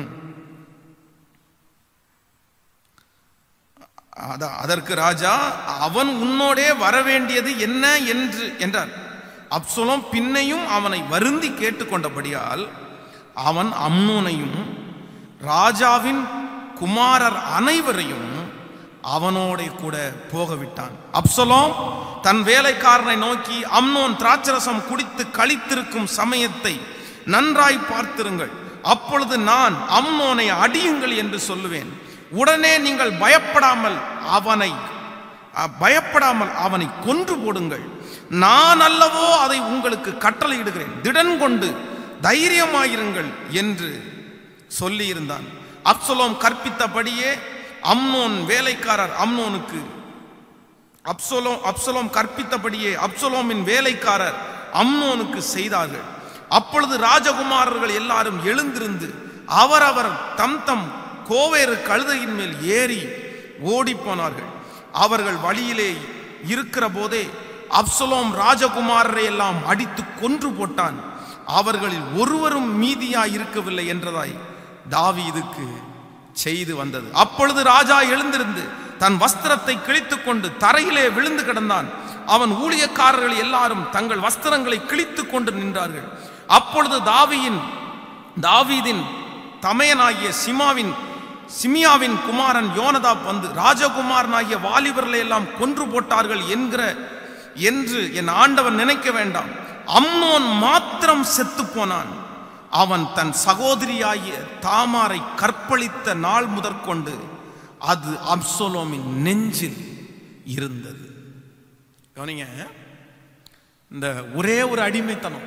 அதற்கு ராஜா, அவன் உன்னோடே வரவேண்டியது என்ன என்று என்றார். அப்சலோம் பின்னையும் அவனை வருந்தி கேட்டுக்கொண்டபடியால் அவன் அம்னோனையும் ராஜாவின் குமாரர் அனைவரையும் அவனோட கூட போகவிட்டான். அப்சலோம் தன் வேலைக்காரனை நோக்கி, அம்னோன் திராட்சரசம் குடித்து கழித்திருக்கும் சமயத்தை நன்றாய் பார்த்திருங்கள், அப்பொழுது நான் அம்னோனை அடியுங்கள் என்று சொல்லுவேன். உடனே நீங்கள் பயப்படாமல் அவனை பயப்படாமல் அவனை கொன்று போடுங்கள், நான் அல்லவோ அதை உங்களுக்கு கட்டளையிடுகிறேன், திடன் கொண்டு தைரியமாயிருங்கள் என்று சொல்லி இருந்தான். அப்சலோம் கற்பித்தபடியே அம்னோன் வேலைக்காரர் அம்னோனுக்கு அப்சலோம் அப்சலோம் கற்பித்தபடியே அப்சலோமின் வேலைக்காரர் அம்னோனுக்கு செய்தார்கள். அப்பொழுது ராஜகுமாரர்கள் எல்லாரும் எழுந்திருந்து அவரவர் தம் தம் கோவேறு கழுதையின் மேல் ஏறி ஓடி போனார்கள். அவர்கள் வழியிலே இருக்கிற போதே அப்சலோம் ராஜகுமாரரை எல்லாம் அடித்து கொன்று போட்டான். அவர்களில் ஒருவரும் மீதியாய் இருக்கவில்லை என்றதாய் தாவீதுக்கு செய்து வந்தது. அப்பொழுது ராஜா எழுந்திருந்து தன் வஸ்திரத்தை கிழித்துக் கொண்டு தரையிலே விழுந்து கிடந்தான். அவன் ஊழியக்காரர்கள் எல்லாரும் தங்கள் வஸ்திரங்களை கிழித்துக் கொண்டு நின்றார்கள். அப்பொழுது தாவீதின் தாவீதின் தமையனாகிய சிமாவின் சிமியாவின் குமாரன் யோனதாப் வந்து, ராஜகுமாரனாகிய வாலிபர்களை எல்லாம் கொன்று போட்டார்கள் என்கிற என்று என் ஆண்டவன் நினைக்க வேண்டாம். அம்னோன் மாத்திரம் செத்து போனான். அவன் தன் சகோதரியாகிய தாமாரை கற்பழித்த நாள் முதற்கொண்டு அது அப்சலோமின் நெஞ்சில் இருந்தது. கவனிங்க, இந்த ஒரே ஒரு அடிமைத்தனம்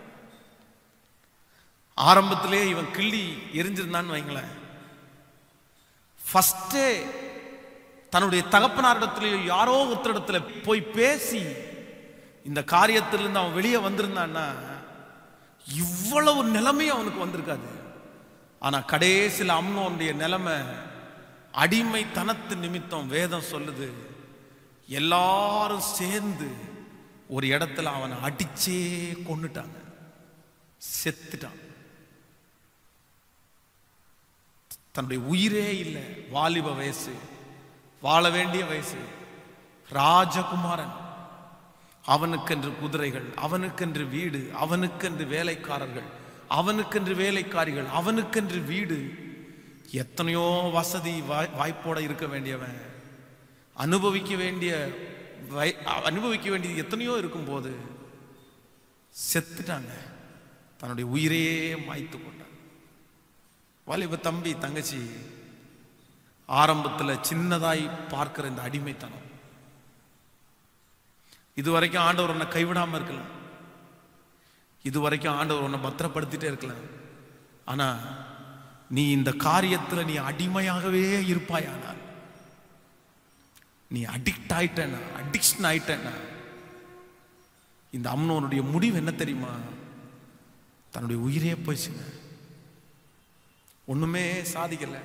ஆரம்பத்திலே இவன் கிள்ளி எரிஞ்சிருந்தான்னு வைங்களேன், ஃபர்ஸ்டே தன்னுடைய தகப்பனாரிடத்திலேயோ யாரோ ஒருத்தரிடத்துல போய் பேசி இந்த காரியத்திலிருந்து அவன் வெளியே வந்திருந்தான்னா இவ்வளவு நிலைமை அவனுக்கு வந்திருக்காது. ஆனா கடைசியில் அம்னோனுடைய நிலைமை அடிமைத்தனத்து நிமித்தம் வேதம் சொல்லுது, எல்லாரும் சேர்ந்து ஒரு இடத்துல அவனை அடிச்சே கொன்னுட்டாங்க, செத்துட்டான். தன்னுடைய உயிரே இல்லை, வாலிப வயசு, வாழ வேண்டிய வயசு, ராஜகுமாரன், அவனுக்கென்று குதிரைகள், அவனுக்கென்று வீடு, அவனுக்கென்று வேலைக்காரர்கள், அவனுக்கென்று வேலைக்காரிகள், அவனுக்கென்று வீடு, எத்தனையோ வசதி வாய்ப்போட இருக்க வேண்டியவன், அனுபவிக்க வேண்டிய அனுபவிக்க வேண்டியது எத்தனையோ இருக்கும் போது செத்துட்டாங்க, தன்னுடைய உயிரையே மாய்த்து கொண்டான். வாலிப தம்பி தங்கச்சி, ஆரம்பத்தில் சின்னதாய் பார்க்கிற இந்த அடிமைத்தனம், இதுவரைக்கும் ஆண்டவர் உன்னை கைவிடாம இருக்கலாம், இதுவரைக்கும் ஆண்டவர் உன்னை பத்திரப்படுத்திட்டே இருக்கலாம். ஆனா நீ இந்த காரியத்தில் நீ அடிமையாகவே இருப்பாயானால், நீ அடிக்ட் ஆயிட்டேன்னா, அடிக்ஷன் ஆயிட்டேன்னா, இந்த அம்னோனுடைய முடிவு என்ன தெரியுமா? தன்னுடைய உயிரே போயிடுச்சுங்க, ஒண்ணுமே சாதிக்கல.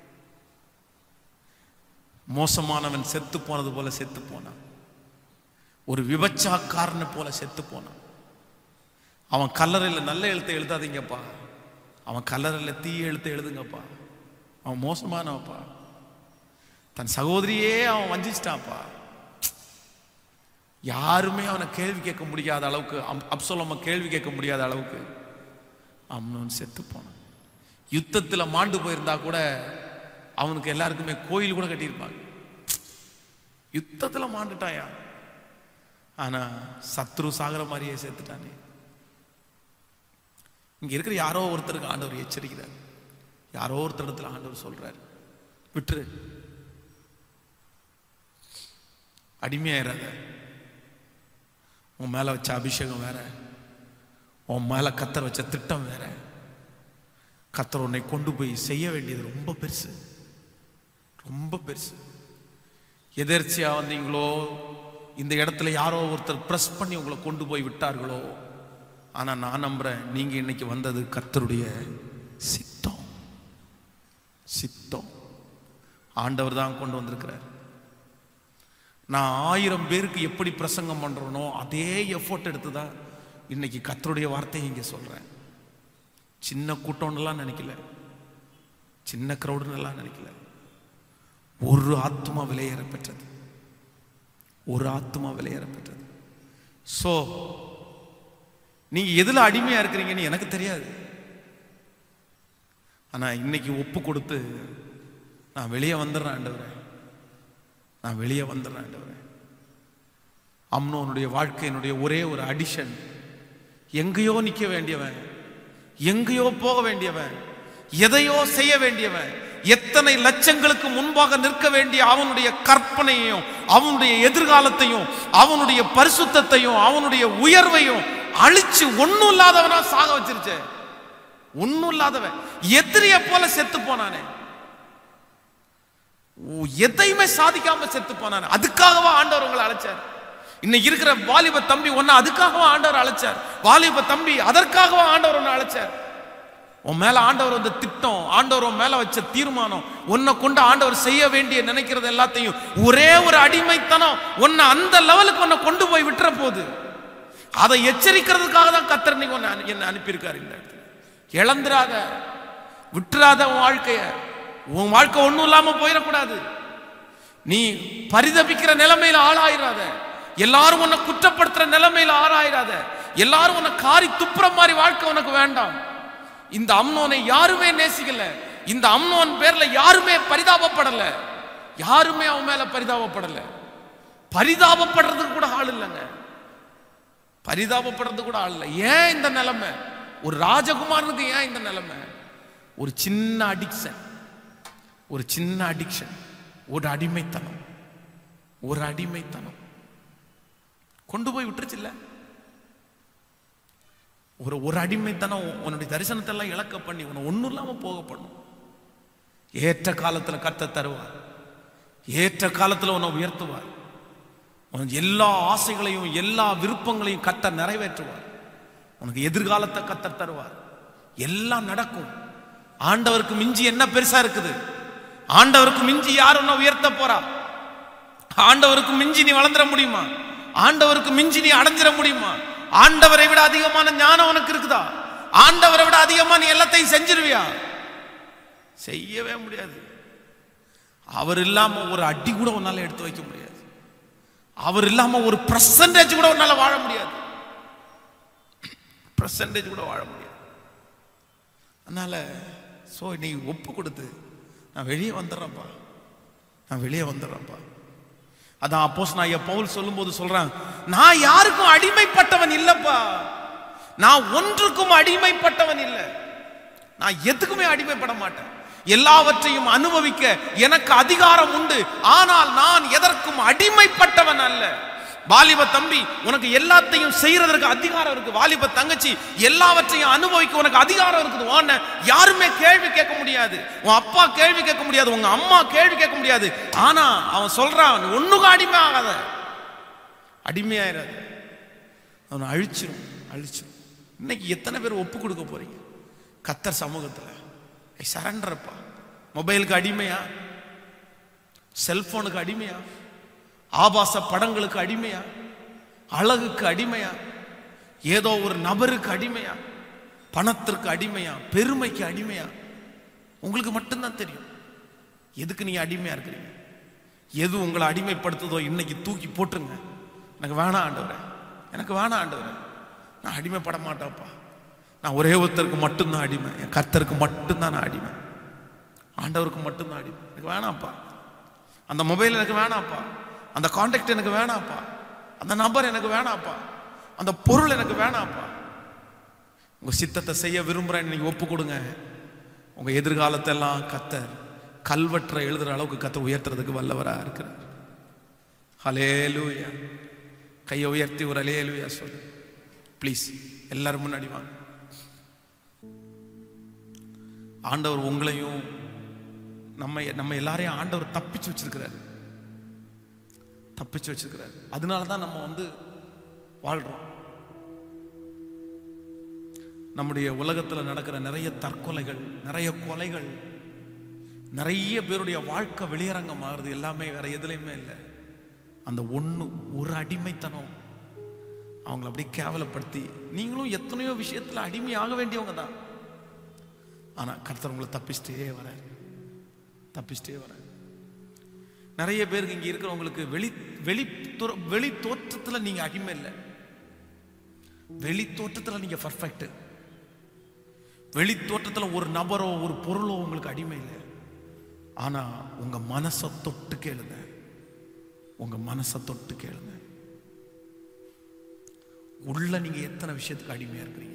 மோசமானவன் செத்து போனது போல செத்து போனான், ஒரு விபச்சாக்காரனை போல செத்து போனான். அவன் கல்லறையில் நல்ல எழுத்தை எழுதாதீங்கப்பா, அவன் கல்லறையில் தீய எழுத்தை எழுதுங்கப்பா, அவன் மோசமானவப்பா, தன் சகோதரியே அவன் வஞ்சிச்சிட்டான்ப்பா. யாருமே அவனை கேள்வி கேட்க முடியாத அளவுக்கு, அப்சலோமை கேள்வி கேட்க முடியாத அளவுக்கு அம்னோன் செத்து போனான். யுத்தத்தில் மாண்டு போயிருந்தா கூட அவனுக்கு எல்லாருக்குமே கோயில் கூட கட்டியிருப்பாங்க. யுத்தத்தில் மாண்டுட்டாயா, ஆனா சத்ரு சாகர மாதிரியே செத்துட்டானே. இங்க இருக்கிற யாரோ ஒருத்தருக்கு ஆண்டவர் எச்சரிக்கிறார், யாரோ ஒருத்தர் இடத்துல ஆண்டவர் சொல்றார், விட்டுரு, அடிமையாயிராத. உன் மேல வச்ச அபிஷேகம் வேற, உன் மேல கத்தர் வச்ச திட்டம் வேற. கத்தர் உன்னை கொண்டு போய் செய்ய வேண்டியது ரொம்ப பெருசு, ரொம்ப பெருசு. எதர்ச்சியா வந்தீங்களோ, இந்த இடத்துல யாரோ ஒருத்தர் பிரஸ் பண்ணி உங்களை கொண்டு போய் விட்டார்களோ, ஆனா நான் நம்புறேன் நீங்க இன்னைக்கு வந்தது கர்த்தருடைய சித்தம். சித்தம் ஆண்டவர் தான் கொண்டு வந்திருக்கிறார். நான் ஆயிரம் பேருக்கு எப்படி பிரசங்கம் பண்றேனோ அதே எஃபோர்ட் எடுத்துதான் இன்னைக்கு கர்த்தருடைய வார்த்தையை இங்க சொல்றேன். சின்ன கூட்டம்லாம் நினைக்கல, சின்ன கிரௌடுன்னெல்லாம் நினைக்கல. ஒரு ஆத்மா விலையேற பெற்றது, ஒரு ஆத்மா விலையேற பெற்றது. சோ நீங்க எதுல அடிமையா இருக்கிறீங்கன்னு எனக்கு தெரியாது, ஆனா இன்னைக்கு ஒப்பு கொடுத்து நான் வெளியே வந்துடுறேன் ஆண்டவரே, நான் வெளியே வந்துடுறேன் ஆண்டவரே. அம்னோனுடைய வாழ்க்கையினுடைய ஒரே ஒரு அடிஷன், எங்கேயோ நிக்க வேண்டியவன், எங்கேயோ போக வேண்டியவன், எதையோ செய்ய வேண்டியவன், எத்தனை லட்சங்களுக்கு முன்பாக நிற்க வேண்டிய அவனுடைய கற்பனையையும் அவனுடைய எதிர்காலத்தையும் அவனுடைய பரிசுத்தத்தையும் அவனுடைய உயர்வையும் அழிச்சு ஒண்ணும் இல்லாதவனா சாக வச்சிருச்சே. ஒண்ணும் இல்லாதவன் எதிரிய போல செத்து போனானே, எதையுமே சாதிக்காம செத்து போனானே. அதுக்காகவா ஆண்டவர் உங்களை அழைச்சார்? இன்னைக்கு இருக்கிற வாலிப தம்பி ஒன்னு அதுக்காகவா ஆண்டவர் அழைச்சார்? வாலிப தம்பி அதற்காகவா ஆண்டவர் ஒன்னு அழைச்சார்? உன் மேல ஆண்டவர் வந்த திட்டம், ஆண்டவர் உன் மேல வச்ச தீர்மானம், உன்னை கொண்டு ஆண்டவர் செய்ய வேண்டிய நினைக்கிறது எல்லாத்தையும் ஒரே ஒரு அடிமைத்தனம் உன்னை அந்த லெவலுக்கு உன்னை கொண்டு போய் விட்டுற போது. அதை எச்சரிக்கிறதுக்காக தான் கர்த்தர் நீங்க என்ன அனுப்பியிருக்காரு. இந்த இடத்துல இழந்துராத, விட்டுறாத உன் வாழ்க்கைய. உன் வாழ்க்கை ஒண்ணும் இல்லாம போயிடக்கூடாது. நீ பரிதபிக்கிற நிலைமையில ஆளாயிராத, எல்லாரும் உன்னை குற்றப்படுத்துற நிலைமையில ஆளாயிராத, எல்லாரும் உன்னை காரி துப்புற மாதிரி வாழ்க்கை உனக்கு வேண்டாம். இந்த அம்னோனை யாருமே நேசிக்கல, இந்த அம்னோன் பேர்ல யாருமே பரிதாபப்படல, யாருமே அவன் மேல பரிதாபப்படல. பரிதாபப்படுறதுக்கு கூட ஆள் இல்லைங்க. பரிதாபப்படுறது கூட ஆள் இல்லை. ஏன் இந்த நிலைமை? ஒரு ராஜகுமாரனுக்கு ஏன் இந்த நிலைமை? ஒரு சின்ன அடிக்ஷன், ஒரு சின்ன அடிக்ஷன், ஒரு அடிமைத்தனம், ஒரு அடிமைத்தனம் கொண்டு போய் விட்டுருச்சு இல்ல. ஒரு ஒரு அடிமைத்தனம் உன்னுடைய தரிசனத்தை எல்லாம் இழக்க பண்ணி உன்னை ஒன்றும் இல்லாம போக பண்ணும். ஏற்ற காலத்துல கர்த்தர் தருவார், ஏற்ற காலத்துல உன்னை உயர்த்துவார், உனக்கு எல்லா ஆசைகளையும் எல்லா விருப்பங்களையும் கர்த்தர் நிறைவேற்றுவார், உனக்கு எதிர்காலத்தை கர்த்தர் தருவார், எல்லாம் நடக்கும். ஆண்டவருக்கு மிஞ்சி என்ன பெருசா இருக்குது? ஆண்டவருக்கு மிஞ்சி யார் உன்னை உயர்த்த போறா? ஆண்டவருக்கு மிஞ்சி நீ வளர்ந்துட முடியுமா? ஆண்டவருக்கு மிஞ்சி நீ அடைஞ்சிட முடியுமா? ஆண்டவரை விட அதிகமான ஞானம் உனக்கு இருக்குதா? ஆண்டவரை விட அதிகமா நீ எல்லாத்தையும் செஞ்சிருவியா? செய்யவே முடியாது. அவர் இல்லாம ஒரு அடி கூட உன்னால எடுத்து வைக்க முடியாது. அவர் இல்லாம ஒரு பர்சன்டேஜ் கூட உன்னால வாழ முடியாது. பர்சன்டேஜ் கூட வாழ முடியாது. அதனால சோ நீ ஒப்பு கொடுத்து நான் வெளியே வந்துடுறேன்ப்பா, நான் வெளியே வந்துடுறேன்ப்பா. அதான் அப்போஸ்தலனாகிய பவுல் சொல்லும்போது சொல்றான், நான் யாருக்கும் அடிமைப்பட்டவன் இல்லப்பா, நான் ஒன்றுக்கும் அடிமைப்பட்டவன் இல்லை, நான் எதுக்குமே அடிமைப்பட மாட்டேன், எல்லாவற்றையும் அனுபவிக்க எனக்கு அதிகாரம் உண்டு, ஆனால் நான் எதற்கும் அடிமைப்பட்டவன் அல்ல. வாலிப தம்பி, உனக்கு எல்லாத்தையும் செய்யறதற்கு அதிகாரம் இருக்கு. வாலிப தங்கச்சி, எல்லாவற்றையும் அனுபவிக்க உனக்கு அதிகாரம் இருக்குது. உன்னை யாருமே கேள்வி கேட்க முடியாது, உன் அப்பா கேள்வி கேட்க முடியாது, உங்க அம்மா கேள்வி கேட்க முடியாது. ஆனா அவன் சொல்றான், ஒண்ணுக்கு அடிமை ஆகாத, அடிமையாயிராது, அவனை அழிச்சிடும், அழிச்சிடும். இன்னைக்கு எத்தனை பேர் ஒப்பு கொடுக்க போறீங்க கர்த்தர் சமூகத்துல? சரண்டர்ப்பா. மொபைலுக்கு அடிமையா? செல்போனுக்கு அடிமையா? ஆபாச படங்களுக்கு அடிமையா? அழகுக்கு அடிமையா? ஏதோ ஒரு நபருக்கு அடிமையா? பணத்திற்கு அடிமையா? பெருமைக்கு அடிமையா? உங்களுக்கு மட்டும்தான் தெரியும் எதுக்கு நீங்க அடிமையா இருக்கிறீங்க. எது உங்களை அடிமைப்படுத்துதோ இன்னைக்கு தூக்கி போட்டுருங்க. எனக்கு வேணாம் ஆண்டவரே, எனக்கு வேணாம் ஆண்டவரே, நான் அடிமைப்பட மாட்டேன்ப்பா, நான் ஒரே ஒருத்தருக்கு மட்டும்தான் அடிமை, என் கர்த்தருக்கு மட்டும்தான் நான் அடிமை, ஆண்டவருக்கு மட்டும்தான் அடிமை. எனக்கு வேணாம்ப்பா, அந்த மொபைல் எனக்கு வேணாம்ப்பா, அந்த கான்டாக்ட் எனக்கு வேணாம்ப்பா, அந்த நபர் எனக்கு வேணாம்ப்பா, அந்த பொருள் எனக்கு வேணாம்ப்பா. உங்க சித்தத்தை செய்ய விரும்புறேன், நீங்க ஒப்பு கொடுங்க. உங்க எதிர்காலத்தை எல்லாம் கர்த்தர் கல்வற்றை எழுதுற அளவுக்கு கர்த்தர் உயர்த்துறதுக்கு வல்லவரா இருக்கிறார். ஹல்லேலூயா. கையை உயர்த்தி ஒரு ஹல்லேலூயா சொல்லு ப்ளீஸ். எல்லாரும் முன்னாடி வாங்க. ஆண்டவர் உங்களையும் நம்ம நம்ம எல்லாரையும் ஆண்டவர் தப்பிச்சு வச்சிருக்கிறாரு, தப்பிச்சு வச்சிருக்கிறாரு. அதனாலதான் நம்ம வந்து வாழ்றோம். நம்முடைய உலகத்துல நடக்கிற நிறைய தற்கொலைகள், நிறைய கொலைகள், நிறைய பேருடைய வாழ்க்கை வெளியரங்கம் ஆகுது, எல்லாமே வேற எதுலையுமே இல்லை. அந்த ஒண்ணு ஒரு அடிமைத்தனம் அவங்களை அப்படியே கேவலப்படுத்தி, நீங்களும் எத்தனையோ விஷயத்துல அடிமையாக வேண்டியவங்க தான். ஆனா கர்த்தர் உங்களை தப்பிச்சிட்டே வர, தப்பிச்சிட்டே வர. நிறைய பேருக்கு இங்க இருக்கிறவங்களுக்கு வெளி வெளி வெளி தோற்றத்துல நீங்க அடிமை இல்லை, வெளி தோற்றத்துல நீங்க பர்ஃபெக்ட். வெளி தோற்றத்துல ஒரு நபரோ ஒரு பொருளோ உங்களுக்கு அடிமை இல்லை. ஆனா உங்க மனசை தொட்டு கேளுங்க, உங்க மனசை தொட்டு கேளுங்க, உள்ள நீங்க எத்தனை விஷயத்துக்கு அடிமையா இருக்கிறீங்க.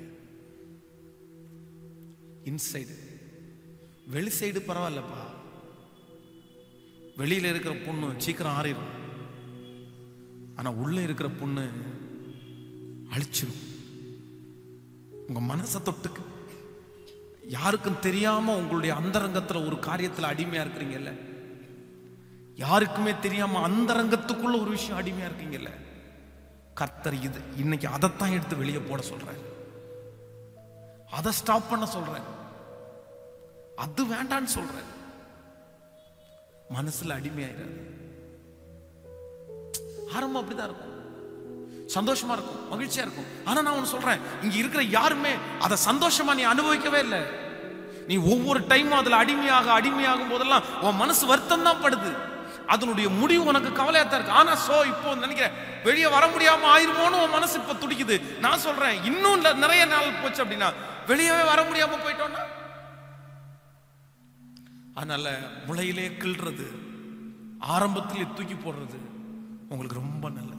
இன்சைடு. வெளி சைடு பரவாயில்லப்பா, வெளியில இருக்கிற பொண்ணு சீக்கிரம் ஆறிடும், ஆனா உள்ள இருக்கிற பொண்ணு அழிச்சிடும். உங்க மனசை தொட்டுக்கு யாருக்கும் தெரியாம உங்களுடைய அந்தரங்கத்துல ஒரு காரியத்துல அடிமையா இருக்கிறீங்கல்ல, யாருக்குமே தெரியாம அந்தரங்கத்துக்குள்ள ஒரு விஷயம் அடிமையா இருக்கீங்கல்ல, கர்த்தர் இது இன்னைக்கு அதைத்தான் எடுத்து வெளியே போட சொல்றாரு, அதை ஸ்டாப் பண்ண சொல்றாரு, அது வேண்டான்னு சொல்றாரு. மனசுல அடிமையாயிராது. ஆரம்பம் அப்படிதான் இருக்கும், சந்தோஷமா இருக்கும், மகிழ்ச்சியா இருக்கும். ஆனா நான் ஒன்னு சொல்றேன், இங்க இருக்கிற யாருமே அதை சந்தோஷமா நீ அனுபவிக்கவே இல்லை. நீ ஒவ்வொரு டைமும் அதுல அடிமையாக அடிமையாகும் போதெல்லாம் உன் மனசு வருத்தம் தான் படுது, அதனுடைய முடிவு உனக்கு கவலையா தான் இருக்கு. ஆனா சோ இப்போ நினைக்கிறேன் வெளியே வர முடியாம ஆயிருமோன்னு உன் மனசு இப்ப துடிக்குது. நான் சொல்றேன் இன்னும் நிறைய நாள் போச்சு அப்படின்னா வெளியவே வர முடியாம போயிட்டோம்னா. அதனால முளையிலே கிள்றது, ஆரம்பத்திலே தூக்கி போடுறது, உங்களுக்கு ரொம்ப நல்லது.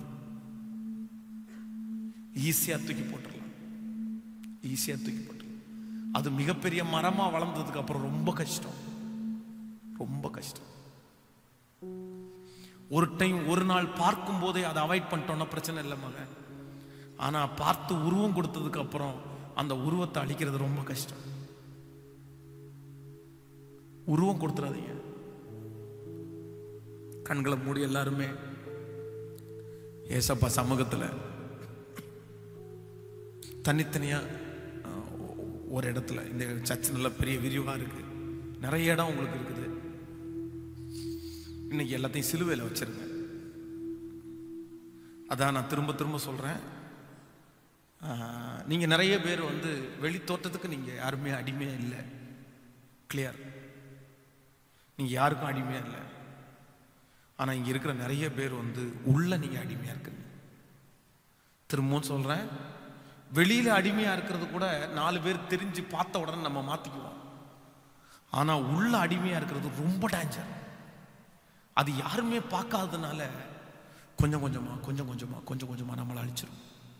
ஈஸியா தூக்கி போட்டுடலாம், ஈஸியா தூக்கி போட்டுடலாம். அது மிகப்பெரிய மரமா வளர்ந்ததுக்கு அப்புறம் ரொம்ப கஷ்டம், ரொம்ப கஷ்டம். ஒரு டைம் ஒரு நாள் பார்க்கும் போதே அதை அவாய்ட் பண்ணிட்டோம்னா பிரச்சனை இல்லை மகன். ஆனா பார்த்து உருவம் கொடுத்ததுக்கு அப்புறம் அந்த உருவத்தை அழிக்கிறது ரொம்ப கஷ்டம். உருவம் கொடுத்துறாதீங்க. கண்களை மூடி எல்லாருமே ஏசப்பா சமூகத்தில் தனித்தனியா ஒரு இடத்துல, இந்த சர்ச் நல்ல பெரிய விரிவா இருக்கு, நிறைய இடம் உங்களுக்கு இருக்குது. இன்னைக்கு எல்லாத்தையும் சிலுவையில் வச்சிருங்க. அதான் நான் திரும்ப திரும்ப சொல்றேன், நீங்க நிறைய பேர் வந்து வெளி தோட்டத்துக்கு நீங்க யாருமே அடிமையா இல்லை. கிளியர், நீங்க யாருக்கும் அடிமையா இல்லை. ஆனா இங்க இருக்கிற நிறைய பேர் வந்து உள்ள நீங்க அடிமையா இருக்குங்க. திரும்பவும் சொல்றேன், வெளியில அடிமையா இருக்கிறது கூட நாலு பேர் தெரிஞ்சு பார்த்த உடனே நம்ம மாத்திக்குவோம். ஆனா உள்ள அடிமையா இருக்கிறது ரொம்ப டேஞ்சர். அது யாருமே பார்க்காததுனால கொஞ்சம் கொஞ்சமா கொஞ்சம் கொஞ்சமா கொஞ்சம் கொஞ்சமா நம்மளை அழிச்சிடும்.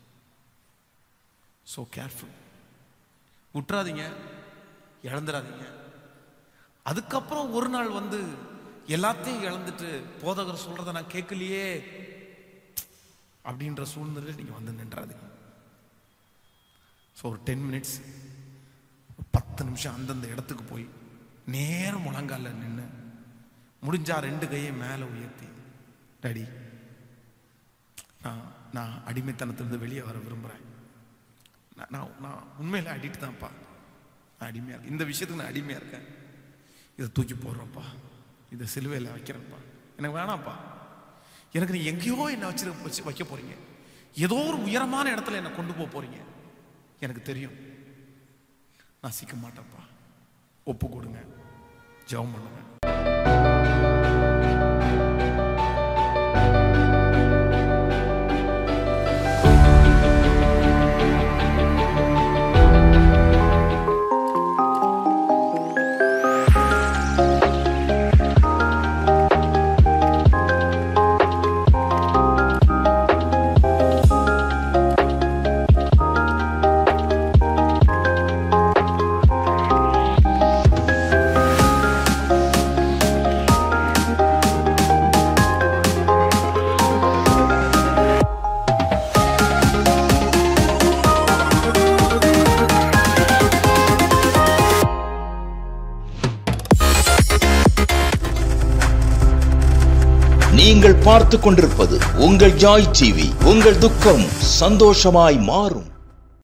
ஸோ கேர்ஃபுல், விட்டுறாதீங்க, இழந்துடாதீங்க. அதுக்கப்புறம் ஒரு நாள் வந்து எல்லாத்தையும் இழந்துட்டு போதகர் சொல்றதை நான் கேட்கலையே அப்படின்ற சூழ்நிலையில் நீங்க வந்து நின்றாதீங்க. ஸோ ஒரு டென் மினிட்ஸ் பத்து நிமிஷம் அந்தந்த இடத்துக்கு போய் நேரம் முழங்கால நின்று, முடிஞ்சா ரெண்டு கையை மேலே உயர்த்தி, டாடி நான் நான் அடிமைத்தனத்திலிருந்து வெளியே வர விரும்புகிறேன். நான் நான் உண்மையில் அடிட்டு தான்ப்பா, நான் அடிமையாக இருக்கேன், இந்த விஷயத்துக்கு நான் அடிமையாக இருக்கேன். இதை தூக்கி போடுறப்பா, இதை சிலுவையில் வைக்கிறேன்ப்பா, எனக்கு வேணாம்ப்பா. எனக்கு நீ எங்கேயோ என்னை வச்சு வச்சு வைக்க போறீங்க, ஏதோ ஒரு உயரமான இடத்துல என்னை கொண்டு போக போறீங்க, எனக்கு தெரியும். நான் சிக்க மாட்டேன்ப்பா, ஒப்பு கொடுங்க, ஜெபம் பண்ணுங்க. நீங்கள் பார்த்துக் கொண்டிருப்பது உங்கள் ஜாய் டிவி. உங்கள் துக்கம் சந்தோஷமாய் மாறும்.